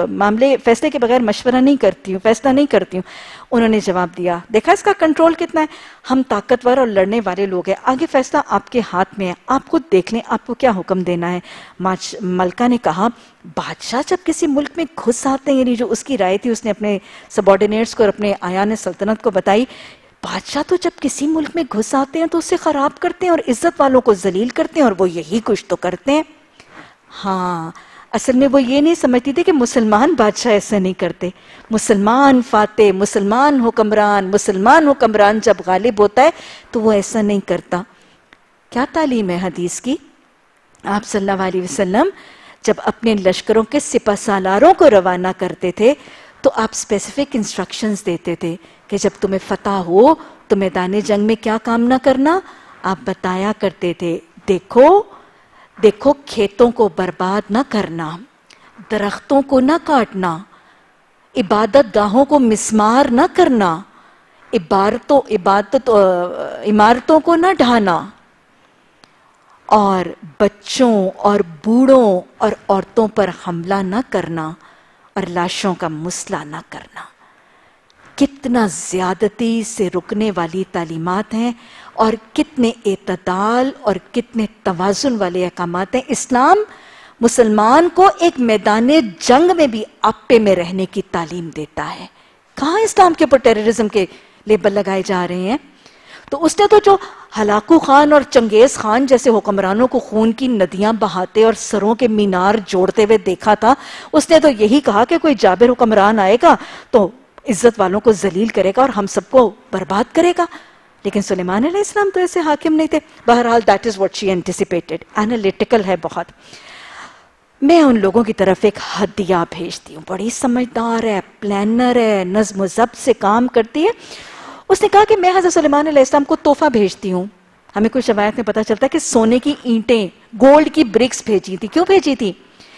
نہیں کرتی ہوں. انہوں نے جواب دیا، دیکھا اس کا کنٹرول کتنا ہے، ہم طاقتور اور لڑنے والے لوگ ہیں، آگے فیصلہ آپ کے ہاتھ میں ہے، آپ خود دیکھ لیں آپ کو کیا حکم دینا ہے. ملکہ نے کہا، بادشاہ جب کسی ملک میں گھس آتے ہیں، یعنی جو اس کی رائے تھی اس نے اپنے سبارڈینیٹس کو اور اپنے آیان سلطنت کو بتائی، بادشاہ تو جب کسی ملک میں گھس آتے ہیں تو اسے خراب کرتے ہیں اور عزت والوں کو ذلیل کرتے ہیں، اور وہ یہی کچھ تو کرتے ہیں. ہاں، اصل میں وہ یہ نہیں سمجھتی تھی کہ مسلمان بادشاہ ایسا نہیں کرتے. مسلمان فاتح، مسلمان حکمران جب غالب ہوتا ہے تو وہ ایسا نہیں کرتا. کیا تعلیم ہے حدیث کی؟ آپ صلی اللہ علیہ وسلم جب اپنے لشکروں کے سپہ سالاروں کو روانہ کرتے تھے تو آپ اسپیسیفک انسٹرکشنز دیتے تھے کہ جب تمہیں فتح ہو تو میدان جنگ میں کیا کام نہ کرنا. آپ بتایا کرتے تھے، دیکھو کھیتوں کو برباد نہ کرنا، درختوں کو نہ کاٹنا، عبادت گاہوں کو مسمار نہ کرنا، عمارتوں کو نہ ڈھانا، اور بچوں اور بوڑھوں اور عورتوں پر حملہ نہ کرنا، اور لاشوں کا مسئلہ نہ کرنا. کتنا زیادتی سے رکنے والی تعلیمات ہیں اور کتنے اعتدال اور کتنے توازن والے احکامات ہیں. اسلام مسلمان کو ایک میدان جنگ میں بھی آپے میں رہنے کی تعلیم دیتا ہے. کہاں اسلام کے اوپر ٹیررزم کے لیبل لگائے جا رہے ہیں؟ تو اس نے تو جو ہلاکو خان اور چنگیز خان جیسے حکمرانوں کو خون کی ندیاں بہاتے اور سروں کے مینار جوڑتے ہوئے دیکھا تھا، اس نے تو یہی کہا کہ کوئی جابر حکمران آئے گا تو عزت والوں کو ذلیل کرے گا اور ہم سب کو برباد کرے گا. لیکن سلیمان علیہ السلام تو ایسے حاکم نہیں تھے. بہرحال that is what she anticipated. Analytical ہے بہت. میں ان لوگوں کی طرف ایک ہدیہ بھیجتی ہوں، بڑی سمجھدار ہے، پلانر ہے، نظم و ضبط سے کام کرتی ہے. اس نے کہا کہ میں حضرت سلیمان علیہ السلام کو تحفہ بھیجتی ہوں. ہمیں کچھ روایت میں پتا چلتا ہے کہ سونے کی اینٹیں، گولڈ کی برکس بھیجی تھی. کیوں بھیجی تھی؟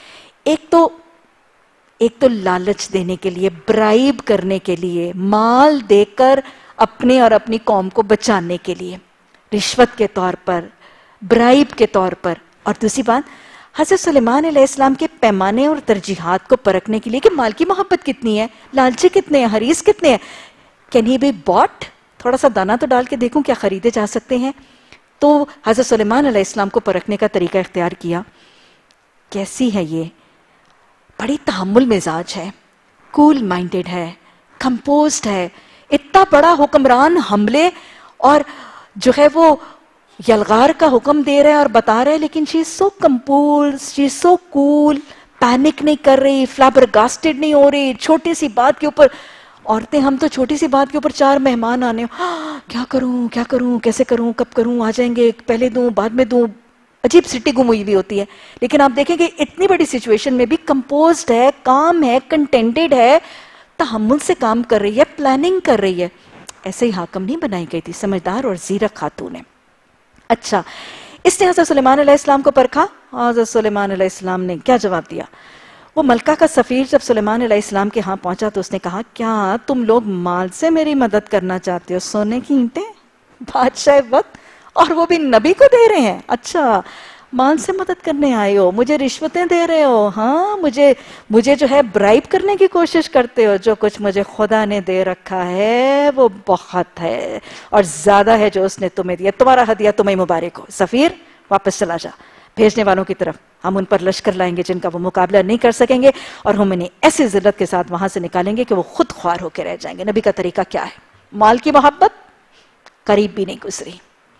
ایک تو لالچ دینے کے لیے، برائب کرنے کے لیے، مال دے کر اپنے اور اپنی قوم کو بچانے کے لیے، رشوت کے طور پر، برائب کے طور پر. اور دوسری بات، حضرت سلیمان علیہ السلام کے پیمانے اور ترجیحات کو پرکھنے کے لیے کہ مال کی محبت کتنی ہے، لالچی کتنے ہیں، حریص کتنے ہیں. Can he be bought? تھوڑا سا دانہ تو ڈال کے دیکھوں کیا خریدے جا سکتے ہیں. تو حضرت سلیمان علیہ السلام کو پرکھنے کا طریقہ اختیار کیا. کیسی ہے یہ؟ بڑی تحمل مزاج ہے، کول مائنڈڈ ہے، کمپوزڈ ہے، اتنا بڑا حکمران حملے اور جو ہے وہ یلغار کا حکم دے رہا ہے اور بتا رہا ہے، لیکن شی از سو کمپوز، شی از سو کول، پینک نہیں کر رہی، فلیبرگاسٹڈ نہیں ہو رہی چھوٹی سی بات کے اوپر. عورتیں ہم تو چھوٹی سی بات کے اوپر 4 مہمان آنے کیا کروں کیسے کروں کب کروں آ جائیں گے پہلے دوں بعد میں دوں، عجیب سٹی گم ہوئی بھی ہوتی ہے. لیکن آپ دیکھیں کہ اتنی بڑی سچویشن میں بھی کمپوزڈ ہے، کام ہے، کنٹینٹڈ ہے، تحمل سے کام کر رہی ہے، پلاننگ کر رہی ہے. ایسے ہی حاکم نہیں بنائی گئی تھی، سمجھدار اور زیرک خاتون ہے. اچھا، اس نے حضرت سلیمان علیہ السلام کو پرکھا. حضرت سلیمان علیہ السلام نے کیا جواب دیا؟ وہ ملکہ کا سفیر جب سلیمان علیہ السلام کے ہاں پہنچا تو اس نے کہا کیا تم لوگ مال سے میری مدد کرنا چاہتے ہو؟ سونے کی اینٹیں بادشاہ وقت، اور وہ بھی نبی کو دے رہے ہیں. اچھا مال سے مدد کرنے آئے ہو، مجھے رشوتیں دے رہے ہو، ہاں مجھے جو ہے برائب کرنے کی کوشش کرتے ہو. جو کچھ مجھے خدا نے دے رکھا ہے وہ بہت ہے اور زیادہ ہے جو اس نے تمہیں دیا. تمہارا ہدیہ تمہیں مبارک ہو. سفیر واپس چلا جا بھیجنے والوں کی طرف، ہم ان پر لشکر لائیں گے جن کا وہ مقابلہ نہیں کر سکیں گے، اور ہم انہیں ایسی ذلت کے ساتھ وہاں سے نکالیں گے کہ وہ خود خوار ہو کے رہ جائیں گے. نبی کا طریقہ کیا ہے؟ مال کی محبت قریب بھی نہیں گزری،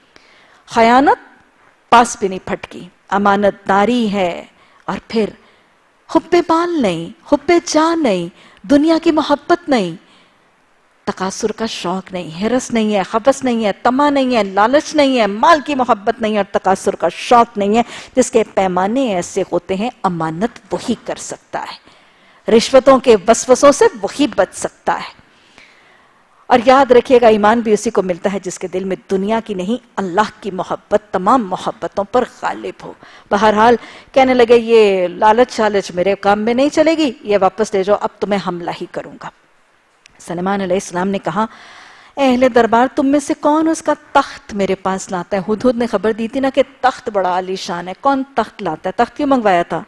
خیانت پاس بھی نہیں پھٹکی، امانت داری ہے، اور پھر حب مال نہیں، حب جان نہیں، دنیا کی محبت نہیں، تکاثر کا شوق نہیں، ہرس نہیں ہے، خبث نہیں ہے، طمع نہیں ہے، لالچ نہیں ہے، مال کی محبت نہیں ہے اور تکاثر کا شوق نہیں ہے. جس کے پیمانے ایسے ہوتے ہیں امانت وہی کر سکتا ہے، رشوتوں کے وسوسوں سے وہی بچ سکتا ہے. اور یاد رکھیے گا ایمان بھی اسی کو ملتا ہے جس کے دل میں دنیا کی نہیں اللہ کی محبت تمام محبتوں پر غالب ہو. بہرحال کہنے لگے یہ لالچ شالچ میرے کام میں نہیں چلے گی، یہ واپس لے جاؤ، اب تمہیں حملہ ہی کروں گا. سلیمان علیہ السلام نے کہا اے اہل دربار تم میں سے کون اس کا تخت میرے پاس لاتا ہے؟ ہدہد نے خبر دی تھی نا کہ تخت بڑا عالی شان ہے، کون تخت لاتا ہے؟ تخت کیوں منگوایا تھا؟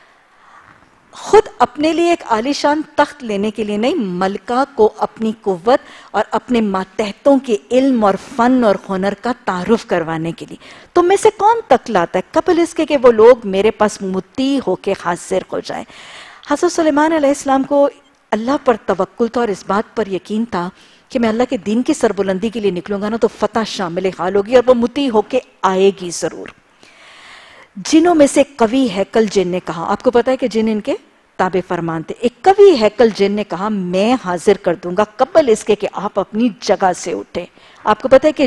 خود اپنے لیے ایک عالی شان تخت لینے کے لیے نہیں، ملکہ کو اپنی قوت اور اپنے ماتحتوں کے علم اور فن اور ہنر کا تعارف کروانے کے لیے. تم میں سے کون تخت لاتا ہے قبل اس کے کہ وہ لوگ میرے پاس مطیع ہو کے حاضر ہو جائیں؟ حضرت سلیمان علیہ السلام کو اللہ پر توکل تھا اور اس بات پر یقین تھا کہ میں اللہ کے دین کی سربلندی کے لیے نکلوں گا نا تو فتح شامل حال ہوگی اور وہ مطیع ہو کے آئے گی ضرور. جنوں میں سے قوی ہیکل جن نے کہا، آپ کو پتا ہے کہ جن ان کے تابع فرمان تھے، ایک قوی ہیکل جن نے کہا میں حاضر کر دوں گا قبل اس کے کہ آپ اپنی جگہ سے اٹھیں. آپ کو پتا ہے کہ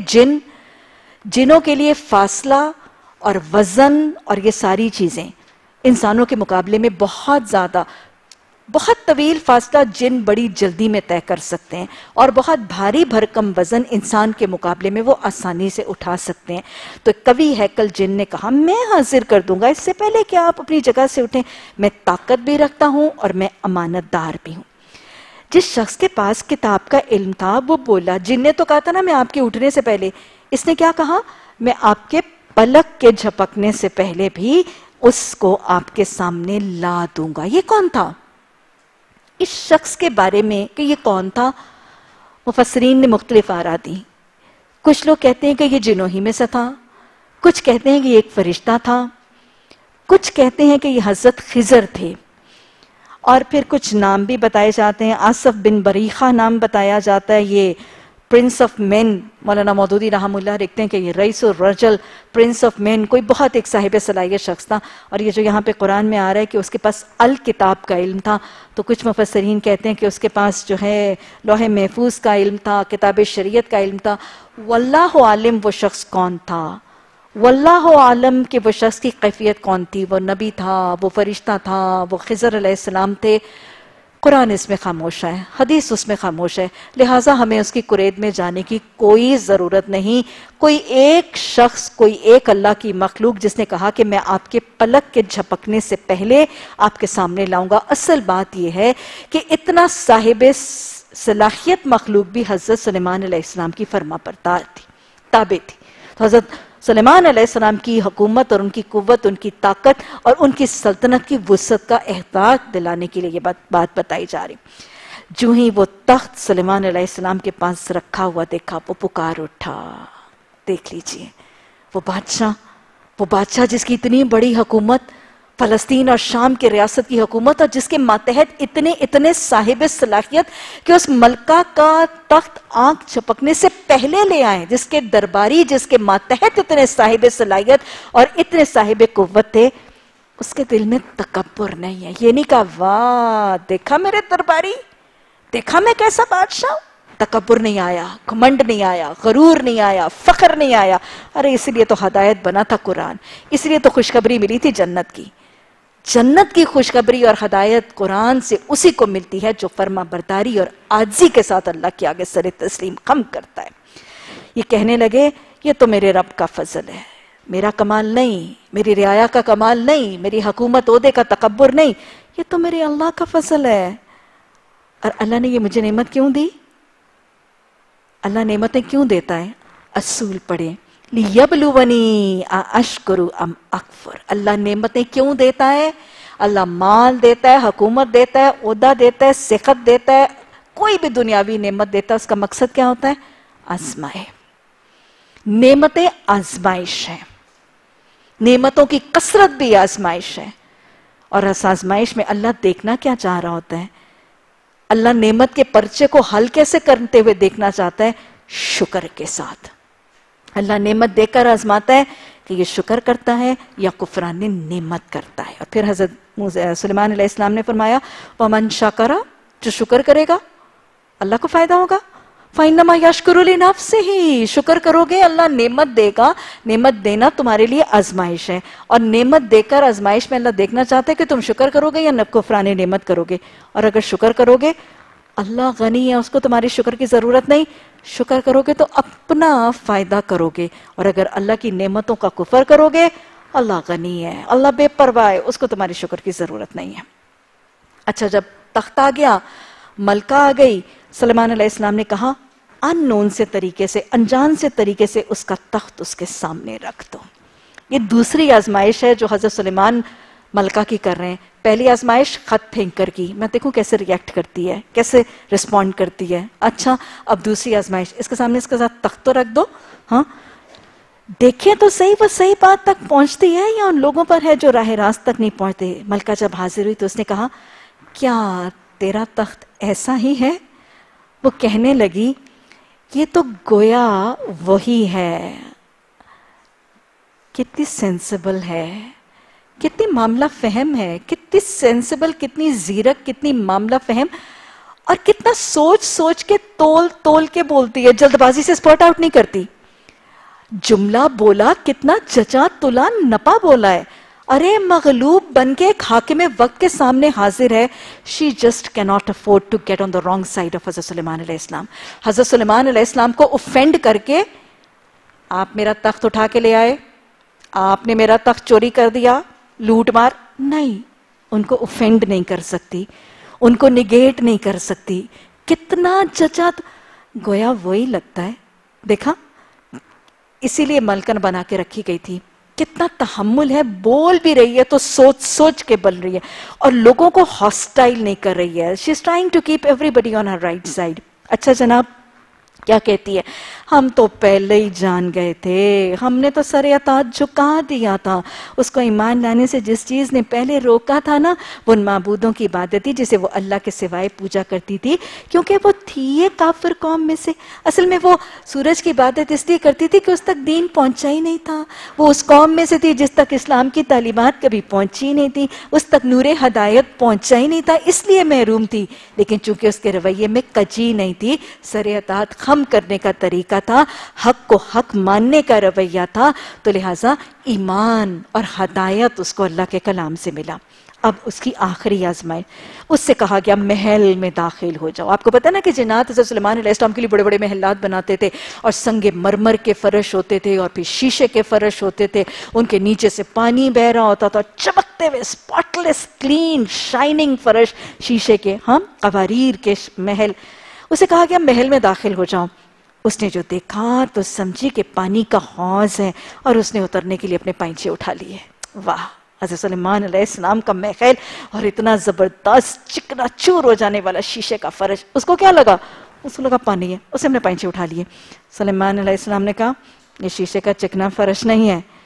جنوں کے لیے فاصلہ اور وزن اور یہ ساری چیزیں انسانوں کے مقابلے میں بہت زیادہ، بہت طویل فاصلہ جن بڑی جلدی میں طے کر سکتے ہیں اور بہت بھاری بھرکم وزن انسان کے مقابلے میں وہ آسانی سے اٹھا سکتے ہیں. تو قوی ہیکل جن نے کہا میں حاضر کر دوں گا اس سے پہلے کہ آپ اپنی جگہ سے اٹھیں، میں طاقت بھی رکھتا ہوں اور میں امانت دار بھی ہوں. جس شخص کے پاس کتاب کا علم تھا وہ بولا، جن نے تو کہا تھا نا میں آپ کے اٹھنے سے پہلے، اس نے کیا کہا؟ میں آپ کے پلک کے جھپکنے سے پہلے بھی اس کو آپ کے سامنے لا دوں گا. یہ کون تھا؟ اس شخص کے بارے میں کہ یہ کون تھا مفسرین نے مختلف آراء دی. کچھ لوگ کہتے ہیں کہ یہ جنوں ہی میں سے تھا، کچھ کہتے ہیں کہ یہ ایک فرشتہ تھا، کچھ کہتے ہیں کہ یہ حضرت خضر تھے، اور پھر کچھ نام بھی بتائے جاتے ہیں. آصف بن بریخہ نام بتایا جاتا ہے، یہ پرنس آف مین، مولانا مودودی رحم اللہ لکھتے ہیں کہ یہ رئیس الرجل، پرنس آف مین، کوئی بہت ایک صاحب صلاحیت شخص تھا. اور یہ جو یہاں پہ قرآن میں آ رہا ہے کہ اس کے پاس الکتاب کا علم تھا، تو کچھ مفسرین کہتے ہیں کہ اس کے پاس جو ہے لوح محفوظ کا علم تھا، کتاب شریعت کا علم تھا. واللہ عالم وہ شخص کون تھا، واللہ عالم کہ وہ شخص کی کیفیت کون تھی، وہ نبی تھا، وہ فرشتہ تھا، وہ خضر علیہ السلام تھے. قرآن اس میں خاموش ہے، حدیث اس میں خاموش ہے، لہٰذا ہمیں اس کی قرید میں جانے کی کوئی ضرورت نہیں. کوئی ایک شخص، کوئی ایک اللہ کی مخلوق جس نے کہا کہ میں آپ کے پلک کے جھپکنے سے پہلے آپ کے سامنے لاؤں گا. اصل بات یہ ہے کہ اتنا صاحب صلاحیت مخلوق بھی حضرت سلیمان علیہ السلام کی فرما بردار تھی، تابع تھی. تو حضرت سلیمان علیہ السلام کی حکومت اور ان کی قوت، ان کی طاقت اور ان کی سلطنت کی وسعت کا احساس دلانے کے لیے یہ بات بتائی جا رہی. جو ہی وہ تخت سلیمان علیہ السلام کے پاس رکھا ہوا دیکھا، وہ پکار اٹھا. دیکھ لیجئے وہ بادشاہ جس کی اتنی بڑی حکومت، فلسطین اور شام کی ریاست کی حکومت، اور جس کے ماتحت اتنے صاحب صلاحیت کہ اس ملکہ کا تخت آنکھ چھپکنے سے پہلے لے آئیں، جس کے درباری، جس کے ماتحت اتنے صاحب صلاحیت اور اتنے صاحب قوت تھے، اس کے دل میں تکبر نہیں ہے. یہ نہیں کہا واہ دیکھا میرے درباری، دیکھا میں کیسا بادشاہ ہوں. تکبر نہیں آیا، گھمنڈ نہیں آیا، غرور نہیں آیا، فخر نہیں آیا. ارے اس لیے تو ہدایت بنا تھا قرآن، اس لیے تو خوشخبری ملی تھی جنت کی. جنت کی خوشخبری اور ہدایت قرآن سے اسی کو ملتی ہے جو فرما برداری اور عاجزی کے ساتھ اللہ کے آگے سر تسلیم خم کرتا ہے. یہ کہنے لگے یہ تو میرے رب کا فضل ہے، میرا کمال نہیں، میری رعایا کا کمال نہیں، میری حکومت عہدے کا تکبر نہیں، یہ تو میرے اللہ کا فضل ہے. اور اللہ نے یہ مجھے نعمت کیوں دی؟ اللہ نعمتیں کیوں دیتا ہے؟ اصول پڑھیں، لِيَبْلُوَنِي أَأَشْكُرُ أَمْ أَكْفُرُ. اللہ نعمتیں کیوں دیتا ہے؟ اللہ مال دیتا ہے، حکومت دیتا ہے، عہدہ دیتا ہے، صحت دیتا ہے، کوئی بھی دنیاوی نعمت دیتا ہے، اس کا مقصد کیا ہوتا ہے؟ آزمائے. نعمتیں آزمائش ہیں، نعمتوں کی کثرت بھی آزمائش ہے. اور اس آزمائش میں اللہ دیکھنا کیا چاہ رہا ہوتا ہے؟ اللہ نعمت کے پرچے کو حل کیسے کرتے ہوئے دیکھنا چاہتا ہے؟ شکر کے ساتھ. اللہ نعمت دے کر آزماتا ہے کہ یہ شکر کرتا ہے یا کفران نعمت کرتا ہے. اور پھر حضرت سلیمان علیہ السلام نے فرمایا وَمَنْ شَكَرَ، جو شکر کرے گا اللہ کو فائدہ ہوگا. فَإِنَّمَا يَشْكُرُ لِنَفْسِهِ، شکر کرو گے اللہ نعمت دے گا. نعمت دینا تمہارے لیے آزمائش ہے، اور نعمت دے کر آزمائش میں اللہ دیکھنا چاہتا ہے کہ تم شکر کرو گے یا کفران نعمت کرو گے. اور اگر شکر کرو گے اللہ غنی ہے، اس کو تمہاری شکر کی ضرورت نہیں. شکر کرو گے تو اپنا فائدہ کرو گے، اور اگر اللہ کی نعمتوں کا کفر کرو گے اللہ غنی ہے، اللہ بے پرواہ ہے، اس کو تمہاری شکر کی ضرورت نہیں ہے. اچھا جب تخت آ گیا، ملکہ آ گئی، سلیمان علیہ السلام نے کہا ان نون سے طریقے سے، انجان سے طریقے سے اس کا تخت اس کے سامنے رکھ دو. یہ دوسری آزمائش ہے جو حضرت سلیمان ملکہ کی کر رہے ہیں. پہلی آزمائش خط پھینک کر کی، میں دیکھوں کیسے ریئیکٹ کرتی ہے، کیسے رسپونڈ کرتی ہے. اچھا اب دوسری آزمائش، اس کے سامنے اس کے ساتھ تخت تو رکھ دو. ہاں دیکھیں تو صحیح وہ صحیح بات تک پہنچتی ہے یا ان لوگوں پر ہے جو راہ راست تک نہیں پہنچتے. ملکہ جب حاضر ہوئی تو اس نے کہا کیا تیرا تخت ایسا ہی ہے؟ وہ کہنے لگی یہ تو گویا وہی ہے. کتنی سینسیبل ہے، کتنی معاملہ فہم ہے، کتنی سینسیبل، کتنی زیرک، کتنی معاملہ فہم، اور کتنا سوچ سوچ کے تول کے بولتی ہے، جلد بازی سے سپورٹ آؤٹ نہیں کرتی. جملہ بولا کتنا جچا تلا نپا بولا ہے. ارے مغلوب بن کے ایک حاکم وقت کے سامنے حاضر ہے. she just cannot afford to get on the wrong side of حضرت سلیمان علیہ السلام. حضرت سلیمان علیہ السلام کو offend کر کے آپ میرا تخت اٹھا کے لے آئے، آپ نے میرا تخت چوری کر دیا، لوٹ مار، نہیں، ان کو offend نہیں کر سکتی، ان کو نگیٹ نہیں کر سکتی. کتنا جچا، گویا وہی لگتا ہے. دیکھا اسی لیے ملکن بنا کے رکھی گئی تھی. کتنا تحمل ہے، بول بھی رہی ہے تو سوچ سوچ کے بول رہی ہے، اور لوگوں کو ہاسٹائل نہیں کر رہی ہے. she is trying to keep everybody on her right side. اچھا جناب کیا کہتی ہے؟ ہم تو پہلے ہی جان گئے تھے، ہم نے تو سر اطاعت جھکا دیا تھا. اس کو ایمان لانے سے جس چیز نے پہلے روکا تھا نا، وہ ان معبودوں کی عبادت تھی جسے وہ اللہ کے سوائے پوجا کرتی تھی، کیونکہ وہ تھی ایک کافر قوم میں سے. اصل میں وہ سورج کی عبادت اس لیے کرتی تھی کہ اس تک دین پہنچا ہی نہیں تھا. وہ اس قوم میں سے تھی جس تک اسلام کی تعلیمات کبھی پہنچی نہیں تھی، اس تک نور ہدایت پہنچا ہی نہیں تھا، اس لیے محروم تھی. لیکن چونکہ اس کے رویے میں کجی نہیں تھی، سر اطاعت خم کرنے کا طریقہ تھا، حق کو حق ماننے کا رویہ تھا، تو لہٰذا ایمان اور ہدایت اس کو اللہ کے کلام سے ملا. اب اس کی آخری آزمائش، اس سے کہا گیا محل میں داخل ہو جاؤ. آپ کو پتہ نا کہ جنات حضرت سلیمان علیہ السلام کے لیے بڑے بڑے محلات بناتے تھے، اور سنگ مرمر کے فرش ہوتے تھے، اور پھر شیشے کے فرش ہوتے تھے، ان کے نیچے سے پانی بہ رہا ہوتا تھا، چمکتے ہوئے اسپاٹلیس کلین شائننگ فرش شیشے کے، ہاں قواریر کے محل. اسے کہا گیا محل میں داخل ہو جاؤ. اس نے جو دیکھا تو سمجھی کہ پانی کا حوض ہے، اور اس نے اترنے کے لیے اپنے پائنچے اٹھا لیے. واہ، حضرت سلیمان علیہ السلام کا محل، اور اتنا زبردست چکنا چور ہو جانے والا شیشے کا فرش. اس کو کیا لگا؟ اس کو لگا پانی ہے، اس نے اپنے پائنچے اٹھا لیے. سلیمان علیہ السلام نے کہا یہ شیشے کا چکنا فرش نہیں ہے،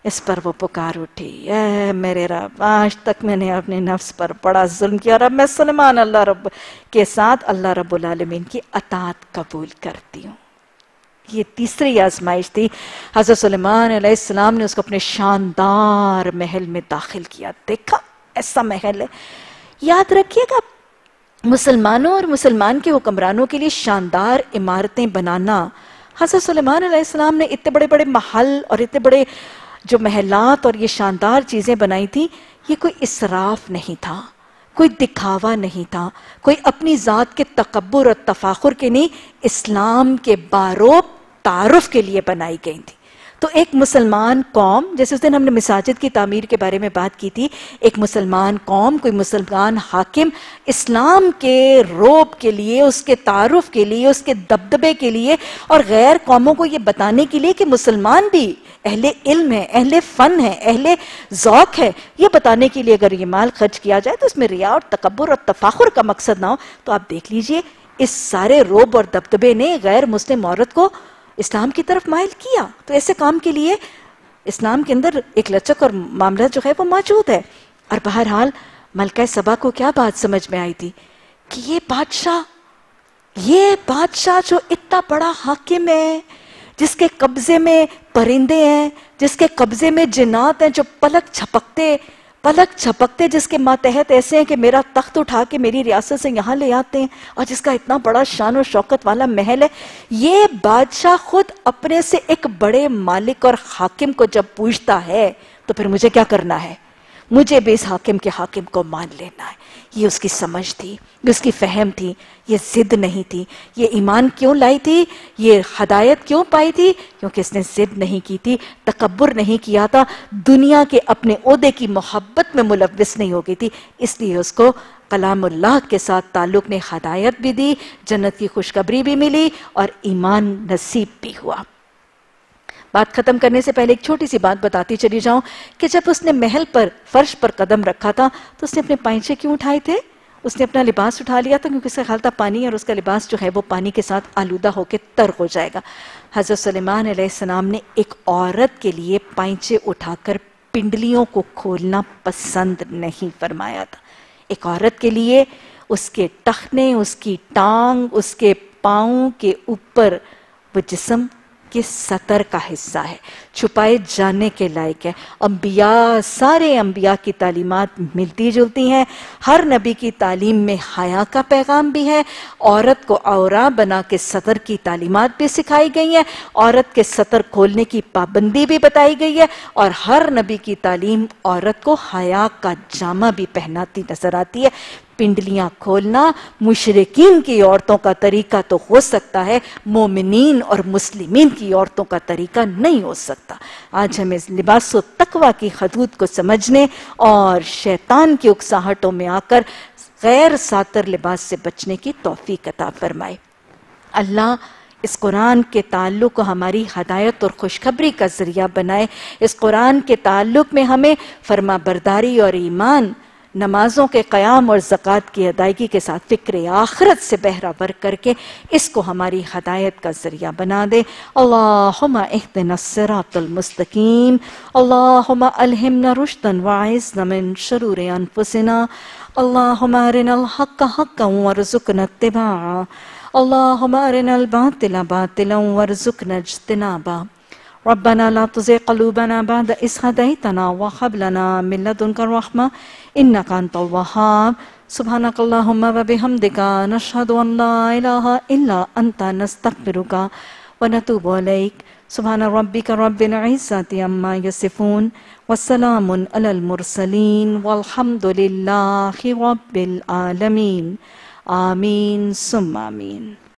اس پر وہ پکار اٹھی، اے میرے رب، آج تک میں نے اپنے نفس پر بڑا ظلم کیا، رب میں سلیمان اللہ رب کے ساتھ اللہ رب العالمین کی اطاعت قبول کرتی ہوں۔ یہ تیسری آزمائش تھی۔ حضرت سلیمان علیہ السلام نے اس کو اپنے شاندار محل میں داخل کیا۔ دیکھا ایسا محل ہے، یاد رکھیے گا مسلمانوں اور مسلمان کے حکمرانوں کے لیے شاندار عمارتیں بنانا، حضرت سلیمان علیہ السلام نے اتنے بڑے بڑے محل اور اتنے بڑے جو محلات اور یہ شاندار چیزیں بنائی تھی، یہ کوئی اسراف نہیں تھا، کوئی دکھاوا نہیں تھا، کوئی اپنی ذات کے تکبر اور تفاخر کے نہیں، اسلام کے باروب تعارف کے لیے بنائی گئی تھی۔ تو ایک مسلمان قوم، جیسے اس دن ہم نے مساجد کی تعمیر کے بارے میں بات کی تھی، ایک مسلمان قوم، کوئی مسلمان حاکم اسلام کے روب کے لیے، اس کے تعارف کے لیے، اس کے دبدبے کے لیے اور غیر قوموں کو یہ بتانے کے لیے کہ مسلمان بھی اہل علم ہے، اہل فن ہے، اہل ذوق ہے، یہ بتانے کے لیے اگر یہ مال خرچ کیا جائے تو اس میں ریا اور تکبر اور تفاخر کا مقصد نہ ہو، تو آپ دیکھ لیجئے اس سارے روب اور دبدبے نے غیر مسلم عورت کو اسلام کی طرف مائل کیا۔ تو ایسے کام کے لیے اسلام کے اندر ایک لچک اور معاملہ جو ہے وہ موجود ہے۔ اور بہرحال ملکہ سبا کو کیا بات سمجھ میں آئی تھی کہ یہ بادشاہ جو اتنا بڑا حاکم ہے، جس کے قبضے میں پرندے ہیں، جس کے قبضے میں جنات ہیں جو پلک چھپکتے جس کے ماتحت ایسے ہیں کہ میرا تخت اٹھا کے میری ریاست سے یہاں لے آتے ہیں، اور جس کا اتنا بڑا شان و شوکت والا محل ہے، یہ بادشاہ خود اپنے سے ایک بڑے مالک اور حاکم کو جب پوچھتا ہے تو پھر مجھے کیا کرنا ہے؟ مجھے بھی اس حاکم کے حاکم کو مان لینا ہے۔ یہ اس کی سمجھ تھی، یہ اس کی فہم تھی، یہ ضد نہیں تھی۔ یہ ایمان کیوں لائی تھی، یہ ہدایت کیوں پائی تھی؟ کیونکہ اس نے ضد نہیں کی تھی، تکبر نہیں کیا تھا، دنیا کے اپنے عہدے کی محبت میں ملوث نہیں ہو گئی تھی، اس لیے اس کو کلام اللہ کے ساتھ تعلق نے ہدایت بھی دی، جنت کی خوشخبری بھی ملی اور ایمان نصیب بھی ہوا۔ بات ختم کرنے سے پہلے ایک چھوٹی سی بات بتاتی چلی جاؤں کہ جب اس نے محل پر فرش پر قدم رکھا تھا تو اس نے اپنے پائنچے کیوں اٹھائے تھے؟ اس نے اپنا لباس اٹھا لیا تھا کیونکہ اس کا خیال تھا پانی اور اس کا لباس جو ہے وہ پانی کے ساتھ آلودہ ہو کے ترک ہو جائے گا۔ حضرت سلیمان علیہ السلام نے ایک عورت کے لیے پائنچے اٹھا کر پنڈلیوں کو کھولنا پسند نہیں فرمایا تھا۔ ایک عورت کے لیے اس کے ٹخنے، اس کی ٹانگ، اس کے پاؤں کے اوپر وہ جسم کے سطر کا حصہ ہے، چھپائے جانے کے لائق ہے۔ انبیاء، سارے انبیاء کی تعلیمات ملتی جلتی ہیں، ہر نبی کی تعلیم میں حیا کا پیغام بھی ہے، عورت کو عورا بنا کے سطر کی تعلیمات بھی سکھائی گئی ہیں، عورت کے سطر کھولنے کی پابندی بھی بتائی گئی ہے، اور ہر نبی کی تعلیم عورت کو حیا کا جامہ بھی پہناتی نظر آتی ہے۔ پنڈلیاں کھولنا مشرکین کی عورتوں کا طریقہ تو ہو سکتا ہے، مومنین اور مسلمین کی عورتوں کا طریقہ نہیں ہو سکتا۔ آج ہمیں لباس و تقوی کی حدود کو سمجھنے اور شیطان کی اکساہٹوں میں آ کر غیر ساتر لباس سے بچنے کی توفیق عطا فرمائے۔ اللہ اس قرآن کے تعلق کو ہماری ہدایت اور خوشخبری کا ذریعہ بنائے۔ اس قرآن کے تعلق میں ہمیں فرما برداری اور ایمان، نمازوں کے قیام اور زکوٰۃ کی ادائیگی کے ساتھ فکر آخرت سے بہرہ کر کے اس کو ہماری ہدایت کا ذریعہ بنا دے۔ اللہم اہدنا الصراط المستقیم، اللہم الہمنا رشدا واعذنا من شرور انفسنا، اللہم ارنا الحق حقا وارزقنا اتباعا، اللہم ارنا الباطل باطلا وارزقنا اجتنابا، ربنا لا تزغ قلوبنا بعد إذ هديتنا وهب لنا من لدنك رحمة إنك أنت الوهاب، سبحانك اللهم وبحمدك نشهد أن لا إله إلا أنت نستغفرك ونتوب إليك، سبحان ربك رب العزة عما يصفون والسلام على المرسلين والحمد لله رب العالمين، آمين ثم آمين۔